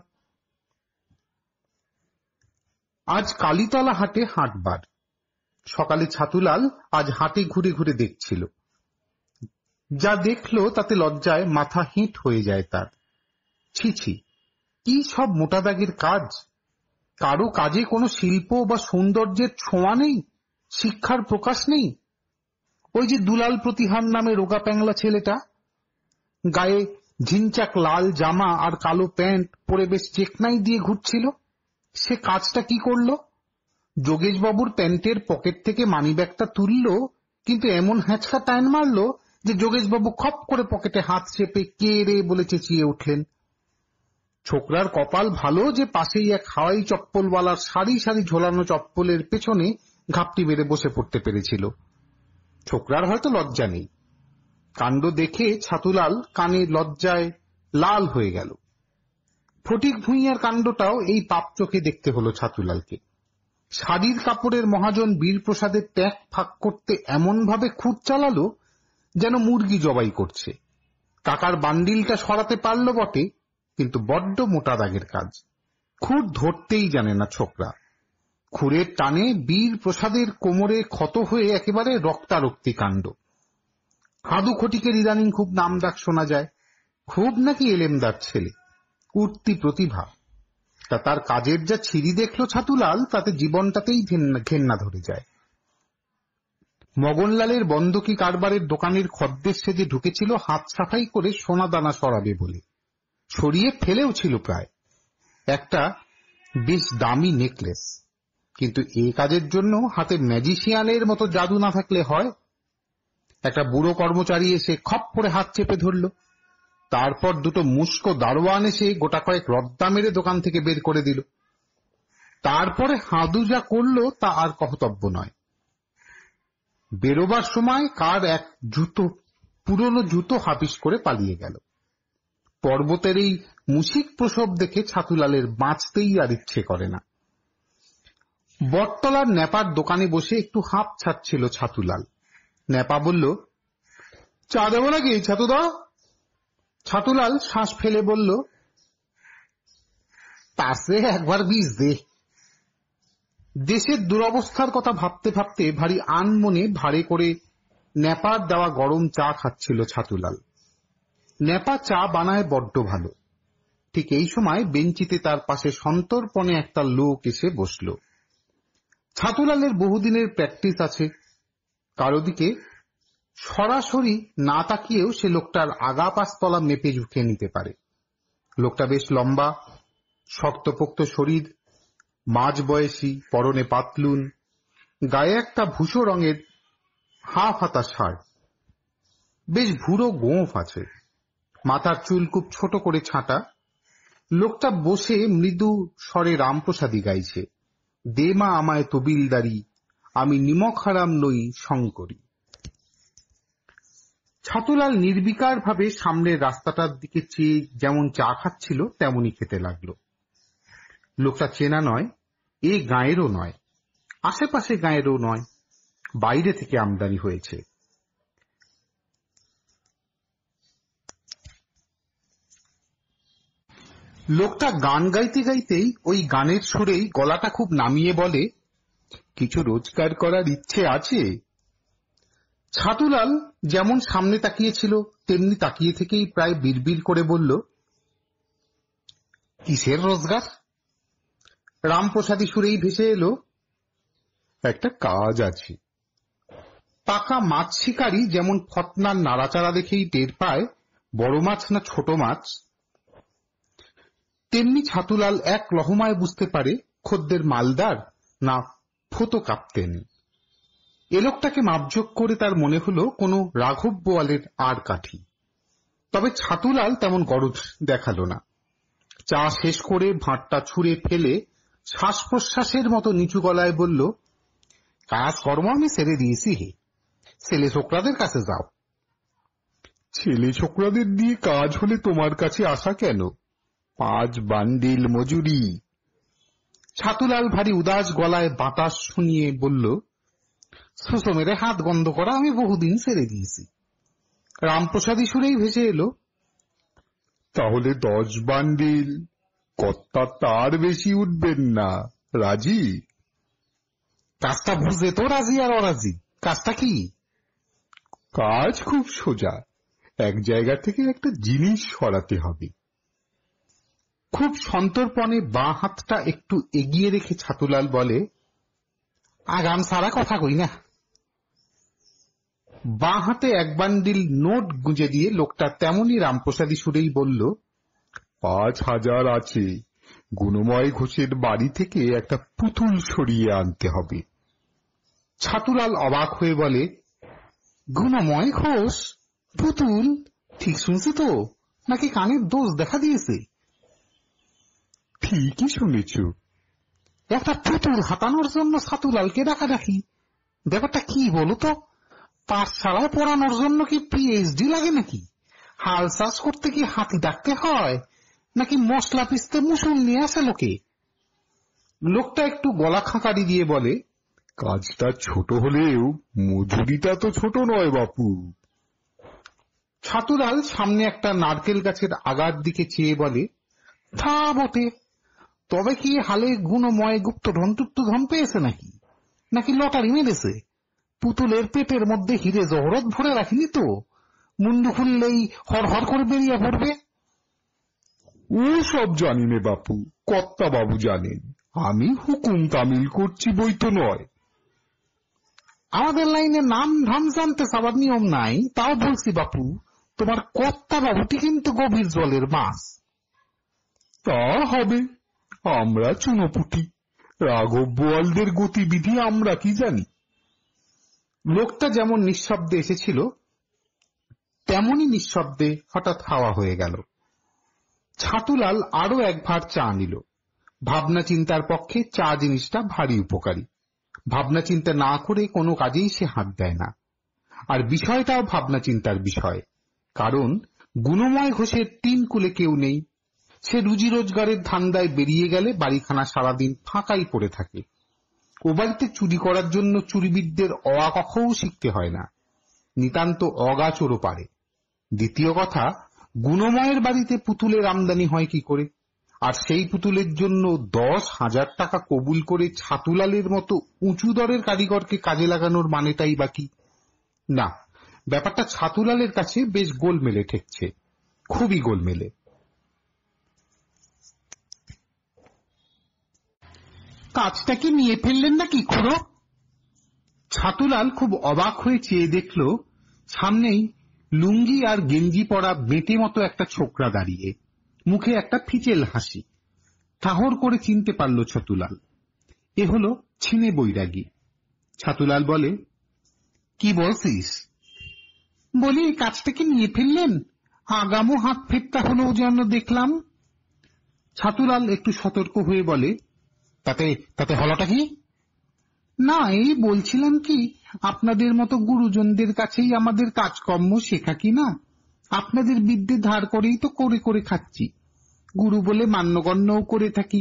আজ কালীতলা হাটে হাটবার। সকালে ছাতুলাল আজ হাটে ঘুরে ঘুরে দেখছিল। যা দেখলো তাতে লজ্জায় মাথা হেঁট হয়ে যায় তার। ছি ছি, কি সব মোটা দাগের কাজ! কারো কাজে কোনো শিল্প বা সৌন্দর্যের ছোঁয়া নেই, শিক্ষার প্রকাশ নেই। ওই যে দুলাল প্রতিহার নামে রোগা প্যাংলা ছেলেটা, গায়ে ঝিনচাক লাল জামা আর কালো প্যান্ট পরে বেশ চেকনাই দিয়ে ঘুরছিল, সে কাজটা কি করলো? যোগেশবাবুর প্যান্টের পকেট থেকে মানিব্যাগটা তুলল, কিন্তু এমন হ্যাঁচকা টান মারল যে যোগেশবাবু খপ করে পকেটে হাত চেপে কে রে বলে চেঁচিয়ে উঠলেন। ছোকরার কপাল ভালো যে পাশেই এক হাওয়াই চপ্পলওয়ালার সারি সারি ঝোলানো চপ্পলের পেছনে ঘাপটি মেরে বসে পড়তে পেরেছিল। ছোকরার হয়তো লজ্জা নেই। কাণ্ড দেখে ছাতুলাল কানে লজ্জায় লাল হয়ে গেল। ফটিক ভূঁইয়ার কাণ্ডটাও এই পাপ চোখে দেখতে হলো ছাতুলালকে। শাড়ির কাপড়ের মহাজন বীরপ্রসাদের ট্যাক ফাঁক করতে এমন ভাবে খুঁত চালালো যেন মুরগি জবাই করছে। টাকার বান্ডিলটা সরাতে পারল বটে, কিন্তু বড্ড মোটা দাগের কাজ। খুঁত ধরতেই জানে না ছোকরা। খুরের টানে বীরপ্রসাদের কোমরে ক্ষত হয়ে একেবারে রক্তারক্তি কাণ্ড। হাদু খটিকের ইদানিং খুব নাম ডাক শোনা যায়। খুব নাকি এলেমদার ছেলে, উঠতি প্রতিভা। তা তার কাজের যা ছিরি দেখলো ছাতুলাল, তাতে জীবনটাতেই ঘেন্না ধরে যায়। মগনলালের বন্ধকি কারবারের দোকানের খদ্দের সেজে ঢুকেছিল হাত সাফাই করে সোনা দানা সরাবে বলে। সরিয়ে ফেলেও ছিল প্রায় একটা বেশ দামি নেকলেস, কিন্তু এ কাজের জন্য হাতে ম্যাজিশিয়ানের মতো জাদু না থাকলে হয়? একটা বুড়ো কর্মচারী এসে খপ করে হাত চেপে ধরল। তারপর দুটো মুস্কো দারোয়ান এসে গোটা কয়েক রদ্দা মেরে দোকান থেকে বের করে দিল। তারপরে হাদু যা করলো তা আর কহতব্য নয়। বেরোবার সময় কার এক জুতো, পুরনো জুতো হাপিস করে পালিয়ে গেল। পর্বতের এই মুশিক প্রসব দেখে ছাতুলালের বাঁচতেই আর ইচ্ছে করে না। বটতলার ন্যাপার দোকানে বসে একটু হাঁপ ছাড়ছিল ছাতুলাল। ন্যাপা বলল, চা দেবো নাকি ছাতুদা? ছাতুলাল শ্বাস ফেলে বলল, পাশে একবার বিষ দে। দেশের দুরবস্থার কথা ভাবতে ভাবতে ভারী আনমনে ভারে করে ন্যাপার দেওয়া গরম চা খাচ্ছিল ছাতুলাল। ন্যাপা চা বানায় বড্ড ভালো। ঠিক এই সময় বেঞ্চিতে তার পাশে সন্তর্পণে একটা লোক এসে বসল। ছাতুলালের বহুদিনের প্র্যাকটিস আছে। কারো দিকে সরাসরি না তাকিয়েও সে লোকটার আগা পাশতলা মেপে ঝুঁকে নিতে পারে। লোকটা বেশ লম্বা, শক্তপোক্ত শরীর, মাঝ বয়সী, পরনে পাতলুন, গায়ে একটা ভূষো রঙের হাফ হাতা শার্ট, বেশ ভুরো গোঁফ আছে, মাথার চুল খুব ছোট করে ছাঁটা। লোকটা বসে মৃদু স্বরে রামপ্রসাদী গাইছে, দে মা আমায় তবিলদারি, আমি নিমক হারাম নই শঙ্করী। ছাতুলাল নির্বিকার ভাবে সামনের রাস্তাটার দিকে চেয়ে যেমন চা খাচ্ছিল তেমনই খেতে লাগলো। লোকটা চেনা নয়, এ গাঁয়েরও নয়, আশেপাশে গাঁয়েরও নয়, বাইরে থেকে আমদানি হয়েছে। লোকটা গান গাইতে গাইতেই ওই গানের সুরেই গলাটা খুব নামিয়ে বলে, কিছু রোজগার করার ইচ্ছে আছে? ছাতুলাল যেমন সামনে তাকিয়েছিল তেমনি তাকিয়ে থেকেই প্রায় বিড়বিড় করে বলল, কিসের রোজগার? রামপ্রসাদী সুরেই ভেসে এলো, একটা কাজ আছে। পাকা মাছ শিকারী যেমন ফতনার নাড়াচাড়া দেখেই টের পায় বড় মাছ না ছোট মাছ, তেমনি ছাতুলাল এক লহমায় বুঝতে পারে খদ্দের মালদার না ফতো কাঁপতেন। এ লোকটাকে মাপজোক করে তার মনে হলো কোনো রাঘব বোয়ালের আর কাঠি। তবে ছাতুলাল তেমন গরজ দেখালো না। চা শেষ করে ভাঁটটা ছুঁড়ে ফেলে শ্বাস প্রশ্বাসের মতো নিচু গলায় বলল, কাজ কর্ম আমি ছেড়ে দিয়েছি হে, ছেলে ছোকরাদের কাছে যাও। ছেলে ছোকরাদের দিয়ে কাজ হলে তোমার কাছে আসা কেন? পাঁচ বান্ডিল মজুরি। ছাতুলাল ভারী উদাস গলায় বাতাস শুনিয়ে বলল, সুসো মেরে হাত গন্ধ করা আমি বহুদিন ছেড়ে দিয়েছি। রামপ্রসাদী সুরেই ভেসে এলো, তাহলে দশ বান্ডিল, কর্তা তার বেশি উঠবেন না, রাজি? কাজটা বুঝে তো রাজি আর অরাজি। কাজটা কি? কাজ খুব সোজা, এক জায়গা থেকে একটা জিনিস সরাতে হবে। খুব সন্তর্পণে বাঁ হাতটা একটু এগিয়ে রেখে ছাতুলাল বলে, আগাম সারা কথা কই না। বাঁ হাতে এক বান্ডিল নোট গুঁজে দিয়ে লোকটা তেমনি রামপ্রসাদী সুরেই বলল, পাঁচ হাজার আছে, গুণময় ঘোষের বাড়ি থেকে একটা পুতুল সরিয়ে আনতে হবে। ছাতুলাল অবাক হয়ে বলে, গুণময় ঘোষ? পুতুল? ঠিক শুনছি তো, নাকি কানের দোষ দেখা দিয়েছে? ঠিকই শুনেছ। একটা পুতুল হাতানোর জন্য ছাতুলালকে ডাকাডাকি, ব্যাপারটা কি বলো তো? পাঠশালায় পড়ানোর জন্য কি পিএইচডি লাগে নাকি? হাল চাষ করতে কি হাতি ডাকতে হয়, নাকি মশলা পিসতে মুসুল নিয়ে আসে লোকে? লোকটা একটু গলা খাঁকারি দিয়ে বলে, কাজটা ছোট হলেও মজুরিটা তো ছোট নয় বাপু। ছাতুলাল সামনে একটা নারকেল গাছের আগার দিকে চেয়ে বলে, তা বটে, তবে কি হালে গুণময় গুপ্তধন টুপ্তধন পেয়েছে নাকি, নাকি লটারি মেরেছে? পুতুলের পেটের মধ্যে হিরে জহরত ভরে রাখিনি তো, মুন্ডু খুললেই হর হর করে বেরিয়ে পড়বে? ও সব জানি নে বাপু, কর্তা বাবু জানেন, আমি হুকুম তামিল করছি বই তো নয়। আমাদের লাইনে নাম ধাম জানতে চাবার নিয়ম নাই, তাও বলছি বাপু, তোমার কর্তা বাবুটি কিন্তু গভীর জলের মাছ। তা হবে, আমরা চুনোপুটি, রাঘব বোয়ালদের গতিবিধি আমরা কি জানি। লোকটা যেমন নিঃশব্দে এসেছিল তেমনি নিঃশব্দে হঠাৎ হাওয়া হয়ে গেল। ছাতুলাল আরো এক ভার চা নিল। ভাবনা চিন্তার পক্ষে চা জিনিসটা ভারী উপকারী। ভাবনা চিন্তা না করে কোনো কাজেই সে হাত দেয় না, আর বিষয়টাও ভাবনা চিন্তার বিষয়। কারণ গুণময় ঘোষের তিন কুলে কেউ নেই। সে রুজি রোজগারের ধান্দায় বেরিয়ে গেলে বাড়িখানা সারাদিন ফাঁকাই পড়ে থাকে। ও বাড়িতে চুরি করার জন্য চুরিবিদদের অ কখও শিখতে হয় না, নিতান্ত অগাচোরও পারে। দ্বিতীয় কথা, গুণময়ের বাড়িতে পুতুলের আমদানি হয় কি করে? আর সেই পুতুলের জন্য দশ হাজার টাকা কবুল করে ছাতুলালের মতো উঁচু দরের কারিগরকে কাজে লাগানোর মানেটাই বা কি? না, ব্যাপারটা ছাতুলালের কাছে বেশ গোলমেলে ঠেকছে, খুবই গোলমেলে। কাজটা কি নিয়ে ফেললেন নাকি খুড়ো? ছাতুলাল খুব অবাক হয়ে চেয়ে দেখল সামনেই লুঙ্গি আর গেঞ্জি পরা বেটে মতো একটা ছোকরা দাঁড়িয়ে, মুখে একটা ফিচেল হাসি। ঠাহর করে চিনতে পারল ছতুলাল, এ হলো ছিনে বৈরাগী। ছাতুলাল বলে, কি বলছিস? বলি, কাজটা কি নিয়ে ফেললেন? আগামও হাত ফেরটা হলো যেন দেখলাম। ছাতুলাল একটু সতর্ক হয়ে বলে, তাতে তাতে হলোটা কি? না, এই বলছিলাম কি, আপনাদের মতো গুরুজনদের কাছেই আমাদের কাজকর্ম শেখা কি না? আপনাদের বিদ্যে ধার করেই তো করে করে খাচ্ছি, গুরু বলে মান্যগণ্যও করে থাকি।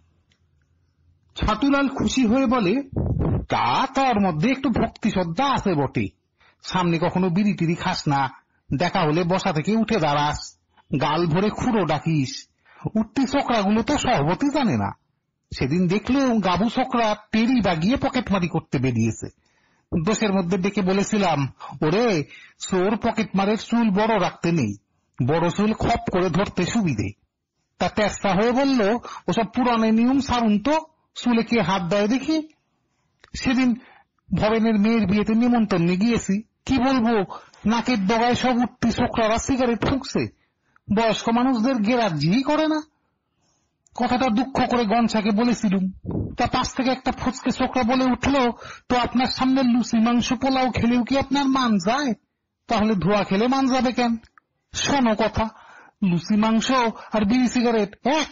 ছাতুলাল খুশি হয়ে বলে, তা তোর মধ্যে একটু ভক্তি শ্রদ্ধা আছে বটে। সামনে কখনো বিড়ি টিড়ি খাস না, দেখা হলে বসা থেকে উঠে দাঁড়াস, গাল ভরে খুঁড়ো ডাকিস। উঠতি ছোকরাগুলো তো সহবতই জানে না। সেদিন দেখলো গাবু ছোকরা টেরি বাগিয়ে পকেটমারি করতে বেরিয়েছে। দোষের মধ্যে ডেকে বলেছিলাম, ওরে চোর পকেটমারের চুল বড় রাখতে নেই, বড় চুল খপ করে ধরতে সুবিধে। তা তেস্তা হয়ে বলল, ওসব পুরানো নিয়ম সারুন তো, চুলে কে হাত দেয় দেখি। সেদিন ভবেনের মেয়ের বিয়েতে নিমন্ত্রণে গিয়েছি, কি বলবো, নাকের ডগায় সব উঠতি ছোকরারা সিগারেট ফুঁকছে, বয়স্ক মানুষদের গেরাজ্জি করে না। কথাটা দুঃখ করে গঞ্ছাকে বলেছিলুম, তা পাশ থেকে একটা ফুচকে ছোকরা বলে উঠলো, তো আপনার সামনে লুচি মাংস পোলাও খেলেও কি আপনার মান যায়? তাহলে ধোয়া খেলে মান যাবে কেন? শোনো কথা, লুচি মাংস আর বিড়ি সিগারেট এক?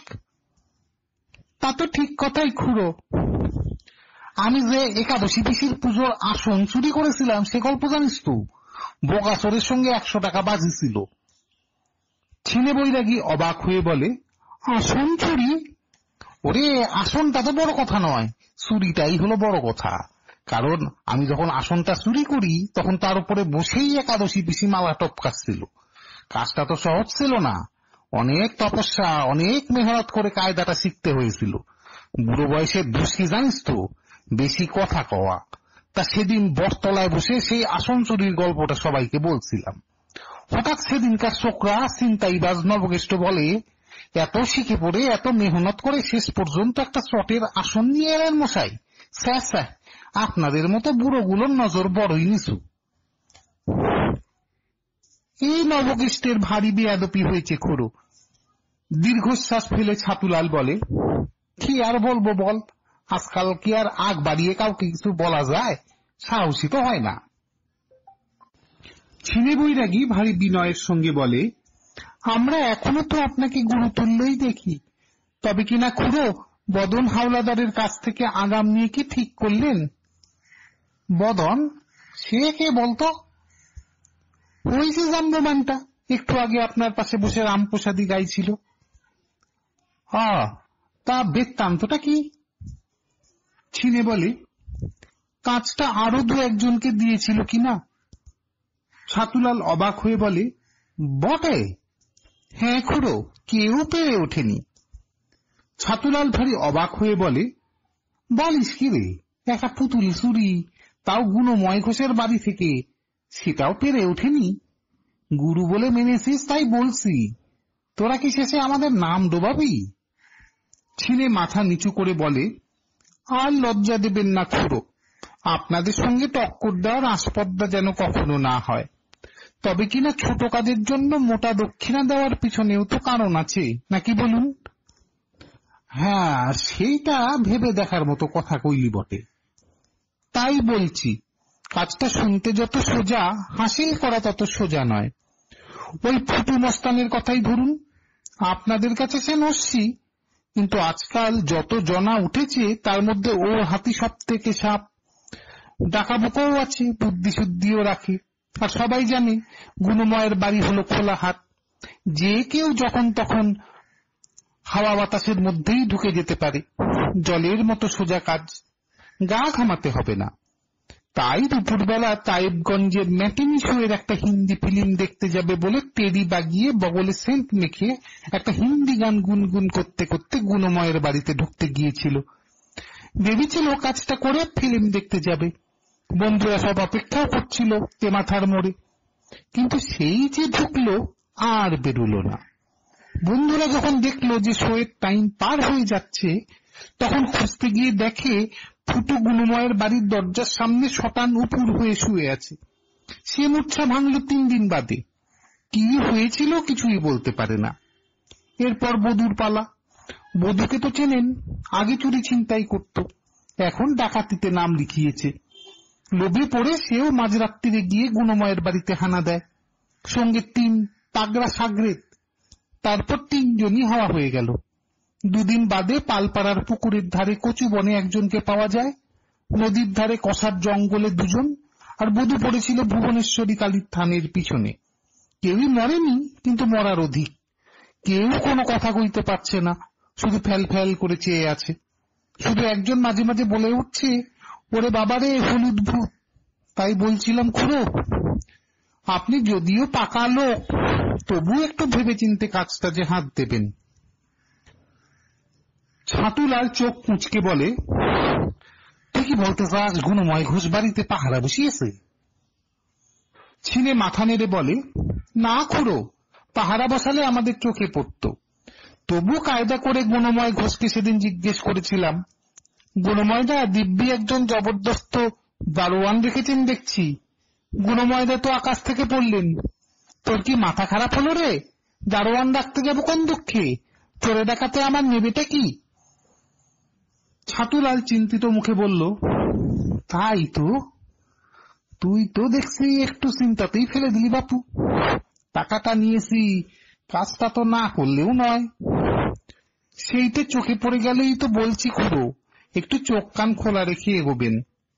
তা তো ঠিক কথাই খুড়ো। আমি যে একাদশী পিসির পুজোর আসন চুরি করেছিলাম সে গল্প জানিস তো? বোগাচরের সঙ্গে একশো টাকা বাজি ছিল। ছিনে বৈরাগী অবাক হয়ে বলে, আসন চুরি? ওরে, আসনটা তো বড় কথা নয়, চুরিটাই হলো বড় কথা। কারণ আমি যখন আসনটা চুরি করি তখন তার উপরে বসেই একাদশী পিসি মালা টপকাচ্ছিল। কাজটা তো সহজ ছিল না, অনেক তপস্যা অনেক মেহনত করে কায়দাটা শিখতে হয়েছিল। বুড়ো বয়সের দোষ কি জানিস তো? বেশি কথা কওয়া। তা সেদিন বটতলায় বসে সেই আসন চুরির গল্পটা সবাইকে বলছিলাম। হঠাৎ সেদিনকার ছোকরা ছিনতাইবাজ নবকেষ্ট বলে, এত শিখে পড়ে এত মেহনত করে শেষ পর্যন্ত একটা চটের আসন নিয়ে এলেন মশাই। স্যা স্যা, আপনাদের মতো বুড়োগুলোর নজর বড়ই নিচু। এই নবকেষ্টের ভারী বেয়াদপি হয়েছে খুড়ো। দীর্ঘশ্বাস ফেলে ছাতুলাল বলে, কি আর বলবো বল, আজকাল কি আর আগ বাড়িয়ে কাউকে কিছু বলা যায়? সাহসী তো হয় না। ছিনে বৈরাগী ভারী বিনয়ের সঙ্গে বলে, আমরা এখনো তো আপনাকে গুরুতুল্যই দেখি। তবে কিনা খুড়ো, বদন হাওলাদারের কাছ থেকে আগাম নিয়ে কি ঠিক করলেন? বদন? সে কে বলতো? ওই যে জাম্বমানটা একটু আগে আপনার পাশে বসে রামপ্রসাদী গাইছিল। হ্যাঁ, তা বৃত্তান্তটা কি? ছিনে বলে, কাজটা আরো দু একজনকে দিয়েছিল কিনা। ছাতুলাল অবাক হয়ে বলে, বটে? হ্যাঁ খুড়ো, কেউ পেরে ওঠেনি। ছাতুলাল ভারী অবাক হয়ে বলে, বলিস কি রে, একটা পুতুল চুরি, তাও গুণময় ঘোষের বাড়ি থেকে, সেটাও পেরে ওঠেনি? গুরু বলে মেনেছিস তাই বলছি, তোরা কি শেষে আমাদের নাম ডোবাবি? ছিনে মাথা নিচু করে বলে, আর লজ্জা দেবেন না খুড়ো, আপনাদের সঙ্গে টক্কর দেওয়ার আস্পর্ধা যেন কখনো না হয়। তবে কিনা ছোট কাজের জন্য মোটা দক্ষিণা দেওয়ার পিছনেও তো কারণ আছে, নাকি বলুন? হ্যাঁ, সেইটা ভেবে দেখার মতো কথা কইলি বটে। তাই বলছি, কাজটা শুনতে যত সোজা, হাসিল করা তত সোজা নয়। ওই ফুটু মস্তানের কথাই ধরুন, আপনাদের কাছে সে নস্যি, কিন্তু আজকাল যত জনা উঠেছে তার মধ্যে ওর হাতি সব থেকে সাপ। ডাকাবুকও আছে, বুদ্ধি শুদ্ধিও রাখে। আর সবাই জানে গুণময়ের বাড়ি হলো খোলা হাত, যে কেউ যখন তখন হাওয়া বাতাসের মধ্যেই ঢুকে যেতে পারে। জলের মতো সোজা কাজ, গা ঘামাতে হবে না। তাই দুপুরবেলা তাইবগঞ্জের ম্যাটিনি শোয়ের একটা হিন্দি ফিল্ম দেখতে যাবে বলে টেরি বাগিয়ে বগলে সেন্ট মেখে একটা হিন্দি গান গুনগুন করতে করতে গুণময়ের বাড়িতে ঢুকতে গিয়েছিল। ভেবেছিল কাজটা করে ফিল্ম দেখতে যাবে, বন্ধুরা সব অপেক্ষাও করছিল তে মাথার মোড়ে। কিন্তু সেই যে ঢুকলো আর বেরুলো না। বন্ধুরা যখন দেখলো যে শোয়ের টাইম পার হয়ে যাচ্ছে, তখন খুঁজতে গিয়ে দেখে ফুটু গুণময়ের বাড়ির দরজার সামনে শটান উপুর হয়ে শুয়ে আছে। সে মূর্ছা ভাঙল তিন দিন বাদে। কি হয়েছিল কিছুই বলতে পারে না। এরপর বধূর পালা। বধূকে তো চেনেন, আগে চুরি ছিনতাই করত, এখন ডাকাতিতে নাম লিখিয়েছে। লোভে পড়ে সেও মাঝরাত্রিরে গিয়ে গুণময়ের বাড়িতে হানা দেয়, সঙ্গে তিন তাগড়া সাগরেদ। তারপর তিনজনই হওয়া হয়ে গেল। দুদিন বাদে পালপাড়ার পুকুরের ধারে কচু বনে একজনকে পাওয়া যায়, নদীর ধারে কষার জঙ্গলে দুজন, আর বধূ পড়েছিল ভুবনেশ্বরী কালীর থানের পিছনে। কেউই মরেনি, কিন্তু মরার অধিক। কেউ কোনো কথা কইতে পারছে না, শুধু ফ্যাল ফ্যাল করে চেয়ে আছে। শুধু একজন মাঝে মাঝে বলে উঠছে, ওরে বাবারে হলুদ ভূত। তাই বলছিলাম খুড়ো, আপনি যদিও পাকা লোক, তবু একটু ভেবে চিনতে কাজটা যে হাত দেবেন। ছাতুলাল চোখ কুঁচকে বলে, তুই কি বলতে চাস গুণময় ঘোষ বাড়িতে পাহারা বসিয়েছে? ছিনে মাথা নেড়ে বলে, না খুড়ো, পাহারা বসালে আমাদের চোখে পড়ত। তবু কায়দা করে গুণময় ঘোষকে সেদিন জিজ্ঞেস করেছিলাম। গুণময়দা দিব্যি একজন জবরদস্ত দারোয়ান রেখেছেন দেখছি। গুণময়দা তো আকাশ থেকে পড়লেন, তোর কি মাথা খারাপ হলো রে? দারোয়ান রাখতে যাবো কোন দুঃখে? চোরে ডাকাতে আমার নেবেটা কি? ছাতুলাল চিন্তিত মুখে বলল, তাই তো, তুই তো দেখছি একটু চিন্তাতেই ফেলে দিলি বাপু। টাকাটা নিয়েছি, কাজটা তো না করলেও নয়। সেইটা চোখে পড়ে গেলেই তো বলছি খুড়ো, একটু চোখ কান খোলা রেখে এগোবেন।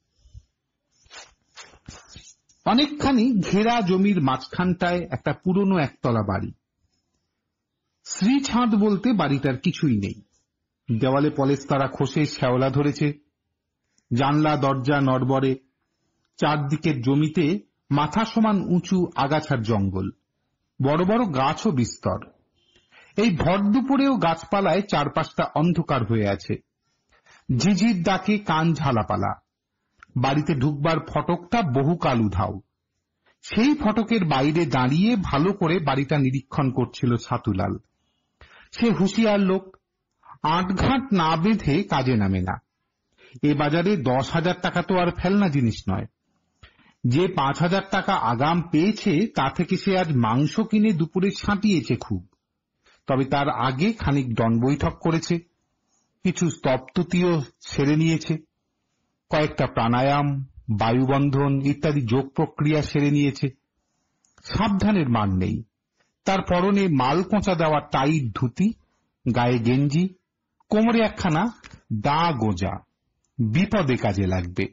অনেকখানি ঘেরা জমির মাঝখানটায় একটা পুরনো একতলা বাড়ি। শ্রী ছাদ বলতে বাড়িটার কিছুই নেই। দেওয়ালে পলেস্তারা খসে শ্যাওলা ধরেছে, জানলা দরজা নড়বড়ে। চারদিকের জমিতে মাথা সমান উঁচু আগাছার জঙ্গল, বড় বড় গাছও বিস্তর। এই ভর দুপুরেও গাছপালায় চারপাশটা অন্ধকার হয়ে আছে। ঝিঝির ডাকে কান ঝালাপালা। বাড়িতে ঢুকবার ফটকটা বহুকাল উধাও। সেই ফটকের বাইরে দাঁড়িয়ে ভালো করে বাড়িটা নিরীক্ষণ করছিল ছাতুলাল। সে হুঁশিয়ার লোক, আটঘাট না বেঁধে কাজে নামে না। এ বাজারে দশ হাজার টাকা তো আর ফেলনা জিনিস নয়। যে পাঁচ হাজার টাকা আগাম পেয়েছে তা থেকে সে আজ মাংস কিনে দুপুরে ছাঁটিয়েছে খুব। তবে তার আগে খানিক দণ্ড বৈঠক করেছে, কিছু স্তবতুতিও সেরে নিয়েছে, কয়েকটা প্রাণায়াম, বায়ুবন্ধন ইত্যাদি যোগ প্রক্রিয়া সেরে নিয়েছে। সাবধানের মান নেই। তার পরনে মাল কোঁচা দেওয়া টাইট ধুতি, গায়ে গেঞ্জি, কোমরে একখানা দা গোঁজা, বিপদে কাজে লাগবে।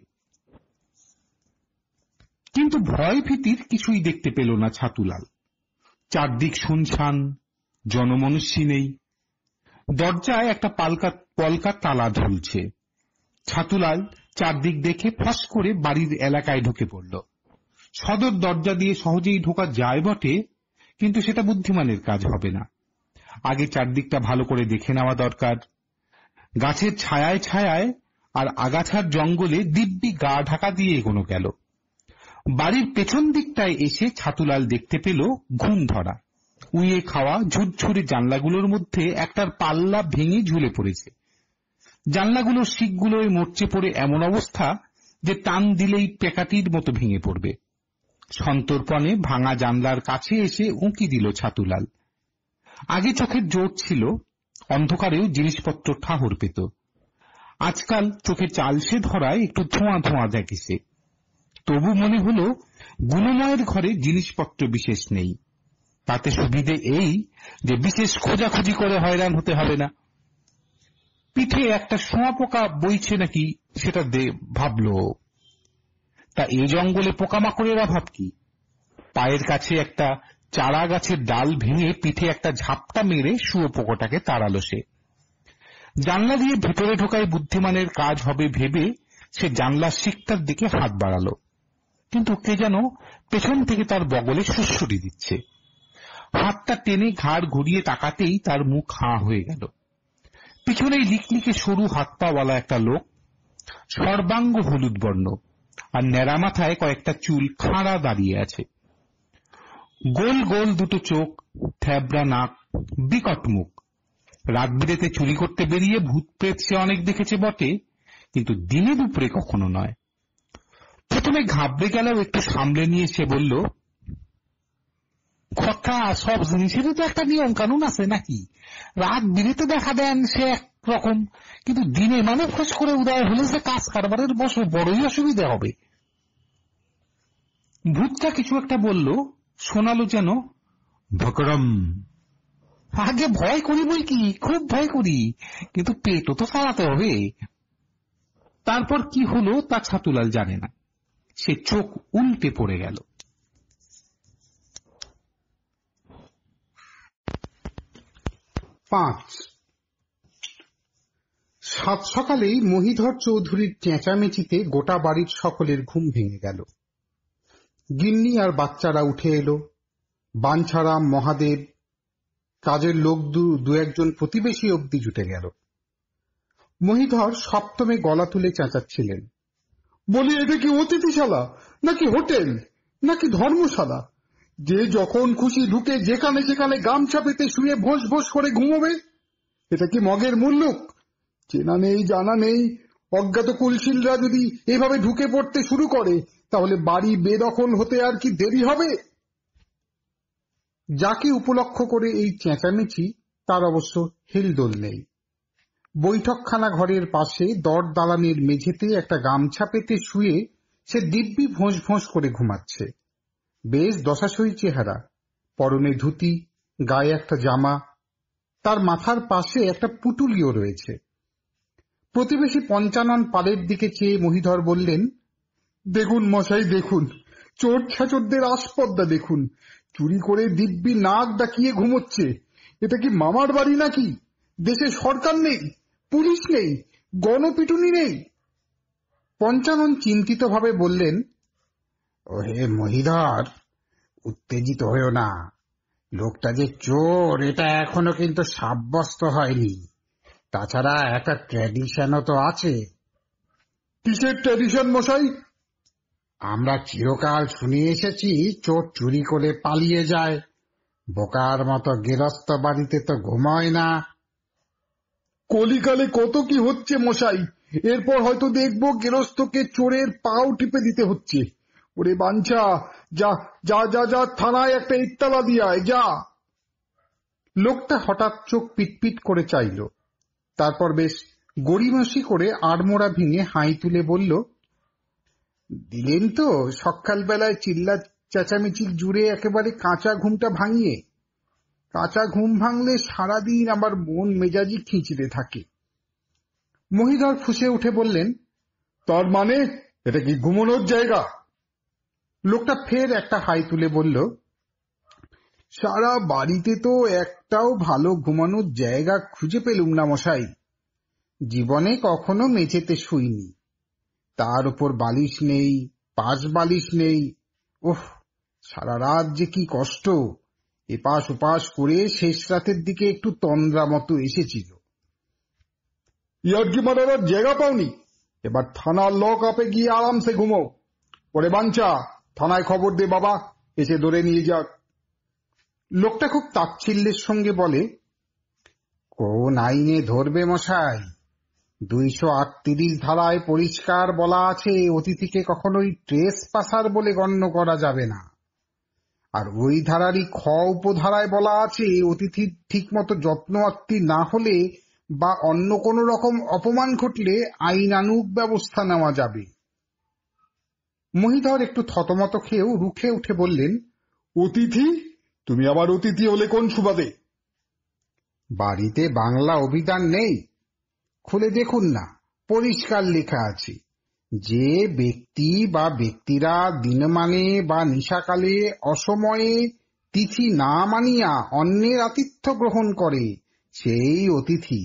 কিন্তু ভয় ভীতির কিছুই দেখতে পেল না ছাতুলাল। চারদিক শুনশান, জনমনুষ্যী নেই। দরজায় একটা পালকা পলকা তালা ঝুলছে। ছাতুলাল চারদিক দেখে ফস করে বাড়ির এলাকায় ঢুকে পড়ল। সদর দরজা দিয়ে সহজেই ঢোকা যায় বটে, কিন্তু সেটা বুদ্ধিমানের কাজ হবে না। আগে চারদিকটা ভালো করে দেখে নেওয়া দরকার। গাছের ছায়ায় ছায়ায় আর আগাছার জঙ্গলে দিব্যি গা ঢাকা দিয়ে এগোনো গেল। বাড়ির পেছন দিকটায় এসে ছাতুলাল দেখতে পেল ঘুম ধরা, উইয়ে খাওয়া ঝুরঝুরে জানলাগুলোর মধ্যে একটার পাল্লা ভেঙে ঝুলে পড়েছে। জানলাগুলোর শিকগুলোয় মরচে পড়ে এমন অবস্থা যে টান দিলেই পেকাটির মতো ভেঙে পড়বে। সন্তর্পণে ভাঙা জানলার কাছে এসে উঁকি দিল ছাতুলাল। আগে চোখের জোর ছিল, অন্ধকারেও জিনিসপত্র ঠাহর পেত। আজকাল চোখে চালসে ধরায় একটু ধোঁয়া ধোঁয়া দেখেছে। তবু মনে হল গুণময়ের ঘরে জিনিসপত্র বিশেষ নেই। তাতে সুবিধে এই যে বিশেষ খোঁজাখুঁজি করে হয়রান হতে হবে না। পিঠে একটা শোঁয়া পোকা বইছে নাকি সেটা ভাবল। তা এ জঙ্গলে পোকামাকড়ের অভাব কি? পায়ের কাছে একটা চারা গাছের ডাল ভেঙে পিঠে একটা ঝাপটা মেরে শুয়োপোকাটাকে তাড়ালো সে। জানলা দিয়ে ভেতরে ঢোকায় বুদ্ধিমানের কাজ হবে ভেবে সে জানলার শিকটার দিকে হাত বাড়ালো, কিন্তু কে যেন পেছন থেকে তার বগলে সুড়সুড়ি দিচ্ছে। হাতটা টেনে ঘাড় ঘুরিয়ে তাকাতেই তার মুখ হাঁ হয়ে গেল। পিছনেই লিকলিকে সরু হাত পাওয়ালা একটা লোক, সর্বাঙ্গ হলুদ বর্ণ, আর ন্যাড়া মাথায় কয়েকটা চুল খাঁড়া দাঁড়িয়ে আছে। গোল গোল দুটো চোখ, থ্যাবড়া নাক, বিকট মুখ। রাত বিরেতে চুরি করতে বেরিয়ে ভূত প্রেত সে অনেক দেখেছে বটে, কিন্তু দিনে দুপুরে কখনো নয়। প্রথমে ঘাবড়ে গেলেও একটু সামলে নিয়ে সে বলল, কথা সব জিনিসেরই তো একটা নিয়ম কানুন আছে নাকি? রাত বিরেতে দেখা দেন সে একরকম, কিন্তু দিনে মানে খোঁজ করে উদয় হলে যে কাজ কারবারের বসে বড়ই অসুবিধা হবে। ভূতটা কিছু একটা বলল, শোনালো যেন ভকরম। আগে ভয় করি বই কি, খুব ভয় করি, কিন্তু পেটও তো চালাতে হবে। তারপর কি হলো তা ছাতুলাল জানে না। সে চোখ উল্টে পড়ে গেল। পাঁচ সাত সকালেই মহিধর চৌধুরীর চেঁচামেচিতে গোটা বাড়ির সকলের ঘুম ভেঙে গেল। গিন্নি আর বাচ্চারা উঠে এলো। বাঞ্ছারাম, মহাদেব, কাজের লোক দু একজন প্রতিবেশী অবধি জুটে গেল। মহিধর সপ্তমে গলা তুলে চেঁচাচ্ছিলেন, বলি এটা কি অতিথিশালা নাকি হোটেল নাকি ধর্মশালা? যে যখন খুশি ঢুকে যেখানে সেখানে গামছা পেতে শুয়ে ভোস ভোস করে ঘুমোবে? এটা কি মগের মুল্লুক? চেনা নেই জানা নেই অজ্ঞাত কুলশীলরা যদি এভাবে ঢুকে পড়তে শুরু করে, তাহলে বাড়ি বেদখল হতে আর কি দেরি হবে? যাকে উপলক্ষ করে এই চেঁচামেচি তার অবশ্য হেলদোল নেই। বৈঠকখানা ঘরের পাশে দর দালানের মেঝেতে একটা গামছা পেতে শুয়ে সে দিব্যি ভোঁস ভোঁস করে ঘুমাচ্ছে। বেশ দশাসই চেহারা, পরনে ধুতি, গায়ে একটা জামা, তার মাথার পাশে একটা পুটুলিও রয়েছে। প্রতিবেশী পঞ্চানন পালের দিকে চেয়ে মহিধর বললেন, দেখুন মশাই দেখুন, চোর ছাচরদের আসপদ্দা দেখুন, চুরি করে দিব্যি নাক ডাকিয়ে ঘুমোচ্ছে। এটা কি মামার বাড়ি নাকি? দেশে সরকার নেই, পুলিশ নেই, গণপিটুনি নেই? পঞ্চানন চিন্তিত ভাবে বললেন, ওহে মহিধর, উত্তেজিত হয়েও না। লোকটা যে চোর এটা এখনো কিন্তু সাব্যস্ত হয়নি। তাছাড়া একটা ট্র্যাডিশনও তো আছে। কিসের ট্র্যাডিশন মশাই? আমরা চিরকাল শুনে এসেছি চোর চুরি করে পালিয়ে যায়, বোকার মতো গেরস্ত বাড়িতে তো ঘুমায় না। কলিকালে কত কি হচ্ছে মশাই, এরপর হয়তো দেখবো গেরস্তকে চোরের পাও টিপে দিতে হচ্ছে। ওরে বাঞ্ছা, যা যা যা যা থানায় একটা ইত্তালা দিয়ায় যা। লোকটা হঠাৎ চোখ পিটপিট করে চাইল, তারপর বেশ গড়িমসি করে আড়মোড়া ভেঙে হাই তুলে বলল, দিলেন তো সকালবেলায় চিল্লা চেঁচামেচি জুড়ে একেবারে কাঁচা ঘুমটা ভাঙিয়ে। কাঁচা ঘুম ভাঙলে সারাদিন আমার মন মেজাজি খিঁচড়ে থাকে। মহিধর ফুঁসে উঠে বললেন, তার মানে এটা কি ঘুমানোর জায়গা? লোকটা ফের একটা হাই তুলে বলল, সারা বাড়িতে তো একটাও ভালো ঘুমানোর জায়গা খুঁজে পেলুম না মশাই। জীবনে কখনো মেঝেতে শুইনি, তার উপর বালিশ নেই, পাশ বালিশ নেই। ওহ, সারা রাত যে কি কষ্ট! এপাশ ওপাশ করে শেষ রাতের দিকে একটু তন্দ্রা মতো এসেছিল। ইয়ার্কি মারার জায়গা পাওনি? এবার থানার লক আপে গিয়ে আরামসে ঘুমো। পরে বাঞ্চা, থানায় খবর দে বাবা, এসে ধরে নিয়ে যাক। লোকটা খুব তাচ্ছিল্যের সঙ্গে বলে, কোন আইনে ধরবে মশাই? দুইশো আটত্রিশ ধারায় পরিষ্কার বলা আছে অতিথিকে কখনোই ট্রেস পাসার বলে গণ্য করা যাবে না। আর ওই ধারারই খ উপধারায় বলা আছে অতিথির ঠিক মতো যত্ন আত্তি না হলে বা অন্য কোন রকম অপমান ঘটলে আইনানুগ ব্যবস্থা নেওয়া যাবে। মহিধর একটু থতমত খেয়েও রুখে উঠে বললেন, অতিথি? তুমি আবার অতিথি হলে কোন সুবাদে? বাড়িতে বাংলা অভিধান নেই? খুলে দেখুন না, পরিষ্কার লেখা আছে, যে ব্যক্তি বা ব্যক্তিরা দিনমানে বা নিশাকালে অসময়ে তিথি না মানিয়া অন্যের আতিথ্য গ্রহণ করে সেই অতিথি।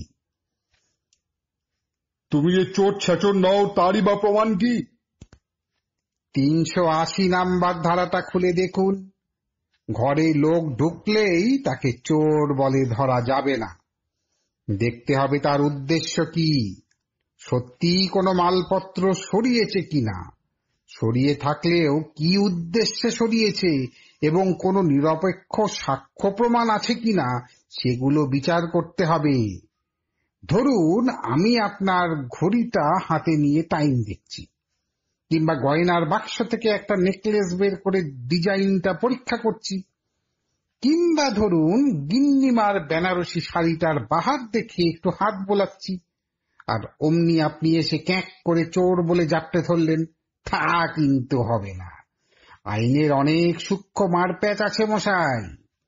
তুমি যে চোর ছেচর নও তারই বা প্রমাণ কি? তিনশো আশি নাম্বার ধারাটা খুলে দেখুন। ঘরে লোক ঢুকলেই তাকে চোর বলে ধরা যাবে না। দেখতে হবে তার উদ্দেশ্য কি, সত্যি কোনো মালপত্র সরিয়েছে কিনা, সরিয়ে থাকলেও কি উদ্দেশ্যে সরিয়েছে এবং কোনো নিরপেক্ষ সাক্ষ্য প্রমাণ আছে কিনা সেগুলো বিচার করতে হবে। ধরুন আমি আপনার ঘড়িটা হাতে নিয়ে টাইম দেখছি, কিংবা গয়নার বাক্স থেকে একটা নেকলেস বের করে ডিজাইনটা পরীক্ষা করছি, কিংবা ধরুন গিন্নিমার বেনারসি শাড়িটার বাহার দেখে একটু হাত বোলাচ্ছি, আর অমনি আপনি এসে ক্যাঁক করে চোর বলে জাপটে ধরলেন, তা কিন্তু হবে না। আইনের অনেক সূক্ষ্ম মারপ্যাচ আছে মশাই।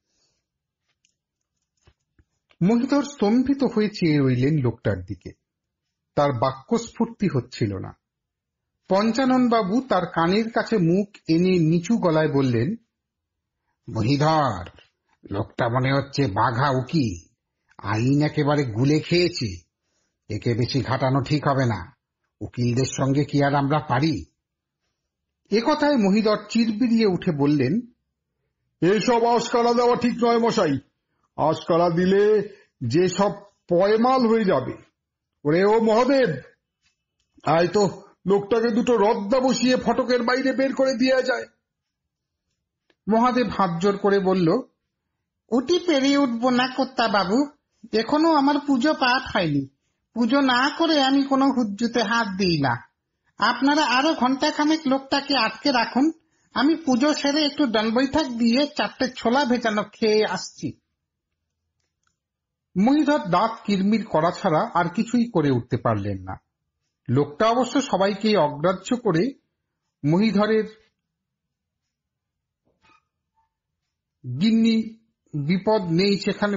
মহিধর স্তম্ভিত হয়ে চেয়ে রইলেন লোকটার দিকে। তার বাক্যস্ফূর্তি হচ্ছিল না। পঞ্চানন বাবু তার কানের কাছে মুখ এনে নিচু গলায় বললেন, মহিধর, লোকটা মনে হচ্ছে বাঘা উকিল, আইন একেবারে গুলে খেয়েছে। একে বেশি ঘাটানো ঠিক হবে না। উকিলদের সঙ্গে কি আর আমরা পারি? এ কথায় মহিধর চিরবিরিয়ে উঠে বললেন, এসব আশকারা দেওয়া ঠিক নয় মশাই। আশকারা দিলে যে সব পয়মাল হয়ে যাবে। ওরে ও মহাদেব, আয় তো লোকটাকে দুটো রদ্দা বসিয়ে ফটকের বাইরে বের করে দিয়ে যায়। মহাদেব হাত জোর করে বলল, ওটি পেরিয়ে উঠবো না কর্তা বাবু, এখনো আমার পুজো পাঠ হয়নি। পুজো না করে আমি কোনো হুজ্জুতে হাত দিই না। আপনারা আরো ঘন্টা খানেক লোকটাকে আটকে রাখুন, আমি পুজো সেরে একটু দণ্ডবৈঠক দিয়ে চারটে ছোলা ভেজানো খেয়ে আসছি। মহিধর দাঁত কিরমির করা ছাড়া আর কিছুই করে উঠতে পারলেন না। লোকটা অবশ্য সবাইকে অগ্রাহ্য করে মহিধরের গিন্নি বিপদ নেই সেখানে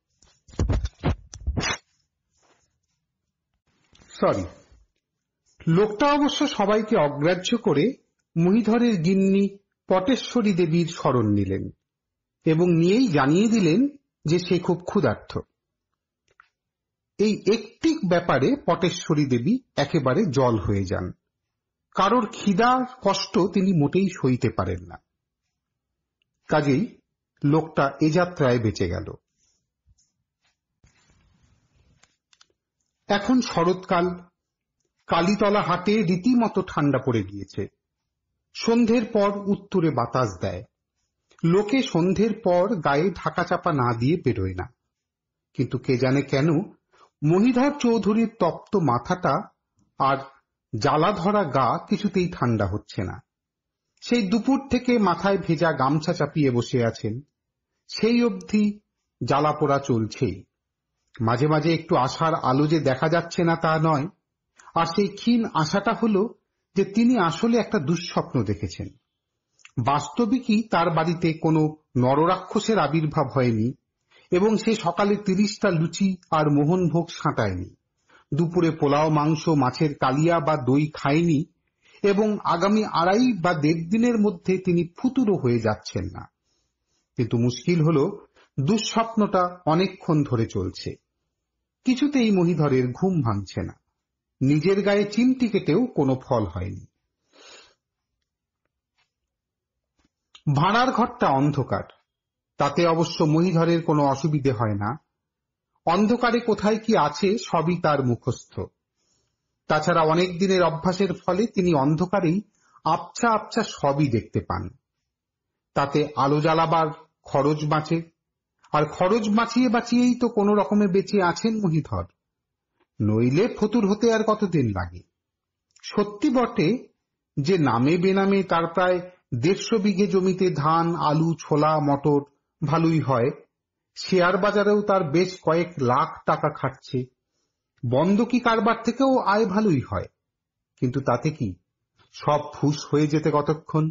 সরি লোকটা অবশ্য সবাইকে অগ্রাহ্য করে মহিধরের গিন্নি পটেশ্বরী দেবীর শরণ নিলেন এবং নিয়েই জানিয়ে দিলেন যে সে খুব ক্ষুধার্ত। এই একটি ব্যাপারে পটেশ্বরী দেবী একেবারে জল হয়ে যান। কারোর খিদার কষ্ট তিনি মোটেই সইতে পারেন না। কাজেই লোকটা এ যাত্রায় বেঁচে গেল। এখন শরৎকাল, কালীতলা হাটে রীতিমতো ঠান্ডা পড়ে গিয়েছে। সন্ধ্যের পর উত্তুরে বাতাস দেয়। লোকে সন্ধ্যের পর গায়ে ঢাকা চাপা না দিয়ে বেরোয় না। কিন্তু কে জানে কেন মহিধর চৌধুরীর তপ্ত মাথাটা আর জ্বালা ধরা গা কিছুতেই ঠান্ডা হচ্ছে না। সেই দুপুর থেকে মাথায় ভেজা গামছা চাপিয়ে বসে আছেন, সেই অবধি জ্বালা পোড়া চলছেই। মাঝে মাঝে একটু আশার আলো যে দেখা যাচ্ছে না তা নয়, আর সেই ক্ষীণ আশাটা হলো যে তিনি আসলে একটা দুঃস্বপ্ন দেখেছেন। বাস্তবিকই তার বাড়িতে কোনো নররাক্ষসের আবির্ভাব হয়নি এবং সে সকালে তিরিশটা লুচি আর মোহনভোগ সাঁটায়নি, দুপুরে পোলাও মাংস মাছের কালিয়া বা দই খায়নি এবং আগামী আড়াই বা দেড় দিনের মধ্যে তিনি ফুতুরো হয়ে যাচ্ছেন না। কিন্তু মুশকিল হলো দুঃস্বপ্নটা অনেকক্ষণ ধরে চলছে। কিছুতেই মহিধরের ঘুম ভাঙছে না। নিজের গায়ে চিমটি কেটেও কোনো ফল হয়নি। ভাড়ার ঘরটা অন্ধকার, তাতে অবশ্য মহিধরের কোনো অসুবিধে হয় না। অন্ধকারে কোথায় কি আছে সবই তার মুখস্থ। তাছাড়া অনেক দিনের অভ্যাসের ফলে তিনি অন্ধকারেই আবছা আবছা সবই দেখতে পান। তাতে আলো জ্বালাবার খরচ বাঁচে, আর খরচ বাঁচিয়ে বাঁচিয়েই তো কোনো রকমে বেঁচে আছেন মহিধর। নইলে ফতুর হতে আর কতদিন লাগে। সত্যি বটে যে নামে বেনামে তার প্রায় দেড়শো বিঘে জমিতে ধান, আলু, ছোলা, মটর ভালোই হয়। শেয়ার বাজারেও তার বেশ কয়েক লাখ টাকা খাটছে। বন্ধকি কারবার থেকেও আয় ভালোই হয়। কিন্তু তাতে কি সব ফুস হয়ে যেতে কতক্ষণ?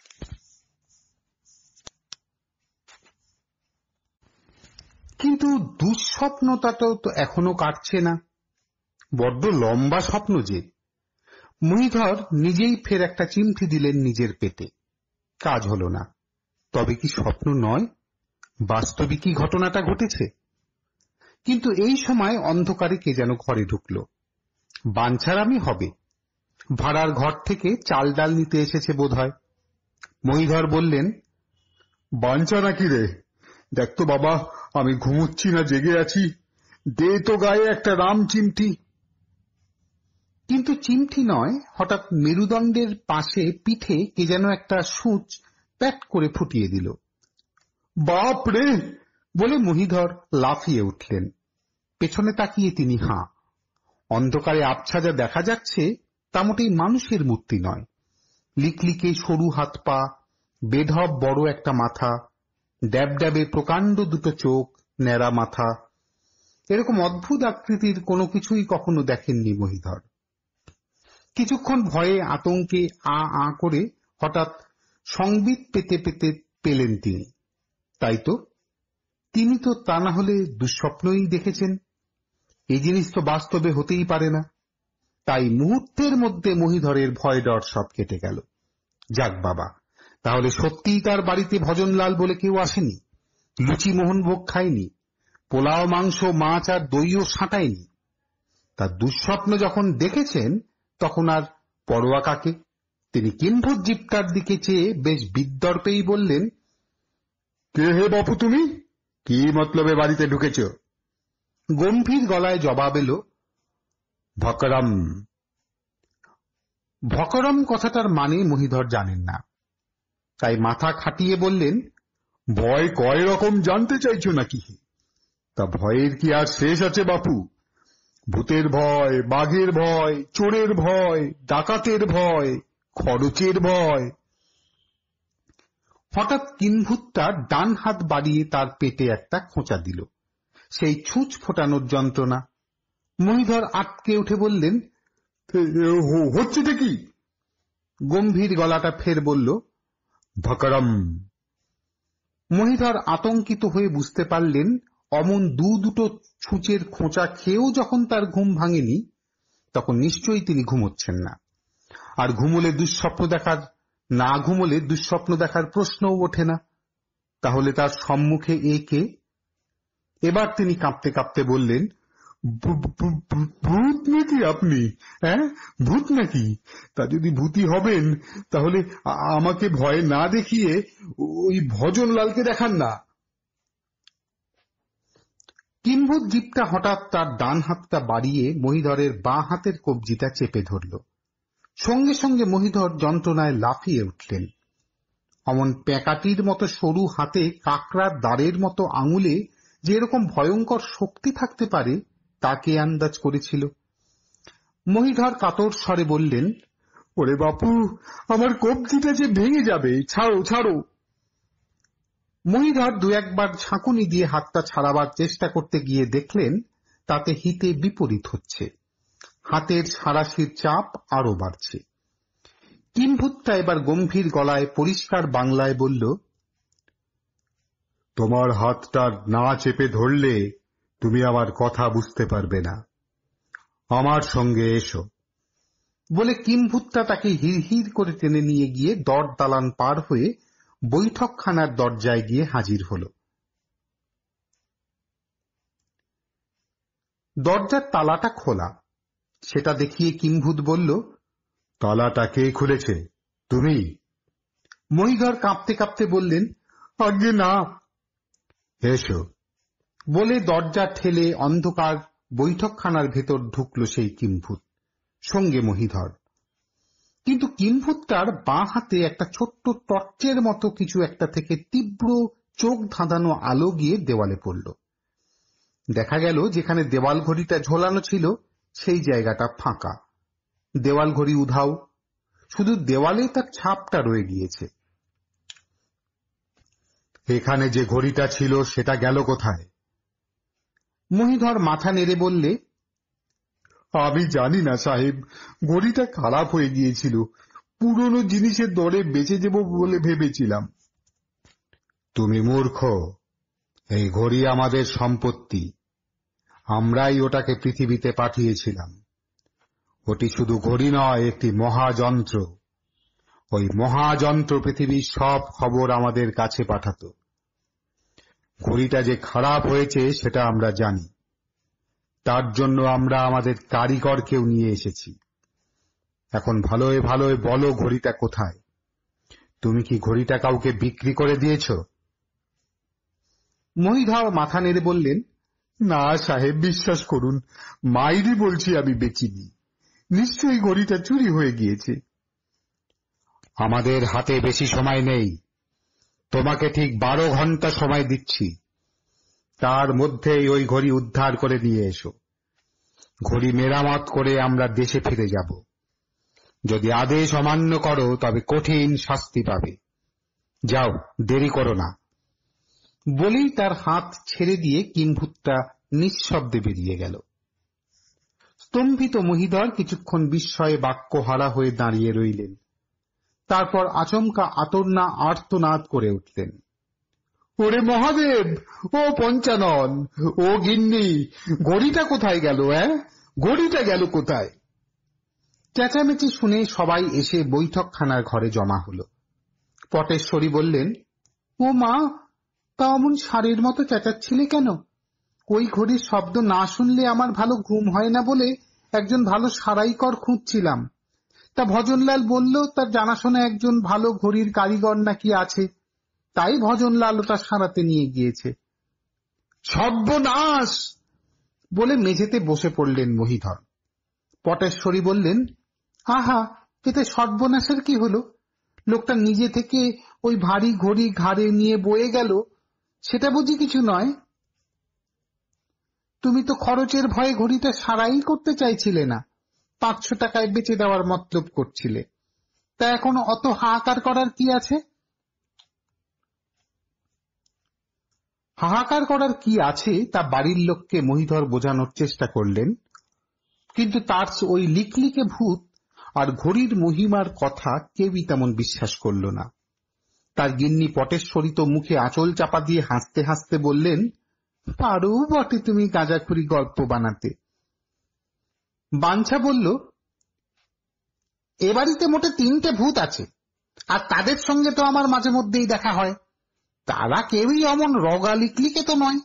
কিন্তু দুঃস্বপ্নটাও তো এখনো কাটছে না। বড্ড লম্বা স্বপ্ন যে। মহিধর নিজেই ফের একটা চিমটি দিলেন নিজের পেটে। কাজ হলো না। তবে কি স্বপ্ন নয়, বাস্তবিকই ঘটনাটা ঘটেছে? কিন্তু এই সময় অন্ধকারে কে যেন ঘরে ঢুকল। বাঞ্ছারামি হবে। ভাড়ার ঘর থেকে চাল ডাল নিতে এসেছে বোধহয়। মহিধর বললেন, বাঞ্ছা নাকি রে? দেখ তো বাবা, আমি ঘুমুচ্ছি না জেগে আছি, দে তো গায়ে একটা রাম চিমটি। কিন্তু চিমটি নয়, হঠাৎ মেরুদণ্ডের পাশে পিঠে কে যেন একটা সূচ প্যাট করে ফুটিয়ে দিল। বাপ রে বলে মহিধর লাফিয়ে উঠলেন। পেছনে তাকিয়ে তিনি হাঁ। অন্ধকারে আবছা যা দেখা যাচ্ছে তা মোটেই মানুষের মূর্তি নয়, লিকলিকে সরু হাত পা, বেঢপ বড় একটা মাথা, ড্যাব ড্যাবে প্রকাণ্ড দুটো চোখ, ন্যাড়া মাথা। এরকম অদ্ভুত আকৃতির কোনো কিছুই কখনো দেখেননি মহিধর। কিছুক্ষণ ভয়ে আতঙ্কে আ আ করে হঠাৎ সংবিত পেতে পেতে পেলেন তিনি। তাই তো, তিনি তো তা না হলে দুঃস্বপ্নই দেখেছেন। এই জিনিস তো বাস্তবে হতেই পারে না। তাই মুহূর্তের মধ্যে মহিধরের ভয় ডর সব কেটে গেল। যাক বাবা, তাহলে সত্যিই তার বাড়িতে ভজনলাল বলে কেউ আসেনি, লুচি মোহনভোগ খায়নি, পোলাও মাংস মাছ আর দইও সাঁটায়নি। তার দুঃস্বপ্ন যখন দেখেছেন তখন আর পরোয়া কাকে। তিনি কিম্ভূত জিপটার দিকে চেয়ে বেশ বিদ্যর্পেই বললেন, কে হে বাপু তুমি? কি মতলবে বাড়িতে ঢুকেছ? গম্ভীর গলায় জবাব এলো, ভকরম। ভকরম কথাটার মানে মহিধর জানেন না, তাই মাথা খাটিয়ে বললেন, ভয় কয় রকম জানতে চাইছো নাকি? তা ভয়ের কি আর শেষ আছে বাপু? ভূতের ভয়, বাঘের ভয়, চোরের ভয়, ডাকাতের ভয়, খরচের ভয়। হঠাৎ কিম্ভূতটা ডান হাত বাড়িয়ে তার পেটে একটা খোঁচা দিল। সেই ছুঁচ ফোটানোর যন্ত্রণা। মহিধর আটকে উঠে বললেন, হচ্ছেটা কি? গম্ভীর গলাটা ফের বলল, ভকরম। মহিধর আতঙ্কিত হয়ে বুঝতে পারলেন অমন দু দুটো ছুঁচের খোঁচা খেয়েও যখন তার ঘুম ভাঙেনি, তখন নিশ্চয়ই তিনি ঘুমোচ্ছেন না। আর ঘুমোলে দুঃস্বপ্ন দেখার না ঘুমোলে দুঃস্বপ্ন দেখার প্রশ্নও ওঠে না। তাহলে তার সম্মুখে এ কে? এবার তিনি কাঁপতে কাঁপতে বললেন, ভূত নাকি আপনি? হ্যাঁ, ভূত নাকি? তা যদি ভূতই হবেন তাহলে আমাকে ভয় না দেখিয়ে ওই ভজনলালকে দেখান না। কিম্ভূত জিপটা হঠাৎ তার ডান হাতটা বাড়িয়ে মহিধরের বাঁ হাতের কবজিটা চেপে ধরল। সঙ্গে সঙ্গে মহিধর যন্ত্রণায় লাফিয়ে উঠলেন। অমন প্যাঁকাটির মতো সরু হাতে কাকড়ার দাঁড়ের মতো আঙুলে যে এরকম ভয়ঙ্কর শক্তি থাকতে পারে তা কে আন্দাজ করেছিল? মহিধর কাতর স্বরে বললেন, ওরে বাপু, আমার কবজিটা যে ভেঙে যাবে, ছাড়ো ছাড়ো। মহিধর দু একবার ঝাঁকুনি দিয়ে হাতটা ছাড়াবার চেষ্টা করতে গিয়ে দেখলেন তাতে হিতে বিপরীত হচ্ছে। হাতের সাঁড়াশির চাপ আরো বাড়ছে। কিম্ভূতটা এবার গম্ভীর গলায় পরিষ্কার বাংলায় বলল, তোমার হাতটা না চেপে ধরলে তুমি আমার কথা বুঝতে পারবে না। আমার সঙ্গে এসো। বলে কিম্ভূতটা তাকে হিড়হিড় করে টেনে নিয়ে গিয়ে দর দালান পার হয়ে বৈঠকখানার দরজায় গিয়ে হাজির হল। দরজার তালাটা খোলা। সেটা দেখিয়ে কিম্ভূত বলল, তালাটা কে খুলেছে? তুমি? মহিধর কাঁপতে কাঁপতে বললেন, আজ্ঞে না। এসো। বলে দরজা ঠেলে অন্ধকার বৈঠকখানার ভেতর ঢুকল সেই কিম্ভূত, সঙ্গে মহিধর। কিন্তু কিম্ভূতটার বাঁ হাতে একটা ছোট্ট টর্চের মতো কিছু একটা থেকে তীব্র চোখ ধাঁধানো আলো গিয়ে দেওয়ালে পড়ল। দেখা গেল যেখানে দেওয়াল ঘড়িটা ঝোলানো ছিল সেই জায়গাটা ফাঁকা। দেওয়াল ঘড়ি উধাও, শুধু দেওয়ালে তার ছাপটা রয়ে গিয়েছে। এখানে যে ঘড়িটা ছিল সেটা গেল কোথায়? মহিধর মাথা নেড়ে বললে, আমি জানি না সাহেব, ঘড়িটা খারাপ হয়ে গিয়েছিল। পুরনো জিনিসের দরে বেচে দেব বলে ভেবেছিলাম। তুমি মূর্খ। এই ঘড়ি আমাদের সম্পত্তি। আমরাই ওটাকে পৃথিবীতে পাঠিয়েছিলাম। ওটি শুধু ঘড়ি নয়, একটি মহাযন্ত্র। ওই মহাযন্ত্র পৃথিবীর সব খবর আমাদের কাছে পাঠাতো। ঘড়িটা যে খারাপ হয়েছে সেটা আমরা জানি। তার জন্য আমরা আমাদের কারিগরকেও নিয়ে এসেছি। এখন ভালোয় ভালোয় বলো, ঘড়িটা কোথায়? তুমি কি ঘড়িটা কাউকে বিক্রি করে দিয়েছ? মহিধর মাথা নেড়ে বললেন, না সাহেব, বিশ্বাস করুন, মাইরি বলছি আমি বেচিনি। নিশ্চয়ই ঘড়িটা চুরি হয়ে গিয়েছে। আমাদের হাতে বেশি সময় নেই। তোমাকে ঠিক বারো ঘন্টা সময় দিচ্ছি। তার মধ্যেই ওই ঘড়ি উদ্ধার করে নিয়ে এসো। ঘড়ি মেরামত করে আমরা দেশে ফিরে যাব। যদি আদেশ অমান্য করো তবে কঠিন শাস্তি পাবে। যাও, দেরি করো না। বলেই তার হাত ছেড়ে দিয়ে কিম্ভূতটা নিঃশব্দে বেরিয়ে গেল। স্তম্ভিত মহিধর কিছুক্ষণ বিস্ময়ে বাক্যহারা হয়ে দাঁড়িয়ে রইলেন। তারপর আচমকা আতর্না আর্তনাদ করে উঠলেন, ওরে মহাদেব, ও পঞ্চানন, ও গিন্নি, ঘড়িটা কোথায় গেল? হ্যাঁ, ঘড়িটা গেল কোথায়? চেঁচামেচি শুনে সবাই এসে বৈঠকখানার ঘরে জমা হল। পটেশ্বরী বললেন, ও মা, তা অমন ষাঁড়ের মতো চেঁচাচ্ছিলে কেন? ওই ঘড়ির শব্দ না শুনলে আমার ভালো ঘুম হয় না বলে একজন ভালো সারাইকর খুঁজছিলাম। তা ভজনলাল বলল তার জানাশোনা একজন ভালো ঘড়ির কারিগর নাকি আছে, তাই ভজনলাল ওটা সারাতে নিয়ে গিয়েছে। সর্বনাশ বলে মেঝেতে বসে পড়লেন মহিধর। পটেশ্বরী বললেন, আহা, এতে সর্বনাশের কি হলো? লোকটা নিজে থেকে ওই ভারী ঘড়ি ঘাড়ে নিয়ে বয়ে গেল, সেটা বুঝি কিছু নয়? তুমি তো খরচের ভয়ে ঘড়িটা সারাই করতে চাইছিলে না, পাঁচশো টাকায় বেচে দেওয়ার মতলব করছিলে। তা এখন অত হাহাকার করার কি আছে? হাহাকার করার কি আছে তা বাড়ির লোককে মহিধর বোঝানোর চেষ্টা করলেন, কিন্তু তার ওই লিকলিকে ভূত আর ঘড়ির মহিমার কথা কেউই তেমন বিশ্বাস করল না। তার গিন্নি পটেশ্বরী তো মুখে আঁচল চাপা দিয়ে হাসতে হাসতে বললেন, পারো বটে তুমি গাঁজাখুরি গল্প বানাতে। বাঞ্ছা বলল, এ বাড়িতে মোটে তিনটে ভূত আছে, আর তাদের সঙ্গে তো আমার মাঝে মধ্যেই দেখা হয়। তারা কেউই অমন রগা লিকলিকে তো নয়।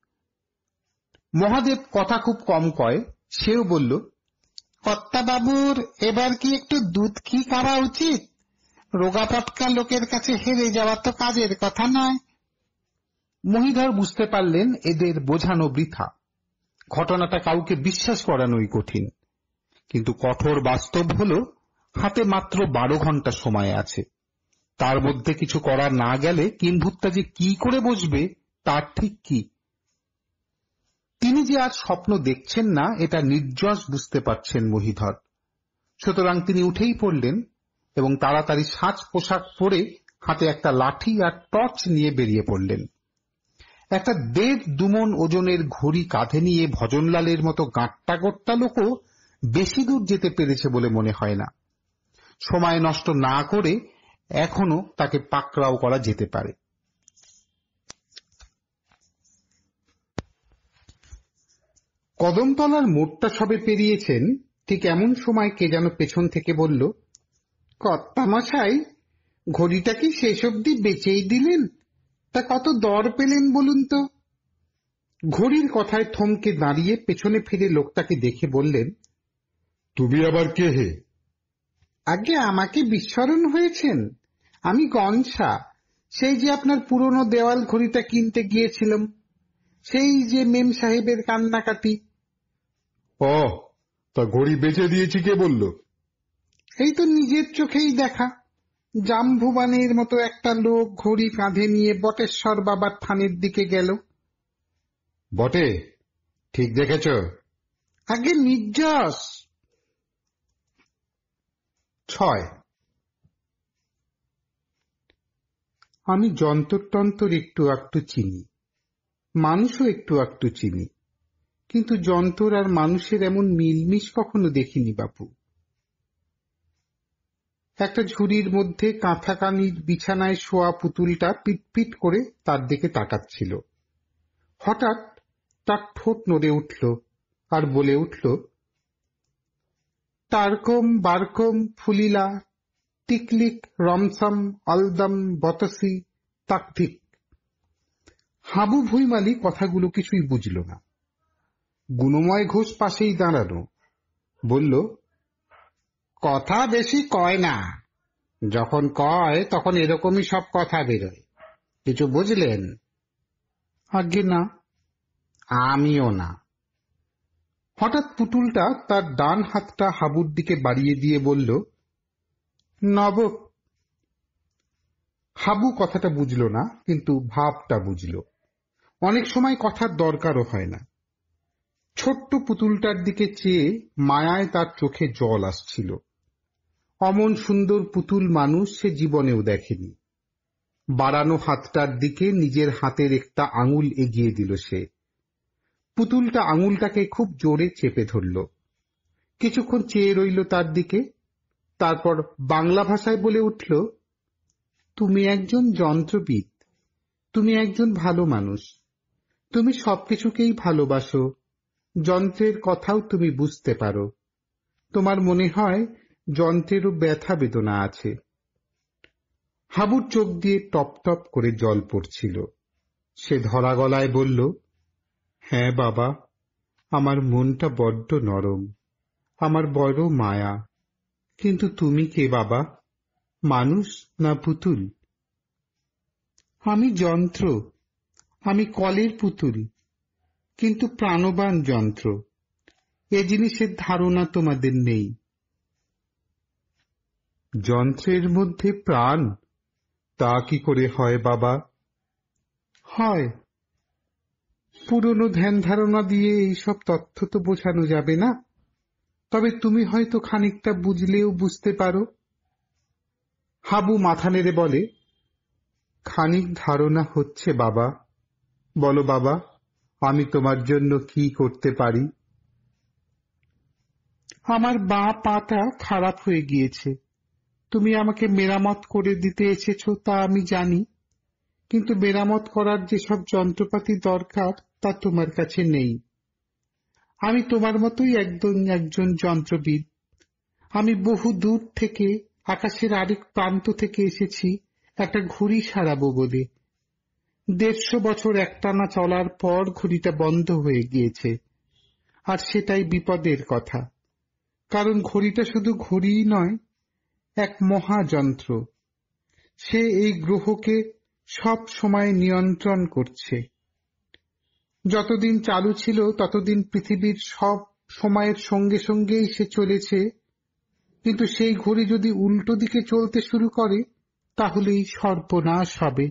মহাদেব কথা খুব কম কয়, সেও বলল, কর্তাবাবুর এবার কি একটু দুধ কি খাওয়া উচিত? রোগা পটকা লোকের কাছে হেরে যাওয়া তো কাজের কথা নয়। মহিধর বুঝতে পারলেন এদের বোঝানো বৃথা, ঘটনাটা কাউকে বিশ্বাস করানোই কঠিন। কিন্তু কঠোর বাস্তব হল, হাতে মাত্র বারো ঘন্টা সময় আছে। তার মধ্যে কিছু করা না গেলে কিম্ভূতটা যে কি করে বসবে তার ঠিক কি? তিনি যে আজ স্বপ্ন দেখছেন না এটা নির্যশ বুঝতে পারছেন মহিধর। সুতরাং তিনি উঠেই পড়লেন এবং তাড়াতাড়ি সাজ পোশাক পরে হাতে একটা লাঠি আর টর্চ নিয়ে বেরিয়ে পড়লেন। একটা দেড় দুমন ওজনের ঘড়ি কাঁধে নিয়ে ভজনলালের মতো গাঁট্টা গোট্টা লোকও বেশি দূর যেতে পেরেছে বলে মনে হয় না। সময় নষ্ট না করে এখনো তাকে পাকড়াও করা যেতে পারে। কদমতলার মোড়টা সবে পেরিয়েছেন, ঠিক এমন সময় কে যেন পেছন থেকে বলল, কর্তামশাই, ঘড়িটা কি শেষ অবধি বেচেই দিলেন? তা কত দর পেলেন বলুন তো? ঘড়ির কথায় থমকে দাঁড়িয়ে পেছনে ফিরে লোকটাকে দেখে বললেন, তুমি আবার কে হে? আগে আমাকে বিস্মরণ হয়েছেন? আমি গনসা, সেই যে আপনার পুরনো দেওয়াল ঘড়িটা কিনতে গিয়েছিলাম, সেই যে মেম সাহেবের কান্নাকাটি। ও, তা ঘড়ি বেচে দিয়েছি কে বলল? এই তো নিজের চোখেই দেখা, জাম্বুবানের মতো একটা লোক ঘড়ি কাঁধে নিয়ে বটেশ্বর বাবার থানের দিকে গেল। বটে, ঠিক দেখেছ? আগে নির্যশ। ছয়। আমি যন্তরটন্তর একটু একটু চিনি, মানুষও একটু একটু চিনি, কিন্তু যন্তর আর মানুষের এমন মিলমিশ কখনো দেখিনি বাপু। একটা ঝুড়ির মধ্যে কাঁথা কানির বিছানায় শোয়া পুতুলটা পিটপিট করে তার দিকে তাকাচ্ছিল। হঠাৎ তার ঠোঁট নড়ে উঠল আর বলে উঠল, টারকম বারকম ফুলিলা টিকলিক রমসম অলদম বতসি তাকধিক। হাবু ভুইমালি কথাগুলো কিছুই বুঝল না। গুণময় ঘোষ পাশেই দাঁড়ানো, বলল, কথা বেশি কয় না, যখন কয় তখন এরকমই সব কথা বেরোয়, কিছু বুঝলেন? আজ্ঞে না। আমিও না। হঠাৎ পুতুলটা তার ডান হাতটা হাবুর দিকে বাড়িয়ে দিয়ে বলল, নব। হাবু কথাটা বুঝল না, কিন্তু ভাবটা বুঝল। অনেক সময় কথার দরকারও হয় না। ছোট্ট পুতুলটার দিকে চেয়ে মায়ায় তার চোখে জল আসছিল। অমন সুন্দর পুতুল মানুষ সে জীবনেও দেখেনি। বাড়ানো হাতটার দিকে নিজের হাতের একটা আঙুল এগিয়ে দিল সে। পুতুলটা আঙুলটাকে খুব জোরে চেপে ধরল। কিছুক্ষণ চেয়ে রইল তার দিকে, তারপর বাংলা ভাষায় বলে উঠল, তুমি একজন যন্ত্রবিদ, তুমি একজন ভালো মানুষ, তুমি সবকিছুকেই ভালোবাসো, যন্ত্রের কথাও তুমি বুঝতে পারো, তোমার মনে হয় যন্ত্রেরও ব্যথা বেদনা আছে। হাবুর চোখ দিয়ে টপ টপ করে জল পড়ছিল। সে ধরা গলায় বলল, হ্যাঁ বাবা, আমার মনটা বড্ড নরম, আমার বড় মায়া, কিন্তু তুমি কে বাবা, মানুষ না পুতুল? আমি যন্ত্র, আমি কলের পুতুল, কিন্তু প্রাণবান যন্ত্র। এ জিনিসের ধারণা তোমাদের নেই। যন্ত্রের মধ্যে প্রাণ? তা কি করে হয় বাবা? হয়, পুরনো ধ্যান ধারণা দিয়ে এইসব তথ্য তো বোঝানো যাবে না, তবে তুমি হয়তো খানিকটা বুঝলেও বুঝতে পারো। হাবু মাথা নেড়ে বলে, খানিক ধারণা হচ্ছে বাবা। বলো বাবা, আমি তোমার জন্য কি করতে পারি? আমার বাঁ পাটা খারাপ হয়ে গিয়েছে, তুমি আমাকে মেরামত করে দিতে এসেছো তা আমি জানি, কিন্তু মেরামত করার যেসব যন্ত্রপাতি দরকার তা তোমার কাছে নেই। আমি তোমার মতোই একদম একজন যন্ত্রবিদ। আমি বহু দূর থেকে, আকাশের আরেক প্রান্ত থেকে এসেছি একটা ঘড়ি সারাবো বলে। দেড়শো বছর একটানা চলার পর ঘড়িটা বন্ধ হয়ে গিয়েছে, আর সেটাই বিপদের কথা, কারণ ঘড়িটা শুধু ঘড়িই নয়, এক মহাযন্ত্র। সে এই গ্রহকে সব সময় নিয়ন্ত্রণ করছে। যতদিন চালু ছিল ততদিন পৃথিবীর সব সময়ের সঙ্গে সঙ্গেই সে চলেছে, কিন্তু সেই ঘড়ি যদি উল্টো দিকে চলতে শুরু করে তাহলেই সর্বনাশ হবে।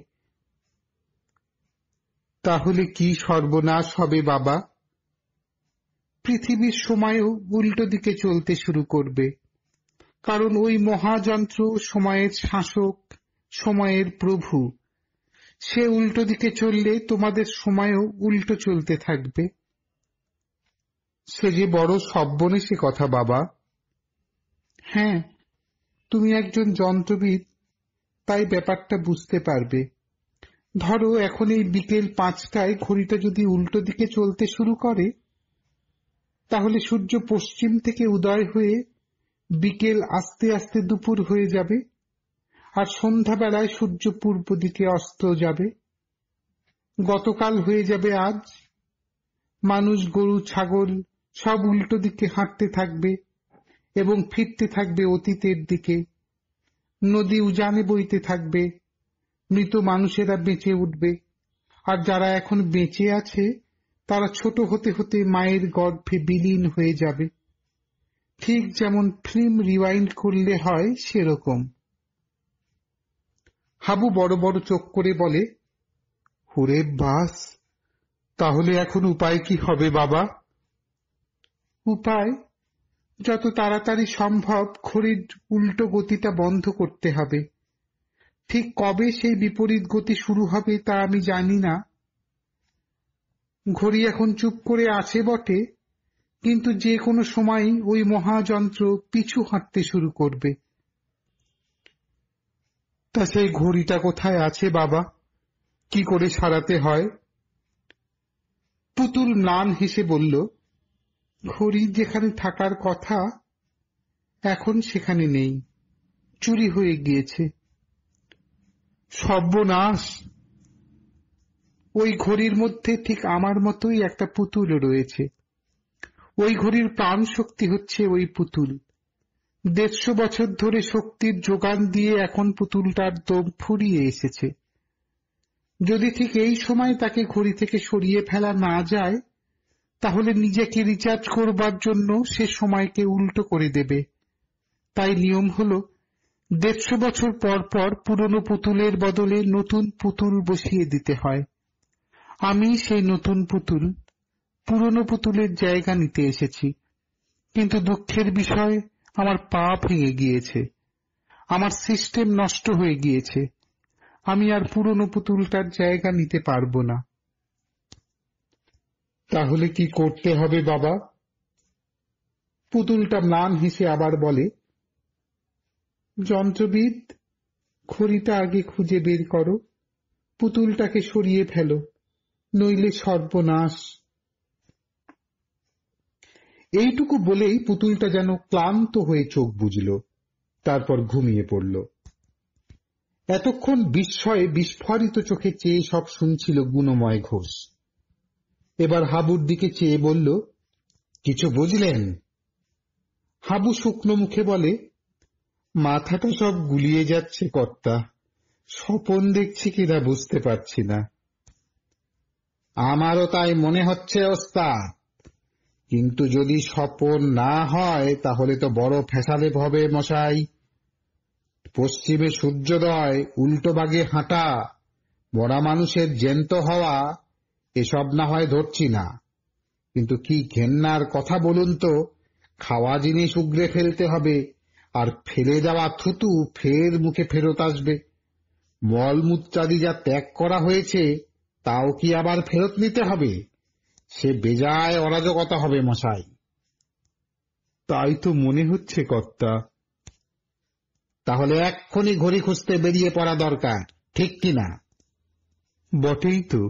তাহলে কি সর্বনাশ হবে বাবা? পৃথিবীর সময়ও উল্টো দিকে চলতে শুরু করবে, কারণ ওই মহাযন্ত্র সময়ের শাসক, সময়ের প্রভু। সে উল্টো দিকে চললে তোমাদের সময়ও উল্টো চলতে থাকবে। সে যে বড় সর্বনেশে কথা বাবা। হ্যাঁ, তুমি একজন যন্ত্রবিদ, তাই ব্যাপারটা বুঝতে পারবে। ধরো এখন এই বিকেল পাঁচটায় ঘড়িটা যদি উল্টো দিকে চলতে শুরু করে, তাহলে সূর্য পশ্চিম থেকে উদয় হয়ে বিকেল আস্তে আস্তে দুপুর হয়ে যাবে, আর সন্ধ্যাবেলায় সূর্য পূর্ব দিকে অস্ত যাবে। গতকাল হয়ে যাবে আজ। মানুষ, গরু, ছাগল সব উল্টো দিকে হাঁটতে থাকবে এবং ফিরতে থাকবে অতীতের দিকে। নদী উজানে বইতে থাকবে, মৃত মানুষেরা বেঁচে উঠবে, আর যারা এখন বেঁচে আছে তারা ছোট হতে হতে মায়ের গর্ভে বিলীন হয়ে যাবে, ঠিক যেমন ফিল্ম রিওয়াইন্ড করলে হয় সেরকম। হাবু বড় বড় চোখ করে বলে, ওরে বাস, তাহলে এখন উপায় কি হবে বাবা? উপায়? যত তাড়াতাড়ি সম্ভব ঘড়ির উল্টো গতিটা বন্ধ করতে হবে। ঠিক কবে সেই বিপরীত গতি শুরু হবে তা আমি জানি না। ঘড়ি এখন চুপ করে আছে বটে, কিন্তু যে কোনো সময়ই ওই মহাযন্ত্র পিছু হাঁটতে শুরু করবে। তা সেই ঘড়িটা কোথায় আছে বাবা? কি করে সারাতে হয়? পুতুল ম্লান হেসে বলল, ঘড়ি যেখানে থাকার কথা এখন সেখানে নেই, চুরি হয়ে গিয়েছে। সর্বনাশ! ওই ঘড়ির মধ্যে ঠিক আমার মতোই একটা পুতুল রয়েছে। ওই ঘড়ির প্রাণ শক্তি হচ্ছে ওই পুতুল। দেড়শো বছর ধরে শক্তির যোগান দিয়ে এখন পুতুলটার দম ফুরিয়ে এসেছে। যদি ঠিক এই সময় তাকে ঘড়ি থেকে সরিয়ে ফেলা না যায়, তাহলে নিজেকে রিচার্জ করবার জন্য সে সময়কে উল্টো করে দেবে। তাই নিয়ম হলো, দেড়শো বছর পর পর পুরনো পুতুলের বদলে নতুন পুতুল বসিয়ে দিতে হয়। আমি সেই নতুন পুতুল, পুরনো পুতুলের জায়গা নিতে এসেছি, কিন্তু দুঃখের বিষয় আমার পা ভেঙে গিয়েছে। আমার সিস্টেম নষ্ট হয়ে গিয়েছে, আমি আর পুরনো পুতুলটার জায়গা নিতে পারবো না। তাহলে কি করতে হবে বাবা? পুতুলটা ম্লান হেসে আবার বলে, যন্ত্রবিদ, খড়িটা আগে খুঁজে বের করো, পুতুলটাকে সরিয়ে ফেলো, নইলে সর্বনাশ। এইটুকু বলেই পুতুলটা যেন ক্লান্ত হয়ে চোখ বুজল, তারপর ঘুমিয়ে পড়ল। এতক্ষণ বিস্ময়ে বিস্ফারিত চোখে চেয়ে সব শুনছিল গুণময় ঘোষ। এবার হাবুর দিকে চেয়ে বলল, কিছু বুঝলেন? হাবু শুকনো মুখে বলে, মাথাটা সব গুলিয়ে যাচ্ছে কর্তা, স্বপন দেখছি কিনা বুঝতে পারছি না। আমারও তাই মনে হচ্ছে ওস্তাদ, কিন্তু যদি স্বপন না হয় তাহলে তো বড় ফেসালে হবে মশাই। পশ্চিমে সূর্যোদয়, উল্টো বাগে হাঁটা, মরা মানুষের জ্যান্ত হওয়া, এসব না হয় ধরছি না, কিন্তু কি ঘেন্নার কথা বলুন তো, খাওয়া জিনিস উগড়ে ফেলতে হবে, আর ফেলে যাওয়া থুতু ফের মুখে ফেরত আসবে। মলমূত্রাদি যা ত্যাগ করা হয়েছে তাও কি আবার ফেরত নিতে হবে? সে বেজায় অরাজকতা হবে মশাই। তাই তো মনে হচ্ছে কর্তা। তাহলে এক্ষুনি ঘড়ি খুঁজতে বেরিয়ে পড়া দরকার, ঠিক কিনা? বটেই তো।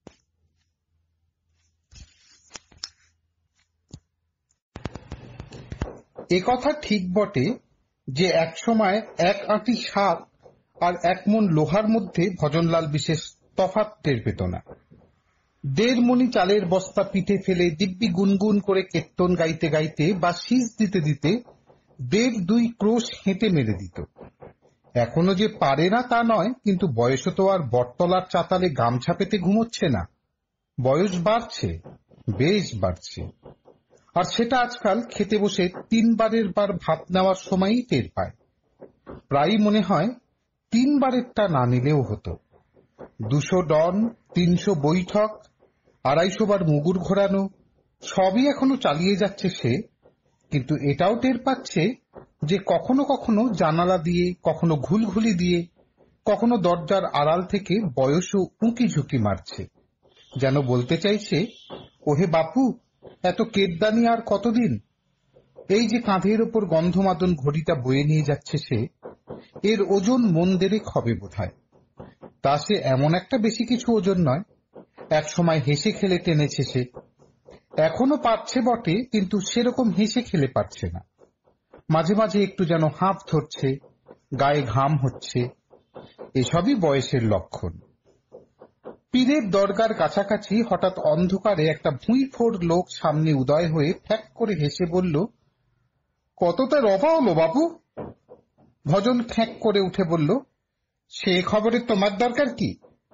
একথা ঠিক বটে যে একসময় এক আঁটি শাক আর এক মণ লোহার মধ্যে ভজনলাল বিশেষ তফাৎ টের পেত না। দেড় মণি চালের বস্তা পিঠে ফেলে দিব্যি গুনগুন করে কীর্তন গাইতে গাইতে বা শীষ দিতে দিতে দেড় দুই ক্রোশ হেঁটে মেরে দিত। এখনো যে পারে না তা নয়, কিন্তু বয়সও তো আর বটতলার চাতালে গামছা পেতে ঘুমোচ্ছে না। বয়স বাড়ছে, বেশ বাড়ছে, আর সেটা আজকাল খেতে বসে তিনবারের বার ভাত নেওয়ার সময়ই টের পায়। প্রায়ই মনে হয় তিনবারেরটা না নিলেও হতো। দুশো ডন, তিনশো বৈঠক, আড়াইশো বার মুগুর ঘোরানো, সবই এখনো চালিয়ে যাচ্ছে সে, কিন্তু এটাও টের পাচ্ছে যে কখনো কখনো জানালা দিয়ে, কখনো ঘুলঘুলি দিয়ে, কখনো দরজার আড়াল থেকে বয়সও উঁকি ঝুঁকি মারছে, যেন বলতে চাইছে, ওহে বাপু, এত কেতদানি আর কতদিন? এই যে কাঁধের ওপর গন্ধমাদন ঘড়িটা বয়ে নিয়ে যাচ্ছে সে, এর ওজন মন দেড়েক হবে বোধহয়। তা সে এমন একটা বেশি কিছু ওজন নয়, এক সময় হেসে খেলে টেনেছে সে। এখনো পারছে বটে, কিন্তু সেরকম হেসে খেলে পারছে না। মাঝে মাঝে একটু যেন হাঁপ ধরছে, গায়ে ঘাম হচ্ছে, এসবই বয়সের লক্ষণ। পীরের দরগার কাছাকাছি হঠাৎ অন্ধকারে একটা ভুঁইফোড় লোক সামনে উদয় হয়ে ফ্যাক করে হেসে বলল, কততে রফা হলো বাপু? ভজন খ্যাঁক করে উঠে বলল, সে খবরে তোমার দরকার কি?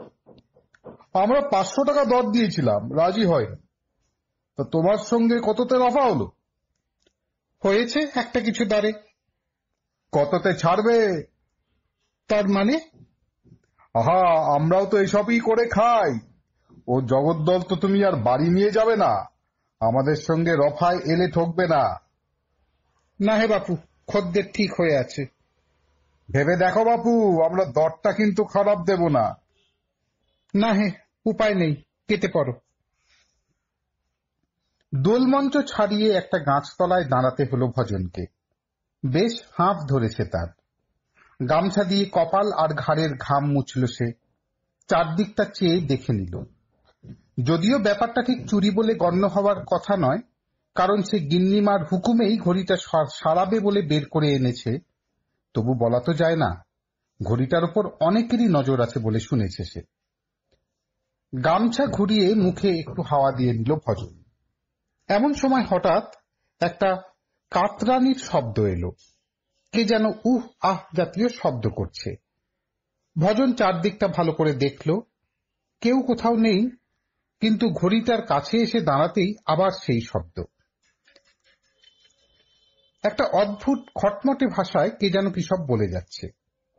আমরা পাঁচশো টাকা দর দিয়েছিলাম, রাজি হয়নি। তা তোমার সঙ্গে কততে রফা হলো? হয়েছে একটা কিছু দরে। কততে ছাড়বে? তার মানে? আহা, আমরাও তো এসবই করে খাই। ও জগদ্দল তো তুমি আর বাড়ি নিয়ে যাবে না, আমাদের সঙ্গে রফায় এলে ঠকবে না। না হে বাপু, খদ্দের ঠিক হয়ে আছে। ভেবে দেখো বাপু, আমরা দরটা কিন্তু খারাপ দেব না। না হে, উপায় নেই, কেটে পড়ো। দোলমঞ্চ ছাড়িয়ে একটা গাছতলায় দাঁড়াতে হলো ভজনকে। বেশ হাঁফ ধরেছে তার। গামছা দিয়ে কপাল আর ঘাড়ের ঘাম মুছল সে। চারদিকটা চেয়ে দেখে নিল। যদিও ব্যাপারটা ঠিক চুরি বলে গণ্য হওয়ার কথা নয়, কারণ সে গিন্নিমার হুকুমেই ঘড়িটা সারাবে বলে বের করে এনেছে, তবু বলা তো যায় না, ঘড়িটার উপর অনেকেরই নজর আছে বলে শুনেছে সে। গামছা ঘুরিয়ে মুখে একটু হাওয়া দিয়ে নিল ভজন। এমন সময় হঠাৎ একটা কাতরানির শব্দ এলো। কে যেন উহ আহ জাতীয় শব্দ করছে। ভজন চারদিকটা ভালো করে দেখল, কেউ কোথাও নেই, কিন্তু ঘড়িটার কাছে এসে দাঁড়াতেই আবার সেই শব্দ। একটা অদ্ভুত খটমটে ভাষায় কে যেন কি সব বলে যাচ্ছে।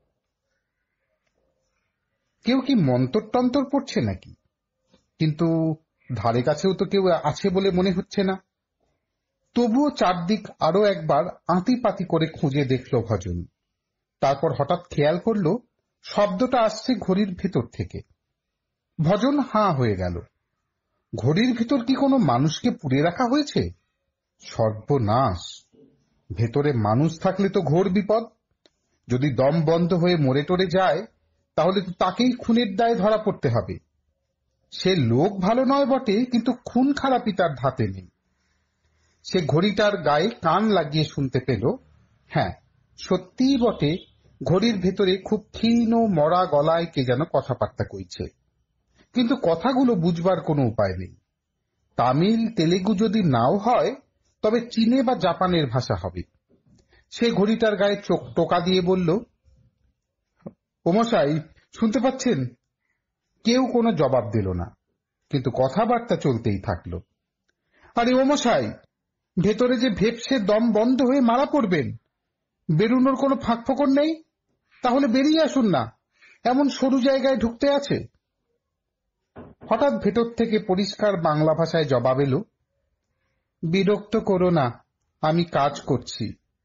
কেউ কি মন্তর টন্তর পড়ছে নাকি? কিন্তু ধারে কাছেও তো কেউ আছে বলে মনে হচ্ছে না। তবুও চারদিক আরো একবার আঁতিপাতি করে খুঁজে দেখল ভজন। তারপর হঠাৎ খেয়াল করল শব্দটা আসছে ঘড়ির ভেতর থেকে। ভজন হাঁ হয়ে গেল। ঘড়ির ভেতর কি কোনো মানুষকে পুড়ে রাখা হয়েছে? সর্বনাশ! ভেতরে মানুষ থাকলে তো ঘোর বিপদ। যদি দম বন্ধ হয়ে মরে টরে যায় তাহলে তো তাকেই খুনের দায়ে ধরা পড়তে হবে। সে লোক ভালো নয় বটে, কিন্তু খুন খারাপি তার ধাতে নেই। সে ঘড়িটার গায়ে কান লাগিয়ে শুনতে পেল, হ্যাঁ সত্যিই বটে, ঘড়ির ভেতরে খুব ক্ষীণ মরা গলায় কে যেন কথাবার্তা কইছে। কিন্তু কথাগুলো বুঝবার কোনো উপায় নেই। তামিল তেলেগু যদি নাও হয় তবে চীনে বা জাপানের ভাষা হবে। সে ঘড়িটার গায়ে চোখ টোকা দিয়ে বলল, ও মশাই শুনতে পাচ্ছেন? কেউ কোনো জবাব দিল না, কিন্তু কথাবার্তা চলতেই থাকলো। আরে ও মশাই, ভেতরে যে ভেপসে দম বন্ধ হয়ে মারা পড়বেন, বেরোনোর কোনো ফাঁক ফোকর নেই? তাহলে বেরিয়ে আসুন না, এমন সরু জায়গায় ঢুকতে আছে। হঠাৎ ভেতর থেকে পরিষ্কার বাংলা ভাষায় জবাব এলো, বিরক্ত করো না, আমি কাজ করছি।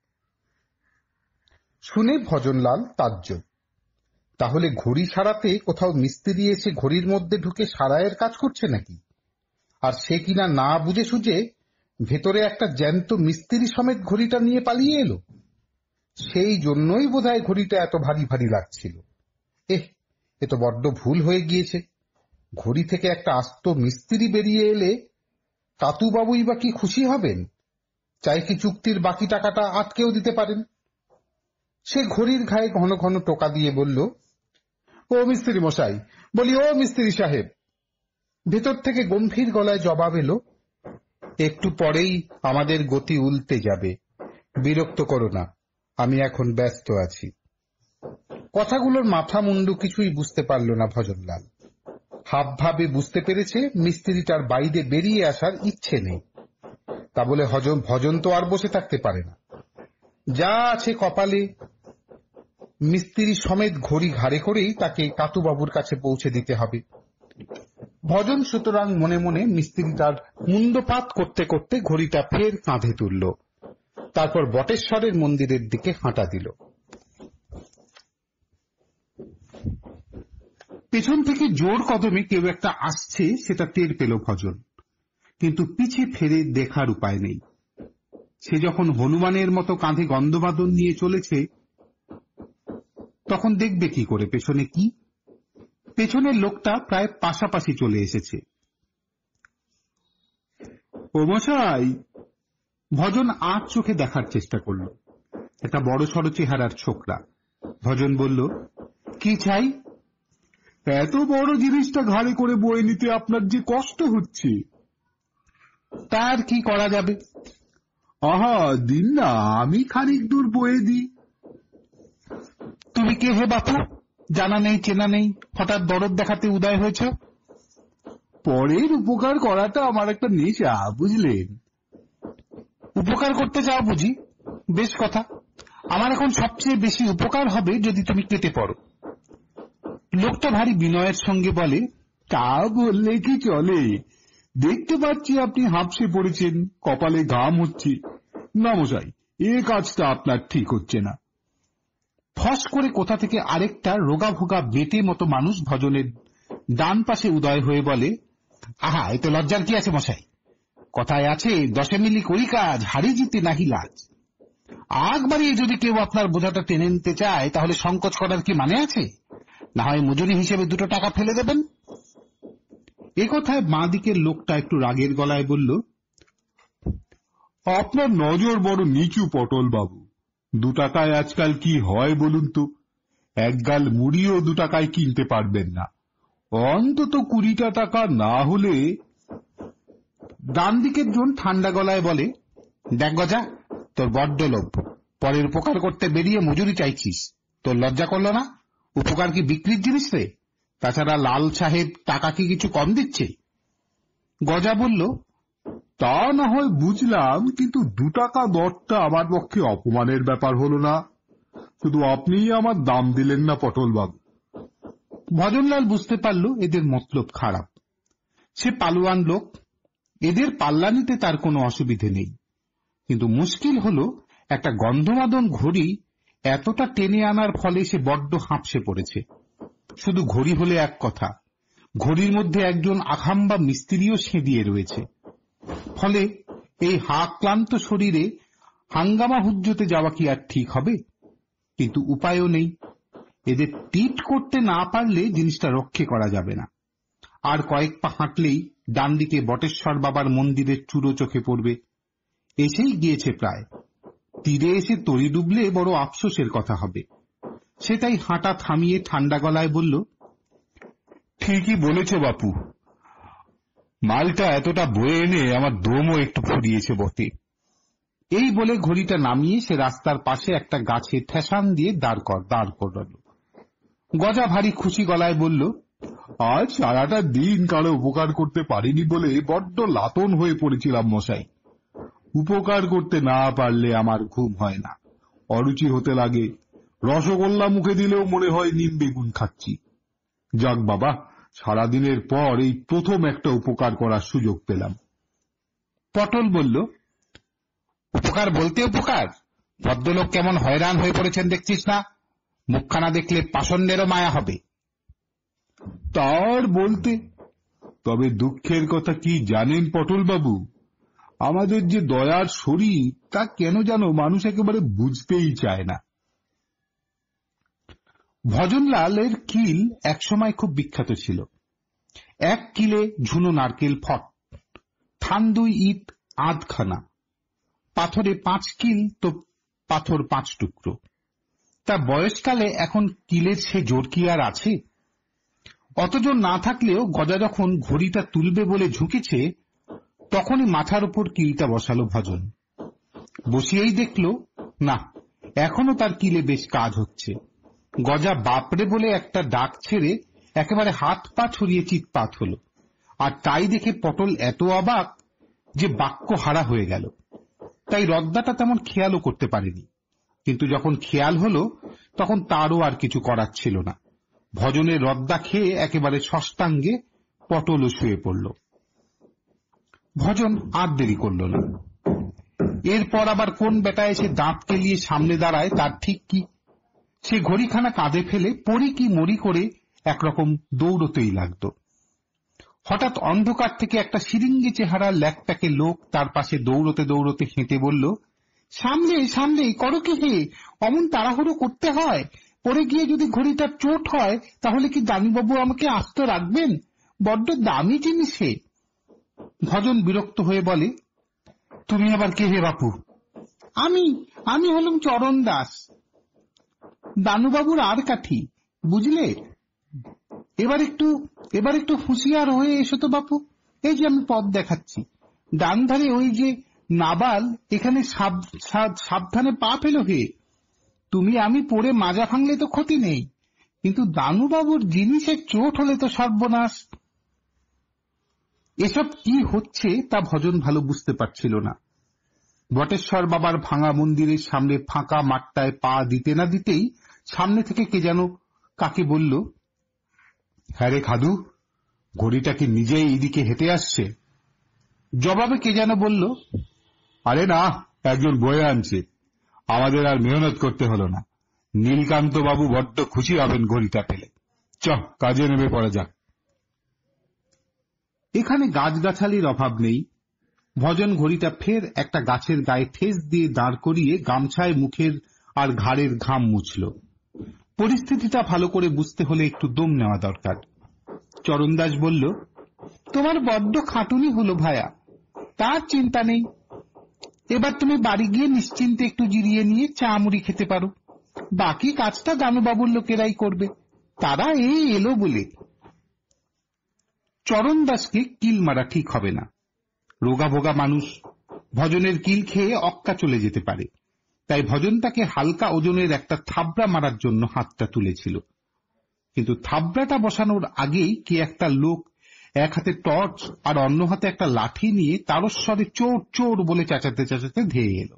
শুনে ভজনলাল তাজ্জব। তাহলে ঘড়ি সারাতে কোথাও মিস্ত্রি এসে ঘড়ির মধ্যে ঢুকে সারাইয়ের কাজ করছে নাকি? আর সে কিনা না বুঝে সুঝে ভেতরে একটা জ্যান্ত মিস্ত্রি সমেত ঘড়িটা নিয়ে পালিয়ে এলো। সেই জন্যই বোধহয় ঘড়িটা এত ভারী ভারী লাগছিল। এহ, এ তো বড্ড ভুল হয়ে গিয়েছে। ঘড়ি থেকে একটা আস্ত মিস্ত্রি বেরিয়ে এলে কাতুবাবুই বা কি খুশি হবেন? চাই কি চুক্তির বাকি টাকাটা আটকেও দিতে পারেন। সে ঘড়ির গায়ে ঘন ঘন টোকা দিয়ে বলল, ও মিস্ত্রি মশাই, বলি ও মিস্ত্রি সাহেব। ভেতর থেকে গম্ভীর গলায় জবাব এলো, একটু পরেই আমাদের গতি উল্টে যাবে, বিরক্ত করো না, আমি এখন ব্যস্ত আছি। কথাগুলোর মাথা মুন্ডু কিছুই বুঝতে পারল না ভজনলাল। হাবভাবে বুঝতে পেরেছে মিস্ত্রিটার বাইরে বেরিয়ে আসার ইচ্ছে নেই। তা বলে হজম ভজন তো আর বসে থাকতে পারে না। যা আছে কপালে, মিস্ত্রি সমেত ঘড়ি ঘাড়ে করেই তাকে কাতুবাবুর কাছে পৌঁছে দিতে হবে। ভজন সুতরাং মনে মনে মিস্ত্রিটার মুন্ডপাত করতে করতে ঘড়িটা ফের কাঁধে তুলল। তারপর বটেশ্বরের মন্দিরের দিকে হাঁটা দিল। পেছন থেকে জোর কদমে কেউ একটা আসছে সেটা টের পেল ভজন, কিন্তু পিছে ফেরে দেখার উপায় নেই। সে যখন হনুমানের মতো কাঁধে গন্ধবাদন নিয়ে চলেছে, তখন দেখবে কি করে পেছনে কি? পেছনের লোকটা প্রায় পাশাপাশি চলে এসেছে। ও মশাই! ভজন আজ চোখে দেখার চেষ্টা করল। একটা বড় সড় চেহারার ছোকরা। ভজন বলল, কি চাই? এত বড় জিনিসটা ঘাড়ে করে বয়ে নিতে আপনার যে কষ্ট হচ্ছে। তার কি করা যাবে? আহা, দিন না, আমি খানিক দূর বয়ে দিই। তুমি কে হে বাপু? জানা নেই চেনা নেই, হঠাৎ দরদ দেখাতে উদয় হয়েছ। পরের উপকার করাটা আমার একটা নেশা, বুঝলেন? উপকার করতে চাও বুঝি? বেশ কথা, আমার এখন সবচেয়ে বেশি উপকার হবে যদি তুমি কেটে পড়ো। লোকটা ভারী বিনয়ের সঙ্গে বলে, তা বললে কি চলে? দেখতে পাচ্ছি আপনি হাঁপসে পড়েছেন, কপালে ঘাম হচ্ছে। না মশাই, এ কাজটা আপনার ঠিক হচ্ছে না। ফস করে কোথা থেকে আরেকটা রোগা ভোগা বেটে মতো মানুষ ভজনের ডান পাশে উদয় হয়ে বলে, আহা, এতে লজ্জার কি আছে মশাই? কথায় আছে, দশে মিলি করি কাজ, হারি জিতে নাহি লাজ। আগ বাড়িয়ে যদি কেউ আপনার বোঝাটা টেনে নিতে চায় তাহলে সংকোচ করার কি মানে আছে? না হয় মজুরি হিসেবে দুটো টাকা ফেলে দেবেন। এ কথায় বাঁ দিকের লোকটা একটু রাগের গলায় বলল, আপনার নজর বড় নিচু পটল বাবু। দু টাকায় আজকাল কি হয় বলুন তো? এক গাল মুড়িও দু টাকায় কিনতে পারবেন না, অন্তত কুড়িটা টাকা না হলে। ডান দিকের জন ঠান্ডা গলায় বলে, দেখ গজা, তোর বড্ড লোভ। পরের উপকার করতে বেরিয়ে মজুরি চাইছিস, তোর লজ্জা করল না? উপকার কি বিক্রির জিনিস রে? তাছাড়া লাল সাহেব টাকা কি কিছু কম দিচ্ছে? গজা বলল, তা না হয় বুঝলাম, কিন্তু দু টাকা দরটা আমার পক্ষে অপমানের ব্যাপার হলো না? শুধু আপনিই আমার দাম দিলেন না পটল বাবু। ভজনলাল বুঝতে পারল এদের মতলব খারাপ। সে পালুয়ান লোক, এদের পাল্লা নিতে তার কোনো অসুবিধে নেই। কিন্তু মুশকিল হলো একটা গন্ধমাদন ঘড়ি এতটা টেনে আনার ফলে সে বড্ড হাঁপসে পড়েছে। শুধু ঘড়ি হলে এক কথা, ঘড়ির মধ্যে একজন আখাম্বা মিস্ত্রিও সেঁদিয়ে রয়েছে। ফলে এই হাক্লান্ত শরীরে হাঙ্গামা হুজ্জতে যাওয়া কি আর ঠিক হবে? কিন্তু উপায়ও নেই। এদের টিট করতে না পারলে জিনিসটা রক্ষে করা যাবে না। আর কয়েক পা হাঁটলেই ডান দিকে বটেশ্বর বাবার মন্দিরের চূড়ো চোখে পড়বে। এসেই গিয়েছে প্রায়। তীরে এসে তরি ডুবলে বড় আফসোসের কথা হবে। সেটাই হাঁটা থামিয়ে ঠান্ডা গলায় বলল, ঠিকই বলেছ বাপু, মালটা এতটা বয়ে এনে আমার দমও একটু ফুরিয়েছে বটে। এই বলে ঘড়িটা নামিয়ে সে রাস্তার পাশে একটা গাছে ঠেসান দিয়ে দাঁড় কর দাঁড় করল। গজা ভারী খুশি গলায় বলল, আজ সারাটা দিন কারো উপকার করতে পারিনি বলে বড্ড লাতন হয়ে পড়েছিলাম মশাই। উপকার করতে না পারলে আমার ঘুম হয় না, অরুচি হতে লাগে। রসগোল্লা মুখে দিলেও মনে হয় নিম বেগুন খাচ্ছি। যাক বাবা, সারাদিনের পর এই প্রথম একটা উপকার করার সুযোগ পেলাম। পটল বলল, উপকার বলতে উপকার? ভদ্রলোক কেমন হয়রান হয়ে পড়েছেন দেখছিস না? মুখখানা দেখলে পাষণ্ডেরও মায়া হবে। তার বলতে, তবে দুঃখের কথা কি জানেন পটল বাবু, আমাদের যে দয়ার শরীর তা কেন যেন মানুষ একেবারে বুঝতেই চায় না। ভজনলালের কিল একসময় খুব বিখ্যাত ছিল। এক কিলে ঝুনো নারকেল ফট, থান দুই ইট আধখানা, পাথরে পাঁচ কিল তো পাথর পাঁচ টুকরো। তা বয়সকালে এখন কিলের সে জোর কি আর আছে? অত জোর না থাকলেও গজা যখন ঘড়িটা তুলবে বলে ঝুঁকেছে, তখনই মাথার উপর কিলটা বসালো ভজন। বসিয়েই দেখল, না, এখনো তার কিলে বেশ কাজ হচ্ছে। গজা বাপরে বলে একটা ডাক ছেড়ে একেবারে হাত পা ছড়িয়ে চিৎপাত হলো। আর তাই দেখে পটল এত অবাক যে বাক্য হারা হয়ে গেল। তাই রদ্দাটা তেমন খেয়ালও করতে পারেনি। কিন্তু যখন খেয়াল হলো, তখন তারও আর কিছু করার ছিল না। ভজনের রদ্দা খেয়ে একেবারে ষষ্ঠাঙ্গে পটলও শুয়ে পড়ল। ভজন আর দেরি করল না। এরপর আবার কোন বেটা এসে দাঁত কেলিয়ে সামনে দাঁড়ায় তার ঠিক কি? সে ঘড়িখানা কাঁধে ফেলে পড়ি কি মরি করে একরকম দৌড়তেই লাগতো। হঠাৎ অন্ধকার থেকে একটা সিরিঙ্গি চেহারা ল্যাকটাকে লোক তার পাশে দৌড়তে দৌড়তে হেঁটে বলল, সামনে সামনে করো কি হে, অমন তাড়াহুড়ো করতে হয়? পড়ে গিয়ে যদি ঘড়িটার চোট হয় তাহলে কি দানিবাবু আমাকে আস্ত রাখবেন? বড্ড দামি জিনিস হে। ভজন বিরক্ত হয়ে বলে, তুমি আবার কে হে বাপু? আমি আমি হলাম চরণ দাস, দানুবাবুর আর কাঠি, বুঝলে? এবার একটু এবার একটু হুঁশিয়ার হয়ে এসো তো বাপু। এই যে আমি পথ দেখাচ্ছি, ডান ধারে ওই যে নাবাল, এখানে সাবধানে পা ফেলো হে। তুমি আমি পড়ে মাজা ভাঙলে তো ক্ষতি নেই, কিন্তু দানুবাবুর জিনিসের চোট হলে তো সর্বনাশ। এসব কি হচ্ছে তা ভজন ভালো বুঝতে পারছিল না। বটেশ্বর বাবার ভাঙা মন্দিরের সামনে ফাঁকা মাঠটায় পা দিতে না দিতেই সামনে থেকে কে যেন কাকে বলল, হ্যাঁ রে খাদু, ঘড়িটা কি নিজেই এইদিকে হেঁটে আসছে? জবাবে কে যেন বলল, আরে না, একজন বয়ে আনছে, আমাদের আর মেহনত করতে হলো না। নীলকান্ত বাবু বড্ড খুশি হবেন ঘড়িটা পেলে। চ, কাজে নেমে পড়া যাক। এখানে গাছগাছালির অভাব নেই। ভজন ঘড়িটা ফের একটা গাছের গায়ে ঠেস দিয়ে দাঁড় করিয়ে গামছায় মুখের আর ঘাড়ের ঘাম মুছল। পরিস্থিতিটা ভালো করে বুঝতে হলে একটু দম নেওয়া দরকার। চরণদাস বলল, তোমার বড্ড খাটুনি হলো ভায়া, তার চিন্তা নেই। এবার তুমি বাড়ি গিয়ে নিশ্চিন্তে একটু জিরিয়ে নিয়ে চা মুড়ি খেতে পারো। বাকি কাজটা দানুবাবুর লোকেরাই করবে, তারা এই এলো বলে। চরণদাসকে কিল মারা ঠিক হবে না। রোগা ভোগা মানুষ, ভজনের কিল খেয়ে অক্কা চলে যেতে পারে। তাই ভজন তাকে হালকা ওজনের একটা থাবড়া মারার জন্য হাতটা তুলেছিল। কিন্তু থাবড়াটা বসানোর আগেই কে একটা লোক এক হাতে টর্চ আর অন্য হাতে একটা লাঠি নিয়ে তারস্বরে চোর চোর বলে চেঁচাতে চেঁচাতে ধেয়ে এলো।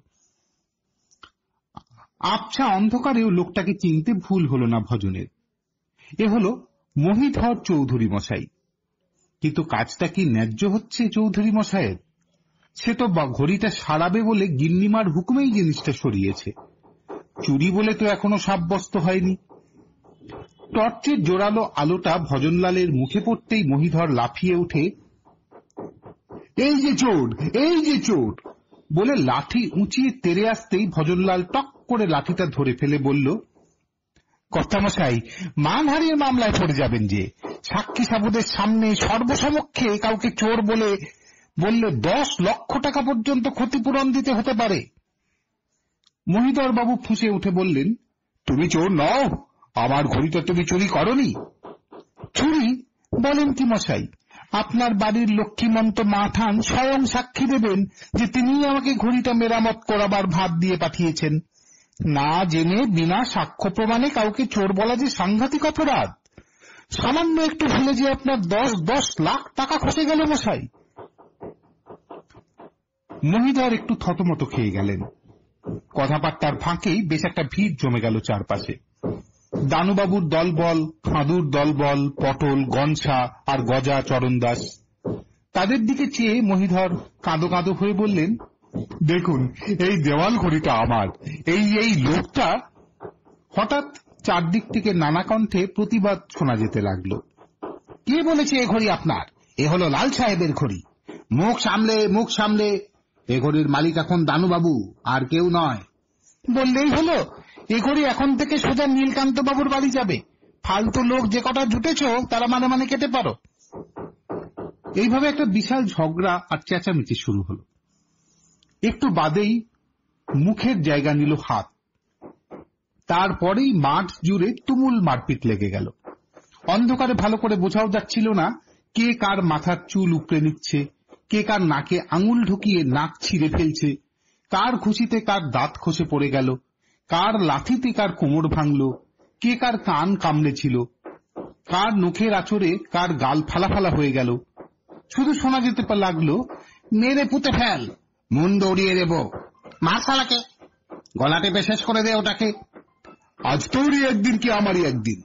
আবছা অন্ধকারেও লোকটাকে চিনতে ভুল হলো না ভজনের। এ হলো মহিধর চৌধুরী মশাই। কিন্তু কাজটা কি ন্যায্য হচ্ছে চৌধুরী মশাইয়ের? সে তো ঘড়িটা সারাবে বলে গিন্নিমার হুকুমেই জিনিসটা সরিয়েছে। চুরি বলে তো এখনো সাব্যস্ত হয়নি। টর্চের জোরালো আলোটা ভজনলালের মুখে পড়তেই মহিধর লাফিয়ে উঠে, এই যে চোর, এই যে চোর বলে লাঠি উঁচিয়ে তেড়ে আসতেই ভজনলাল টক করে লাঠিটা ধরে ফেলে বলল, কর্তামশাই, মানহানির মামলায় পড়ে যাবেন যে। সাক্ষী সাবুদের সামনে সর্বসমক্ষে কাউকে চোর বলে বললে দশ লক্ষ টাকা পর্যন্ত ক্ষতিপূরণ দিতে হতে পারে। মহিধর বাবু ফুঁসে উঠে বললেন, তুমি চোর নও? আমার ঘড়িটা তুমি চুরি করনি? চুরি বলেন কি মশাই? আপনার বাড়ির লক্ষ্মীমন্ত মাঠান স্বয়ং সাক্ষী দেবেন যে তিনিই আমাকে ঘড়িটা মেরামত করাবার ভাত দিয়ে পাঠিয়েছেন। না জেনে বিনা সাক্ষ্য প্রমাণে কাউকে চোর বলা যে সাংঘাতিক অপরাধ। সামান্য একটু ভুলে যে আপনার দশ দশ লাখ টাকা খসে গেল মশাই। মহিধর একটু থতমত খেয়ে গেলেন। কথাবার্তার ফাঁকেই বেশ একটা ভিড় জমে গেল চারপাশে। দানুবাবুর দলবল, ফাঁদুর দলবল, পটল, গনসা আর গজা চরণদাস। তাদের দিকে চেয়ে মহিধর কাঁদো কাঁদো হয়ে বললেন, দেখুন, এই দেওয়াল ঘড়িটা আমার। এই এই লোকটা। হঠাৎ চারদিক থেকে নানা কণ্ঠে প্রতিবাদ শোনা যেতে লাগলো। কে বলেছে এ ঘড়ি আপনার? এ হলো লাল সাহেবের ঘড়ি। মুখ সামলে, মুখ সামলে। এ ঘড়ির মালিক এখন দানুবাবু, আর কেউ নয়। বললেই হলো, এ ঘড়ি এখন থেকে সোজা নীলকান্ত বাবুর বাড়ি যাবে। ফালতু লোক যে কটা জুটেছ তারা মানে মানে কেটে পারো। এইভাবে একটা বিশাল ঝগড়া আর চেঁচামেচি শুরু হলো। একটু বাদেই মুখের জায়গা নিল হাত। তারপরেই মাঠ জুড়ে তুমুল মারপিট লেগে গেল। অন্ধকারে ভালো করে বোঝাও যাচ্ছিল না কে কার মাথার চুল উপড়ে নিচ্ছে, কে কার নাকে আঙুল ঢুকিয়ে নাক ছিঁড়ে ফেলছে, কার খুশিতে কার দাঁত খসে পড়ে গেল, কার লাথিতে কার কোমর ভাঙল, কে কার কান কামড়েছিল, কার নখের আঁচড়ে কার গাল ফালা ফালা হয়ে গেল। শুধু শোনা যেতে লাগলো, মেরে পুঁতে ফেল, মুন্ড উড়িয়ে দেব, মার শালাকে, গলা টেপে শেষ করে দে ওটাকে, আজ তোরই একদিন কি আমারই একদিন।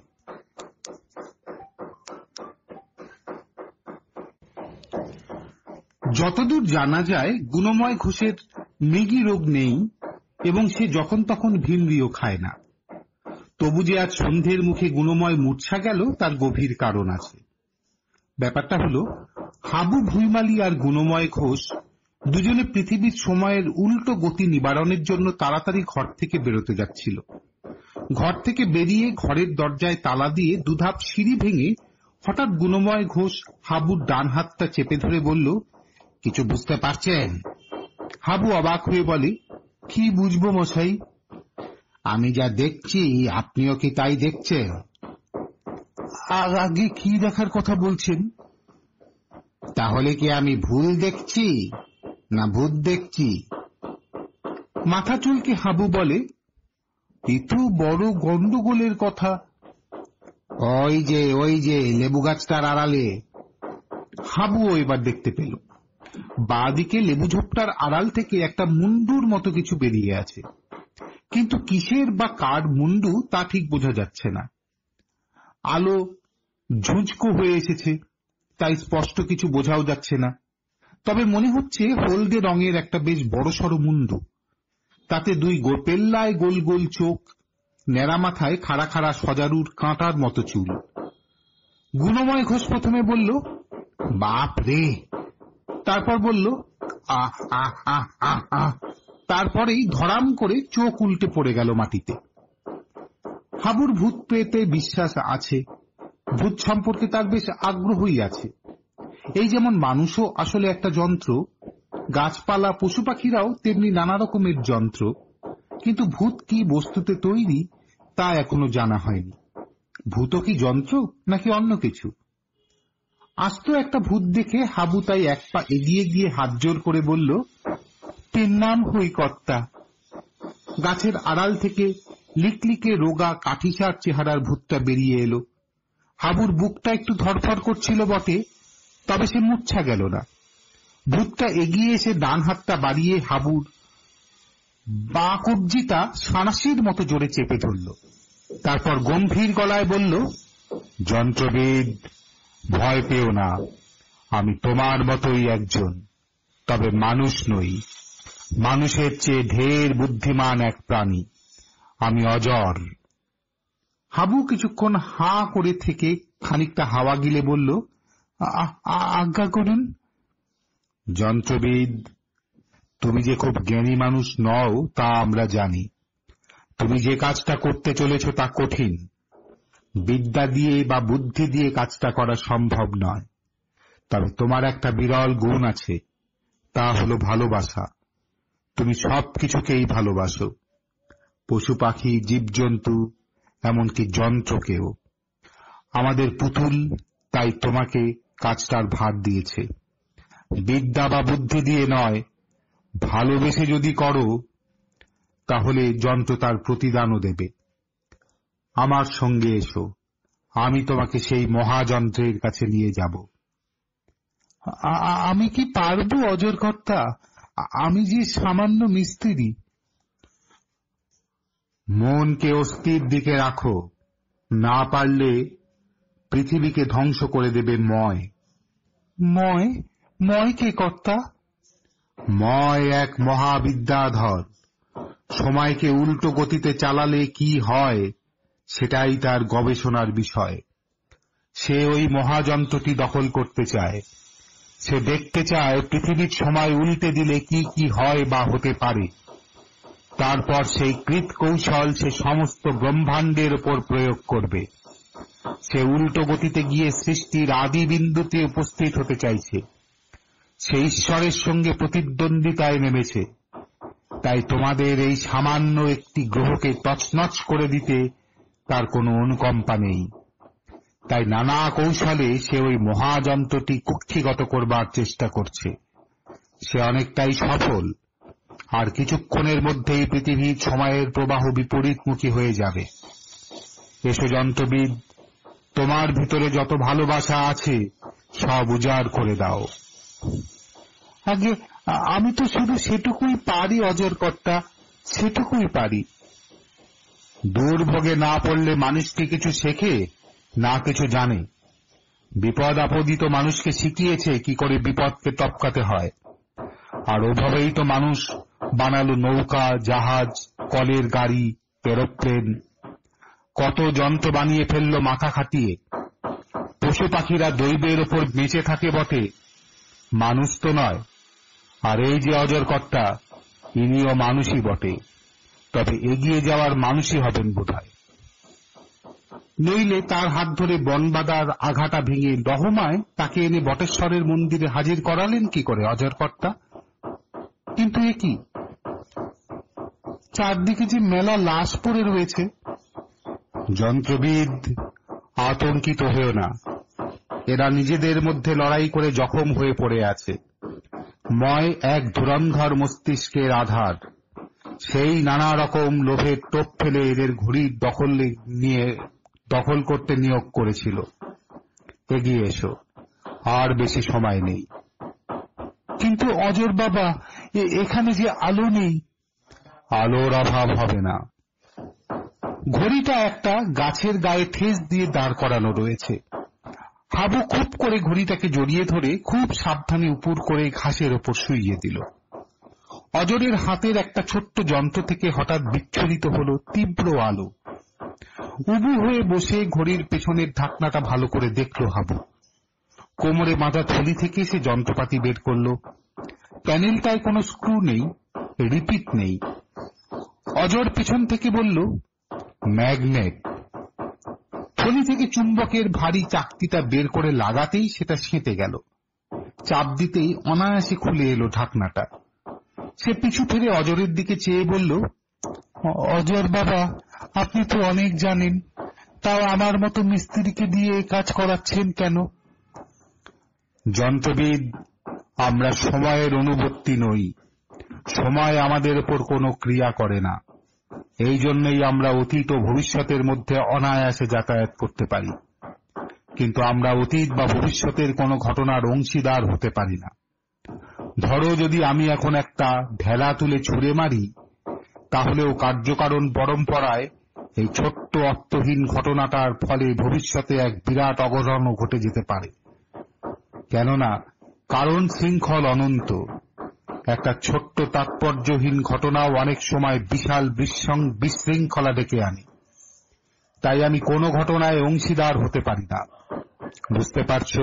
যতদূর জানা যায় গুণময় ঘোষের মৃগী রোগ নেই এবং সে যখন তখন ভিমরিও খায় না। তবু যে আজ সন্ধ্যের মুখে গুণময় মূর্ছা গেল তার গভীর কারণ আছে। ব্যাপারটা হলো, হাবু ভুইমালি আর গুণময় ঘোষ দুজনে পৃথিবীর সময়ের উল্টো গতি নিবারণের জন্য তাড়াতাড়ি ঘর থেকে বেরোতে যাচ্ছিল। ঘর থেকে বেরিয়ে ঘরের দরজায় তালা দিয়ে দুধাপ সিঁড়ি ভেঙে হঠাৎ গুণময় ঘোষ হাবুর ডান হাতটা চেপে ধরে বলল, কিছু বুঝতে পারছেন? হাবু অবাক হয়ে বলে, কি বুঝবো মশাই? আমি যা দেখছি আপনিও কি তাই দেখছেন? আর আগে কি দেখার কথা বলছেন? তাহলে কি আমি ভুল দেখছি না ভূত দেখছি? মাথা চুলকে হাবু বলে, এ তো বড় গন্ডগোলের কথা। ওই যে ওই যে লেবু গাছটার আড়ালে। হাবুও এবার দেখতে পেল, বাঁদিকে লেবু ঝোপটার আড়াল থেকে একটা মুন্ডুর মতো কিছু বেরিয়ে আছে, কিন্তু কিসের বা কার মুন্ডু তা ঠিক বোঝা যাচ্ছে না। আলো ঝুঁঝকো হয়ে এসেছে, তাই স্পষ্ট কিছু বোঝাও যাচ্ছে না। তবে মনে হচ্ছে হলদে রঙের একটা বেশ বড়সড় মুন্ডু, তাতে দুই গোপেল্লায় গোল গোল চোখ, ন্যাড়া মাথায় খাড়া খাড়া সজারুর কাঁটার মতো চুল। গুণময় ঘোষ প্রথমে বলল, বাপ রে। তারপর বলল, আহ আহ আহ আহ আহ। তারপরেই ধরাম করে চোখ উল্টে পড়ে গেল মাটিতে। হাবুর ভূত পেতে বিশ্বাস আছে, ভূত সম্পর্কে তার বেশ আগ্রহই আছে। এই যেমন মানুষও আসলে একটা যন্ত্র, গাছপালা পশু পাখিরাও তেমনি নানা রকমের যন্ত্র, কিন্তু ভূত কি বস্তুতে তৈরি তা এখনো জানা হয়নি। ভূতও কি যন্ত্র নাকি অন্য কিছু? আস্ত একটা ভূত দেখে হাবু তাই এক পা এগিয়ে গিয়ে হাত জোর করে বলল, তিন নাম হই কর্তা। গাছের আড়াল থেকে লিকলিকে রোগা কাঠিসার চেহারার ভূতটা বেরিয়ে এলো। হাবুর বুকটা একটু ধরফর করছিল বটে, তবে সে মূর্ছা গেল না। ভূতটা এগিয়ে এসে ডান হাতটা বাড়িয়ে হাবুর বাঁ কবজিটা সাঁড়াশির মতো জোরে চেপে ধরল। তারপর গম্ভীর গলায় বলল, যন্ত্রবিদ, ভয় পেও না, আমি তোমার মতোই একজন, তবে মানুষ নই, মানুষের চেয়ে ঢের বুদ্ধিমান এক প্রাণী। আমি অজর। হাবু কিছুক্ষণ হাঁ করে থেকে খানিকটা হাওয়া গিলে বলল, আজ্ঞা করুন। যন্ত্রবিদ, তুমি যে খুব জ্ঞানী মানুষ নও তা আমরা জানি। তুমি যে কাজটা করতে চলেছ তা কঠিন। বিদ্যা দিয়ে বা বুদ্ধি দিয়ে কাজটা করা সম্ভব নয়। তবে তোমার একটা বিরল গুণ আছে, তা হলো ভালোবাসা। তুমি সব কিছুকেই ভালোবাসো, পশু পাখি, জীবজন্তু, এমনকি যন্ত্রকেও। আমাদের পুতুল তাই তোমাকে কাজটার ভার দিয়েছে। বিদ্যা বা বুদ্ধি দিয়ে নয়, ভালোবেসে যদি করো তাহলে যন্ত্র তার প্রতিদানও দেবে। আমার সঙ্গে এসো, আমি তোমাকে সেই মহাযন্ত্রের কাছে নিয়ে যাব। আমি কি পারবো অজর কর্তা? আমি যে সামান্য মিস্ত্রি। মনকে অস্থির দিকে রাখো, না পারলে পৃথিবীকে ধ্বংস করে দেবে ময়। ময়? ময় কে কর্তা? ময় এক মহাবিদ্যাধর। সময়কে উল্টো গতিতে চালালে কি হয় সেটাই তার গবেষণার বিষয়। সে ওই মহাযন্ত্রটি দখল করতে চায়। সে দেখতে চায় পৃথিবীর সময় উল্টে দিলে কি কি হয় বা হতে পারে। তারপর সেই কৃত কৌশল সে সমস্ত ব্রহ্মাণ্ডের ওপর প্রয়োগ করবে। সে উল্টো গতিতে গিয়ে সৃষ্টির আদি বিন্দুতে উপস্থিত হতে চাইছে। সে ঈশ্বরের সঙ্গে প্রতিদ্বন্দ্বিতায় নেমেছে। তাই তোমাদের এই সামান্য একটি গ্রহকে তছনছ করে দিতে তার কোনো অনুকম্পা নেই। তাই নানা কৌশলে সে ওই মহাযন্ত্রটি কুক্ষিগত করবার চেষ্টা করছে। সে অনেকটাই সফল, আর কিছুক্ষণের মধ্যেই পৃথিবীর সময়ের প্রবাহ বিপরীতমুখী হয়ে যাবে। এসো যন্ত্রবিদ, তোমার ভিতরে যত ভালোবাসা আছে সব উজাড় করে দাও। আগে আমি তো শুধু সেটুকুই পারি অজর কর্তা, সেটুকুই পারি। দুর্ভোগে না পড়লে মানুষ কি কিছু শেখে, না কিছু জানে? বিপদ আপদই তো মানুষকে শিখিয়েছে কি করে বিপদকে টপকাতে হয়। আর ওভাবেই তো মানুষ বানালো নৌকা, জাহাজ, কলের গাড়ি, এরোপ্লেন। কত যন্ত্র বানিয়ে ফেললো মাথা খাটিয়ে। পশু পাখিরা দৈবের ওপর বেঁচে থাকে বটে, মানুষ তো নয়। আর এই যে অজর কর্তা, ইনিও মানুষই বটে, তবে এগিয়ে যাওয়ার মানুষই হবেন বোধহয়। নইলে তার হাত ধরে বনবাদার আঘাটা ভেঙে দহমায় তাকে এনে বটেশ্বরের মন্দিরে হাজির করালেন কি করে অজর কর্তা? কিন্তু এ কি, চারদিকে যে মেলা লাশ পড়ে রয়েছে। যন্ত্রবিদ, আতঙ্কিত হয়েও না। এরা নিজেদের মধ্যে লড়াই করে জখম হয়ে পড়ে আছে। ময় এক ধুরন্ধর মস্তিষ্কের আধার। সেই নানা রকম লোভের টোপ ফেলে এদের ঘুড়ির দখল নিয়ে দখল করতে নিয়োগ করেছিল। এগিয়ে এসো, আর বেশি সময় নেই। কিন্তু অজর বাবা, এখানে যে আলো নেই। আলোর অভাব হবে না। ঘড়িটা একটা গাছের গায়ে ঠেস দিয়ে দাঁড় করানো রয়েছে। হাবু খুব করে ঘড়িটাকে জড়িয়ে ধরে খুব সাবধানে উপর করে ঘাসের ওপর শুইয়ে দিল। অজরের হাতের একটা ছোট্ট যন্ত্র থেকে হঠাৎ বিচ্ছুরিত হলো তীব্র আলো। উবু হয়ে বসে ঘড়ির পেছনের ঢাকনাটা ভালো করে দেখল হাবু। কোমরে বাঁধা থলি থেকে সে যন্ত্রপাতি বের করল। প্যানেলটায় কোনো স্ক্রু নেই, রিপিট নেই। অজর পিছন থেকে বলল, ম্যাগনেট। থলি থেকে চুম্বকের ভারী চাকতিটা বের করে লাগাতেই সেটা সেঁতে গেল। চাপ দিতেই অনায়াসে খুলে এলো ঢাকনাটা। সে পিছু ফিরে অজরের দিকে চেয়ে বলল, অজর বাবা, আপনি তো অনেক জানেন, তাও আমার মতো মিস্ত্রিকে দিয়ে কাজ করাচ্ছেন কেন? যন্ত্রবিদ, আমরা সময়ের অনুবর্তী নই। সময় আমাদের উপর কোনো ক্রিয়া করে না। এই জন্যই আমরা অতীত ও ভবিষ্যতের মধ্যে অনায়াসে যাতায়াত করতে পারি। কিন্তু আমরা অতীত বা ভবিষ্যতের কোনো ঘটনার অংশীদার হতে পারি না। ধরো, যদি আমি এখন একটা ঢেলা তুলে ছুঁড়ে মারি, তাহলেও কার্যকারণ পরম্পরায় এই ছোট্ট অর্থহীন ঘটনাটার ফলে ভবিষ্যতে এক বিরাট অঘটনও ঘটে যেতে পারে। কেননা কারণ শৃঙ্খল অনন্ত। একটা ছোট্ট তাৎপর্যহীন ঘটনাও অনেক সময় বিশাল বিশৃঙ্খলা ডেকে আনে। তাই আমি কোনো ঘটনায় অংশীদার হতে পারি না, বুঝতে পারছো?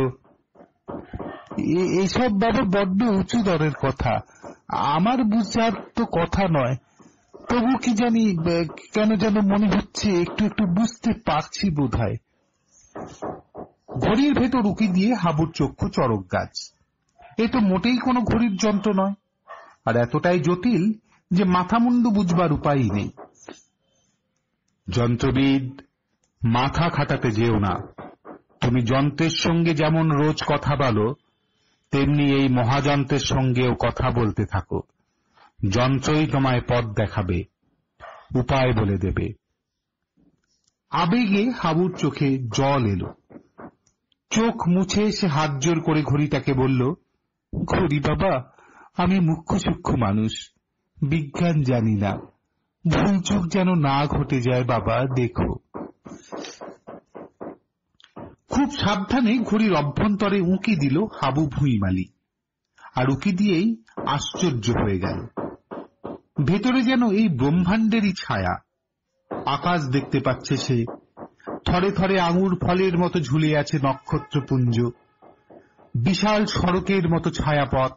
এইসব বাবা বড্ড উঁচু দরের কথা, আমার বুঝার তো কথা নয়, তবু কি জানি কেন যেন মনে হচ্ছে একটু একটু বুঝতে পারছি বোধহয়। ঘড়ির ভেতর উকি দিয়ে হাবুর চক্ষু চড়ক গাছ। এ তো মোটেই কোনো ঘড়ির যন্ত্র নয়, আর এতটাই জটিল যে মাথা মুন্ডু বুঝবার উপায়ই নেই। যন্ত্রবিদ, মাথা খাটাতে যেও না। তুমি যন্ত্রের সঙ্গে যেমন রোজ কথা বলো, তেমনি এই মহাযন্ত্রের সঙ্গেও কথা বলতে থাকো। যন্ত্রই তোমায় পথ দেখাবে, উপায় বলে দেবে। আবেগে হাবুর চোখে জল এলো। চোখ মুছে সে হাত জোর করে ঘড়িটাকে বলল, ঘড়ি বাবা, আমি মুখ্য সূক্ষ্ম মানুষ, বিজ্ঞান জানি না, ভুল চোখ যেন না ঘটে যায় বাবা, দেখো। খুব সাবধানে ঘড়ির অভ্যন্তরে উঁকি দিল হাবু ভুঁইমালি, আর উঁকি দিয়েই আশ্চর্য হয়ে গেল। ভেতরে যেন এই ব্রহ্মাণ্ডেরই ছায়া। আকাশ দেখতে পাচ্ছে সে, থরে থরে আঙুর ফলের মতো ঝুলে আছে নক্ষত্রপুঞ্জ, বিশাল সড়কের মতো ছায়াপথ,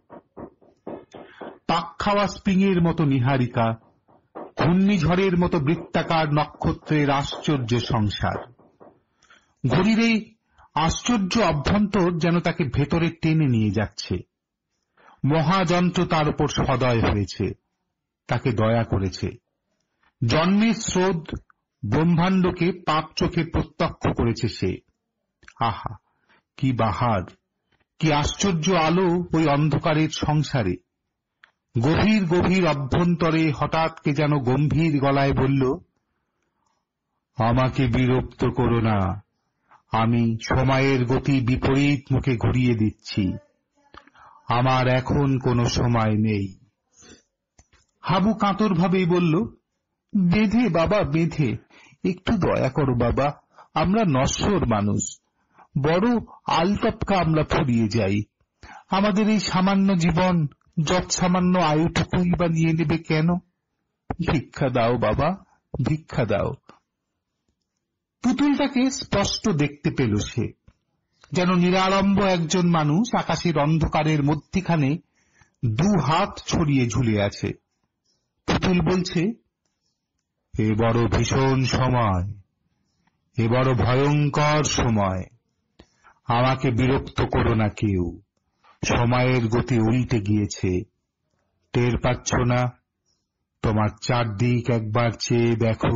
পাক খাওয়া স্প্রিংয়ের মতো নীহারিকা, ঘূর্ণিঝড়ের মতো বৃত্তাকার নক্ষত্রের আশ্চর্য সংসার। ঘড়ির এই আশ্চর্য অভ্যন্তর যেন তাকে ভেতরে টেনে নিয়ে যাচ্ছে। মহাযন্ত্র তার উপর সদয় হয়েছে, তাকে দয়া করেছে। জন্মের স্রোত ব্রহ্মাণ্ডকে পাপ চোখে প্রত্যক্ষ করেছে সে। আহা, কি বাহার, কি আশ্চর্য আলো ওই অন্ধকারের সংসারে। গভীর গভীর অভ্যন্তরে হঠাৎ কে যেন গম্ভীর গলায় বলল, আমাকে বিরক্ত করো না, আমি সময়ের গতি বিপরীত মুখে ঘুরিয়ে দিচ্ছি, আমার এখন কোনো সময় নেই। হাবু কাতর ভাবেই বলল, বেঁধে বাবা, বেঁধে, একটু দয়া করো বাবা, আমরা নশ্বর মানুষ, বড় আলটপকা আমরা ফুরিয়ে যাই। আমাদের এই সামান্য জীবন, যত সামান্য আয়ুটুকুই বা নিয়ে নেবে কেন? ভিক্ষা দাও বাবা, ভিক্ষা দাও। পুতুলটাকে স্পষ্ট দেখতে পেল সে, যেন নিরাড়ম্ব একজন মানুষ আকাশের অন্ধকারের মধ্যিখানে দু হাত ছড়িয়ে ঝুলে আছে। পুতুল বলছে, এ বড় ভীষণ সময়, এ বড় ভয়ঙ্কর সময়, আমাকে বিরক্ত করো না কেউ, সময়ের গতি উল্টে গিয়েছে, টের পাচ্ছ না? তোমার চারদিক একবার চেয়ে দেখো।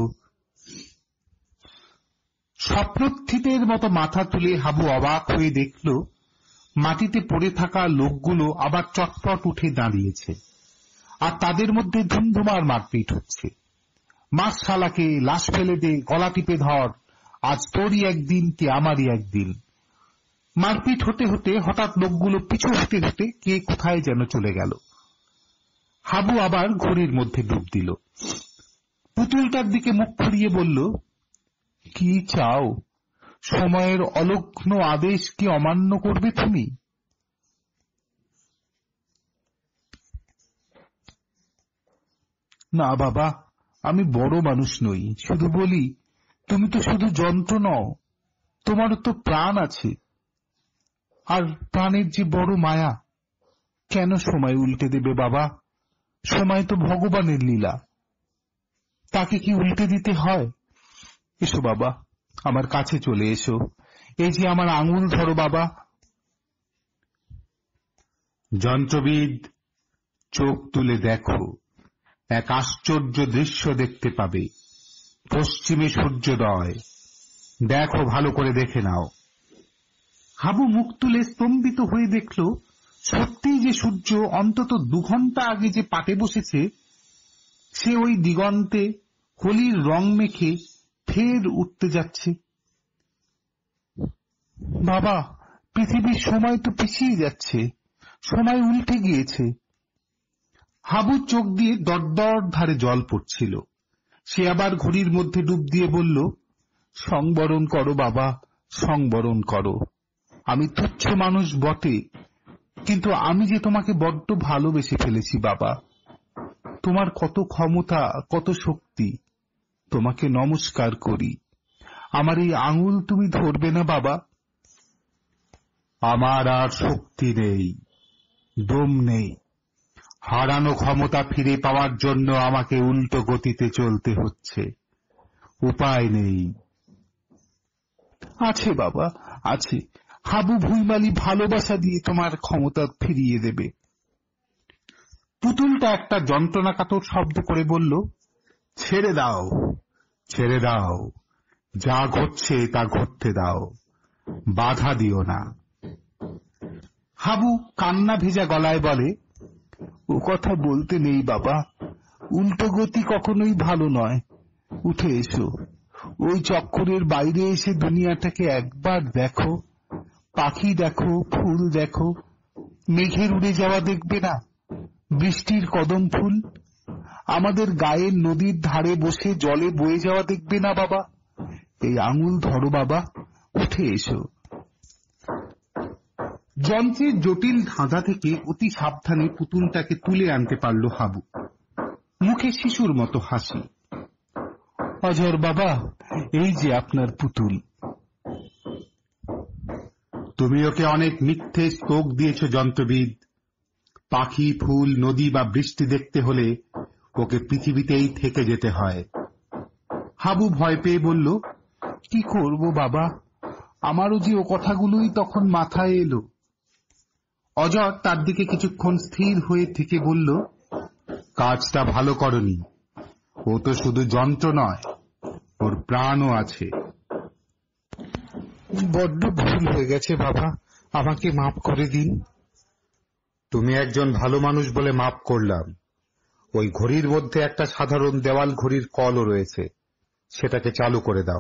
স্বপ্নস্থিতের মতো মাথা তুলে হাবু অবাক হয়ে দেখল, মাটিতে পড়ে থাকা লোকগুলো আবার চটপট উঠে দাঁড়িয়েছে, আর তাদের মধ্যে ধুমধুমার মারপিট হচ্ছে। মাস শালাকে, লাশ ফেলে দে, গলা টিপে ধর, আজ তোরই একদিন কি আমারই একদিন। মারপিট হতে হতে হঠাৎ লোকগুলো পিছু হতে হতে কে কোথায় যেন চলে গেল। হাবু আবার ঘড়ির মধ্যে ডুব দিল। পুতুলটার দিকে মুখ ফিরিয়ে বলল, কি চাও? সময়ের অলক্ষ্ণ আদেশ কি অমান্য করবে তুমি? না বাবা, আমি বড় মানুষ নই, শুধু বলি, তুমি তো শুধু যন্ত্র নও, তোমারও তো প্রাণ আছে, আর প্রাণের যে বড় মায়া। কেন সময় উল্টে দেবে বাবা? সময় তো ভগবানের লীলা, তাকে কি উল্টে দিতে হয়? এসো বাবা, আমার কাছে চলে এসো, এই যে আমার আঙুল ধরো বাবা। যন্ত্রবিদ, চোখ তুলে দেখো, এক আশ্চর্য দৃশ্য দেখতে পাবে। পশ্চিমে সূর্যোদয়, দেখো, ভালো করে দেখে নাও। হাবু মুখ তুলে স্তম্ভিত হয়ে দেখল, সত্যিই যে সূর্য অন্তত দু ঘন্টা আগে যে পাটে বসেছে, সে ওই দিগন্তে হোলির রং মেখে ফের উঠতে যাচ্ছে। বাবা, পৃথিবীর সময় তো পিছিয়ে যাচ্ছে, সময় উল্টে গিয়েছে। হাবুর চোখ দিয়ে দরদর ধারে জল পড়ছিল। সে আবার ঘড়ির মধ্যে ডুব দিয়ে বলল, সংবরণ করো বাবা, সংবরণ করো, আমি তুচ্ছ মানুষ বটে, কিন্তু আমি যে তোমাকে বড্ড ভালোবেসে ফেলেছি বাবা। তোমার কত ক্ষমতা, কত শক্তি। তোমাকে নমস্কার করি। আমার এই আঙুল তুমি ধরবে না বাবা? আমার আর শক্তি নেই, দম নেই। হারানো ক্ষমতা ফিরে পাওয়ার জন্য আমাকে উল্টো গতিতে চলতে হচ্ছে, উপায় নেই। আছে বাবা, আছে। হাবু ভুইমালি ভালোবাসা দিয়ে তোমার ক্ষমতা ফিরিয়ে দেবে। পুতুলটা একটা যন্ত্রণাকাতর শব্দ করে বলল, ছেড়ে দাও, ছেড়ে দাও, যা ঘটছে তা ঘটতে দাও, বাধা দিও না। হাবু কান্না ভেজা গলায় বলে, ও কথা বলতে নেই বাবা, উল্টো গতি কখনোই ভালো নয়। উঠে এসো, ওই চক্করের বাইরে এসে দুনিয়াটাকে একবার দেখো। পাখি দেখো, ফুল দেখো। মেঘের উড়ে যাওয়া দেখবে না? বৃষ্টির কদম ফুল। আমাদের গায়ের নদীর ধারে বসে জলে বয়ে যাওয়া দেখবে না বাবা? এই আঙুল ধরো বাবা, উঠে এসো। যন্ত্রের জটিল ধাঁধা থেকে অতি সাবধানে পুতুলটাকে তুলে আনতে পারল হাবু। মুখে শিশুর মতো হাসি। অজর বাবা, এই যে আপনার পুতুল। তুমি ওকে অনেক মিথ্যে চোখ দিয়েছ যন্ত্রবিদ। পাখি, ফুল, নদী বা বৃষ্টি দেখতে হলে ওকে পৃথিবীতেই থেকে যেতে হয়। হাবু ভয় পেয়ে বলল, কি করব বাবা? আমারও যে ও কথাগুলোই তখন মাথায় এলো। অজর তার দিকে কিছুক্ষণ স্থির হয়ে থেকে বলল, কাজটা ভালো করনি। ও তো শুধু যন্ত্র নয়, ওর প্রাণও আছে। বড্ড ভুল হয়ে গেছে বাবা, আমাকে মাফ করে দিন। তুমি একজন ভালো মানুষ বলে মাফ করলাম। ওই ঘড়ির মধ্যে একটা সাধারণ দেওয়াল ঘড়ির কলও রয়েছে, সেটাকে চালু করে দাও।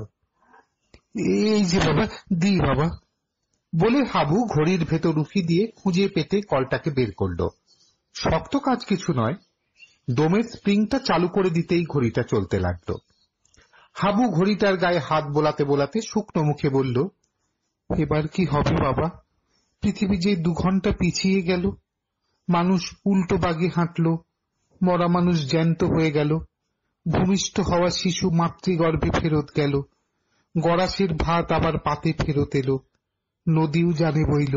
এই যে বাবা, দি বাবা। বলে হাবু ঘড়ির ভেতর উকি দিয়ে খুঁজে পেতে কলটাকে বের করল। শক্ত কাজ কিছু নয়, দমের স্প্রিংটা চালু করে দিতেই ঘড়িটা চলতে লাগল। হাবু ঘড়িটার গায়ে হাত বোলাতে বোলাতে শুকনো মুখে বলল, এবার কি হবে বাবা? পৃথিবী যে দু ঘন্টা পিছিয়ে গেল। মানুষ উল্টো বাগে হাঁটল, মরা মানুষ জ্যান্ত হয়ে গেল, ভূমিষ্ঠ হওয়া শিশু মাতৃগর্ভে ফেরত গেল, গড়াসের ভাত আবার পাতে ফেরত এলো, নদীও জানে বইল।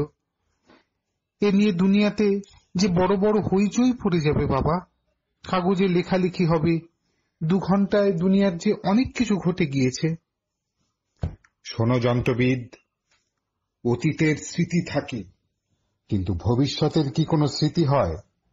এ নিয়ে দুনিয়াতে যে বড় বড় হইচই পড়ে যাবে বাবা। কাগজে লেখালেখি হবে, দু ঘন্টায় দুনিয়ার যে অনেক কিছু ঘটে গিয়েছে। শোনো যন্ত্রবিদ, অতীতের স্মৃতি থাকে, কিন্তু ভবিষ্যতের কি কোনো স্মৃতি হয়?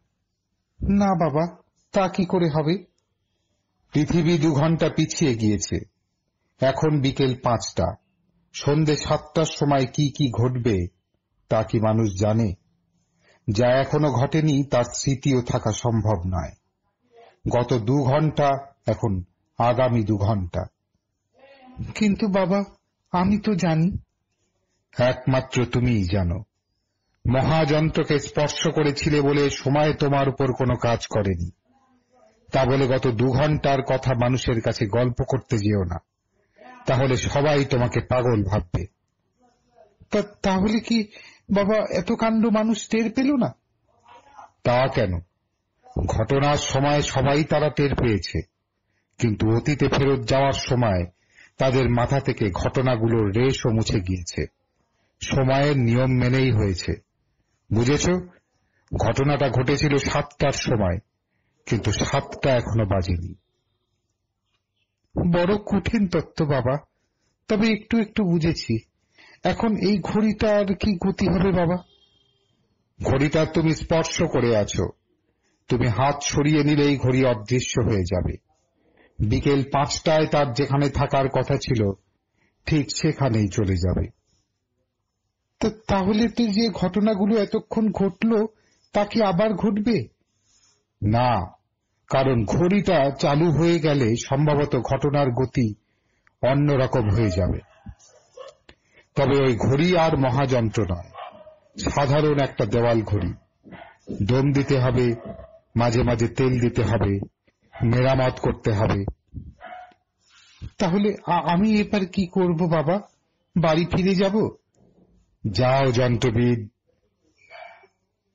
না বাবা, তা কি করে হবে? পৃথিবী দু ঘন্টা পিছিয়ে গিয়েছে। এখন বিকেল পাঁচটা। সন্ধে সাতটার সময় কি কি ঘটবে তা কি মানুষ জানে? যা এখনো ঘটেনি তার স্মৃতিও থাকা সম্ভব নয়। গত দু ঘন্টা এখন আগামী দু ঘন্টা। কিন্তু বাবা, আমি তো জানি। একমাত্র তুমিই জানো। মহাযন্ত্রকে স্পর্শ করেছিলে বলে সময় তোমার উপর কোনো কাজ করেনি। তা বলে গত দু ঘন্টার কথা মানুষের কাছে গল্প করতে যেও না, তাহলে সবাই তোমাকে পাগল ভাববে। তাহলে কি বাবা এত কাণ্ড মানুষ টের পেল না? তা কেন? ঘটনার সময় সবাই তারা টের পেয়েছে, কিন্তু অতীতে ফেরত যাওয়ার সময় তাদের মাথা থেকে ঘটনাগুলোর রেশও মুছে গিয়েছে। সময়ের নিয়ম মেনেই হয়েছে, বুঝেছ? ঘটনাটা ঘটেছিল সাতটার সময়, কিন্তু সাতটা এখনো বাজেনি। বড় কঠিন তত্ত্ব বাবা, তবে একটু একটু বুঝেছি। এখন এই ঘড়িটার কি গতি হবে বাবা? ঘড়িটা তুমি স্পর্শ করে আছো, তুমি হাত সরিয়ে নিলেই ঘড়ি অদৃশ্য হয়ে যাবে। বিকেল পাঁচটায় তার যেখানে থাকার কথা ছিল ঠিক সেখানেই চলে যাবে। তাহলে তো যে ঘটনাগুলো এতক্ষণ ঘটলো তা কি আবার ঘটবে? না, কারণ ঘড়িটা চালু হয়ে গেলে সম্ভবত ঘটনার গতি অন্যরকম হয়ে যাবে। তবে ওই ঘড়ি আর মহাযন্ত্র নয়, সাধারণ একটা দেওয়াল ঘড়ি। দম দিতে হবে, মাঝে মাঝে তেল দিতে হবে, মেরামত করতে হবে। তাহলে আমি এবার কি করব বাবা? বাড়ি ফিরে যাব? যাও যন্ত্রবিদ,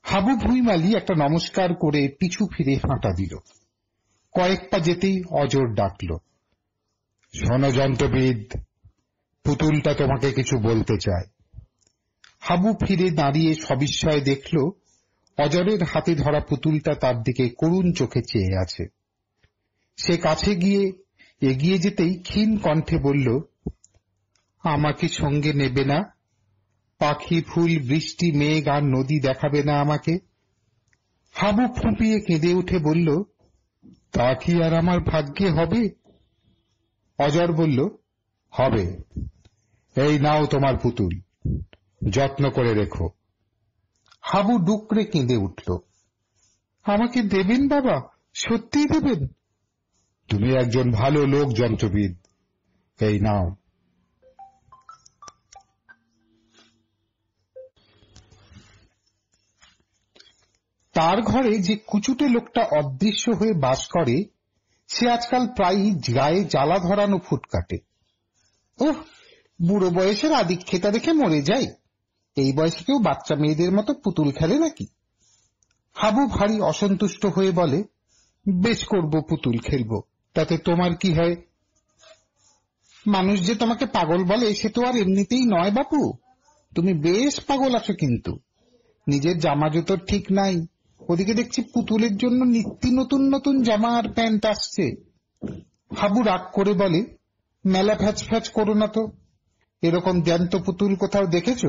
হাবু ভুঁইমালি একটা নমস্কার করে পিছু ফিরে হাঁটা দিল। কয়েক পা যেতেই অজর ডাকল, শোনো যন্ত্রবিদ, পুতুলটা তোমাকে কিছু বলতে চায়। হাবু ফিরে দাঁড়িয়ে সবিস্ময়ে দেখল অজরের হাতে ধরা পুতুলটা তার দিকে করুণ চোখে চেয়ে আছে। সে কাছে গিয়ে এগিয়ে যেতেই ক্ষীণ কণ্ঠে বলল, আমাকে সঙ্গে নেবে না? পাখি, ফুল, বৃষ্টি, মেঘ আর নদী দেখাবে না আমাকে? হাবু ফুঁপিয়ে কেঁদে উঠে বলল, তা কি আর আমার ভাগ্যে হবে? অজর বলল, হবে। এই নাও তোমার পুতুল, যত্ন করে রেখো। হাবু ডুকরে কেঁদে উঠল, আমাকে দেবেন বাবা, সত্যিই দেবেন? তুমি একজন ভালো লোক যন্ত্রবিদ, এই নাও। তার ঘরে যে কুচুটে লোকটা অদৃশ্য হয়ে বাস করে, সে আজকাল প্রায়ই গায়ে জ্বালা ধরানো ফুট কাটে। ওহ, বুড়ো বয়সের আদিক্ষেতা দেখে মরে যায়। এই বয়সে কেউ বাচ্চা মেয়েদের মতো পুতুল খেলে নাকি? হাবু ভারী অসন্তুষ্ট হয়ে বলে, বেশ করব, পুতুল খেলব, তাতে তোমার কি হয়? মানুষ যে তোমাকে পাগল বলে সে তো আর এমনিতেই নয় বাপু। তুমি বেশ পাগল আছো, কিন্তু নিজের জামা জুতোর ঠিক নাই, ওদিকে দেখছি পুতুলের জন্য নিত্য নতুন নতুন জামা আর প্যান্ট আসছে। হাবু রাগ করে বলে, মেলা ফ্যাচ ফ্যাচ করো না তো, এরকম জ্যান্ত পুতুল কোথাও দেখেছ?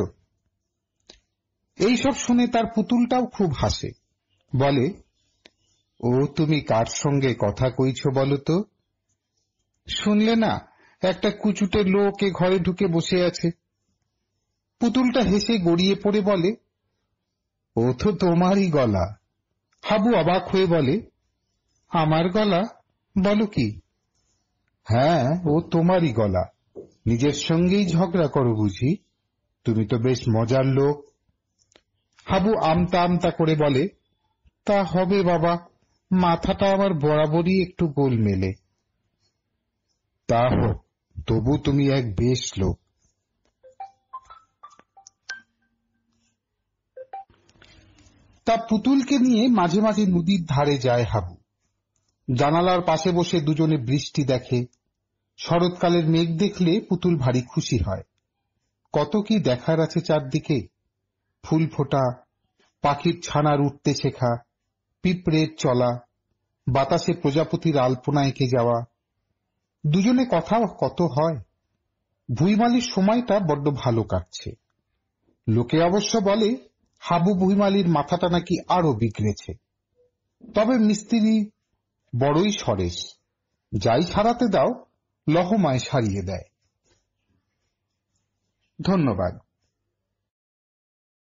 এইসব শুনে তার পুতুলটাও খুব হাসে, বলে, ও তুমি কার সঙ্গে কথা কইছ বলো তো? শুনলে না, একটা কুচুটে লোক এ ঘরে ঢুকে বসে আছে। পুতুলটা হেসে গড়িয়ে পড়ে বলে, ও তো তোমারই গলা। হাবু অবাক হয়ে বলে, আমার গলা? বলো কি? হ্যাঁ, ও তোমারই গলা। নিজের সঙ্গেই ঝগড়া করো বুঝি? তুমি তো বেশ মজার লোক। হাবু আমতা আমতা করে বলে, তা হবে বাবা, মাথাটা আমার বরাবরই একটু গোলমেলে। তা হোক, তবু তুমি এক বেশ লোক। তা পুতুলকে নিয়ে মাঝে মাঝে নদীর ধারে যায় হাবু। জানালার পাশে বসে দুজনে বৃষ্টি দেখে। শরৎকালের মেঘ দেখলে পুতুল ভারী খুশি হয়। কত কি দেখার আছে চারদিকে, ফুল ফোটা, পাখির ছানার উঠতে শেখা, পিঁপড়ের চলা, বাতাসে প্রজাপতির আলপনা এঁকে যাওয়া। দুজনে কথাও কত হয়। ভুঁইমালির সময়টা বড্ড ভালো কাটছে। লোকে অবশ্য বলে হাবু ভুঁইমালির মাথাটা নাকি আরো বিগড়েছে। তবে মিস্ত্রি বড়ই সরেস, যাই সারাতে দাও লহমায় সারিয়ে দেয়। ধন্যবাদ।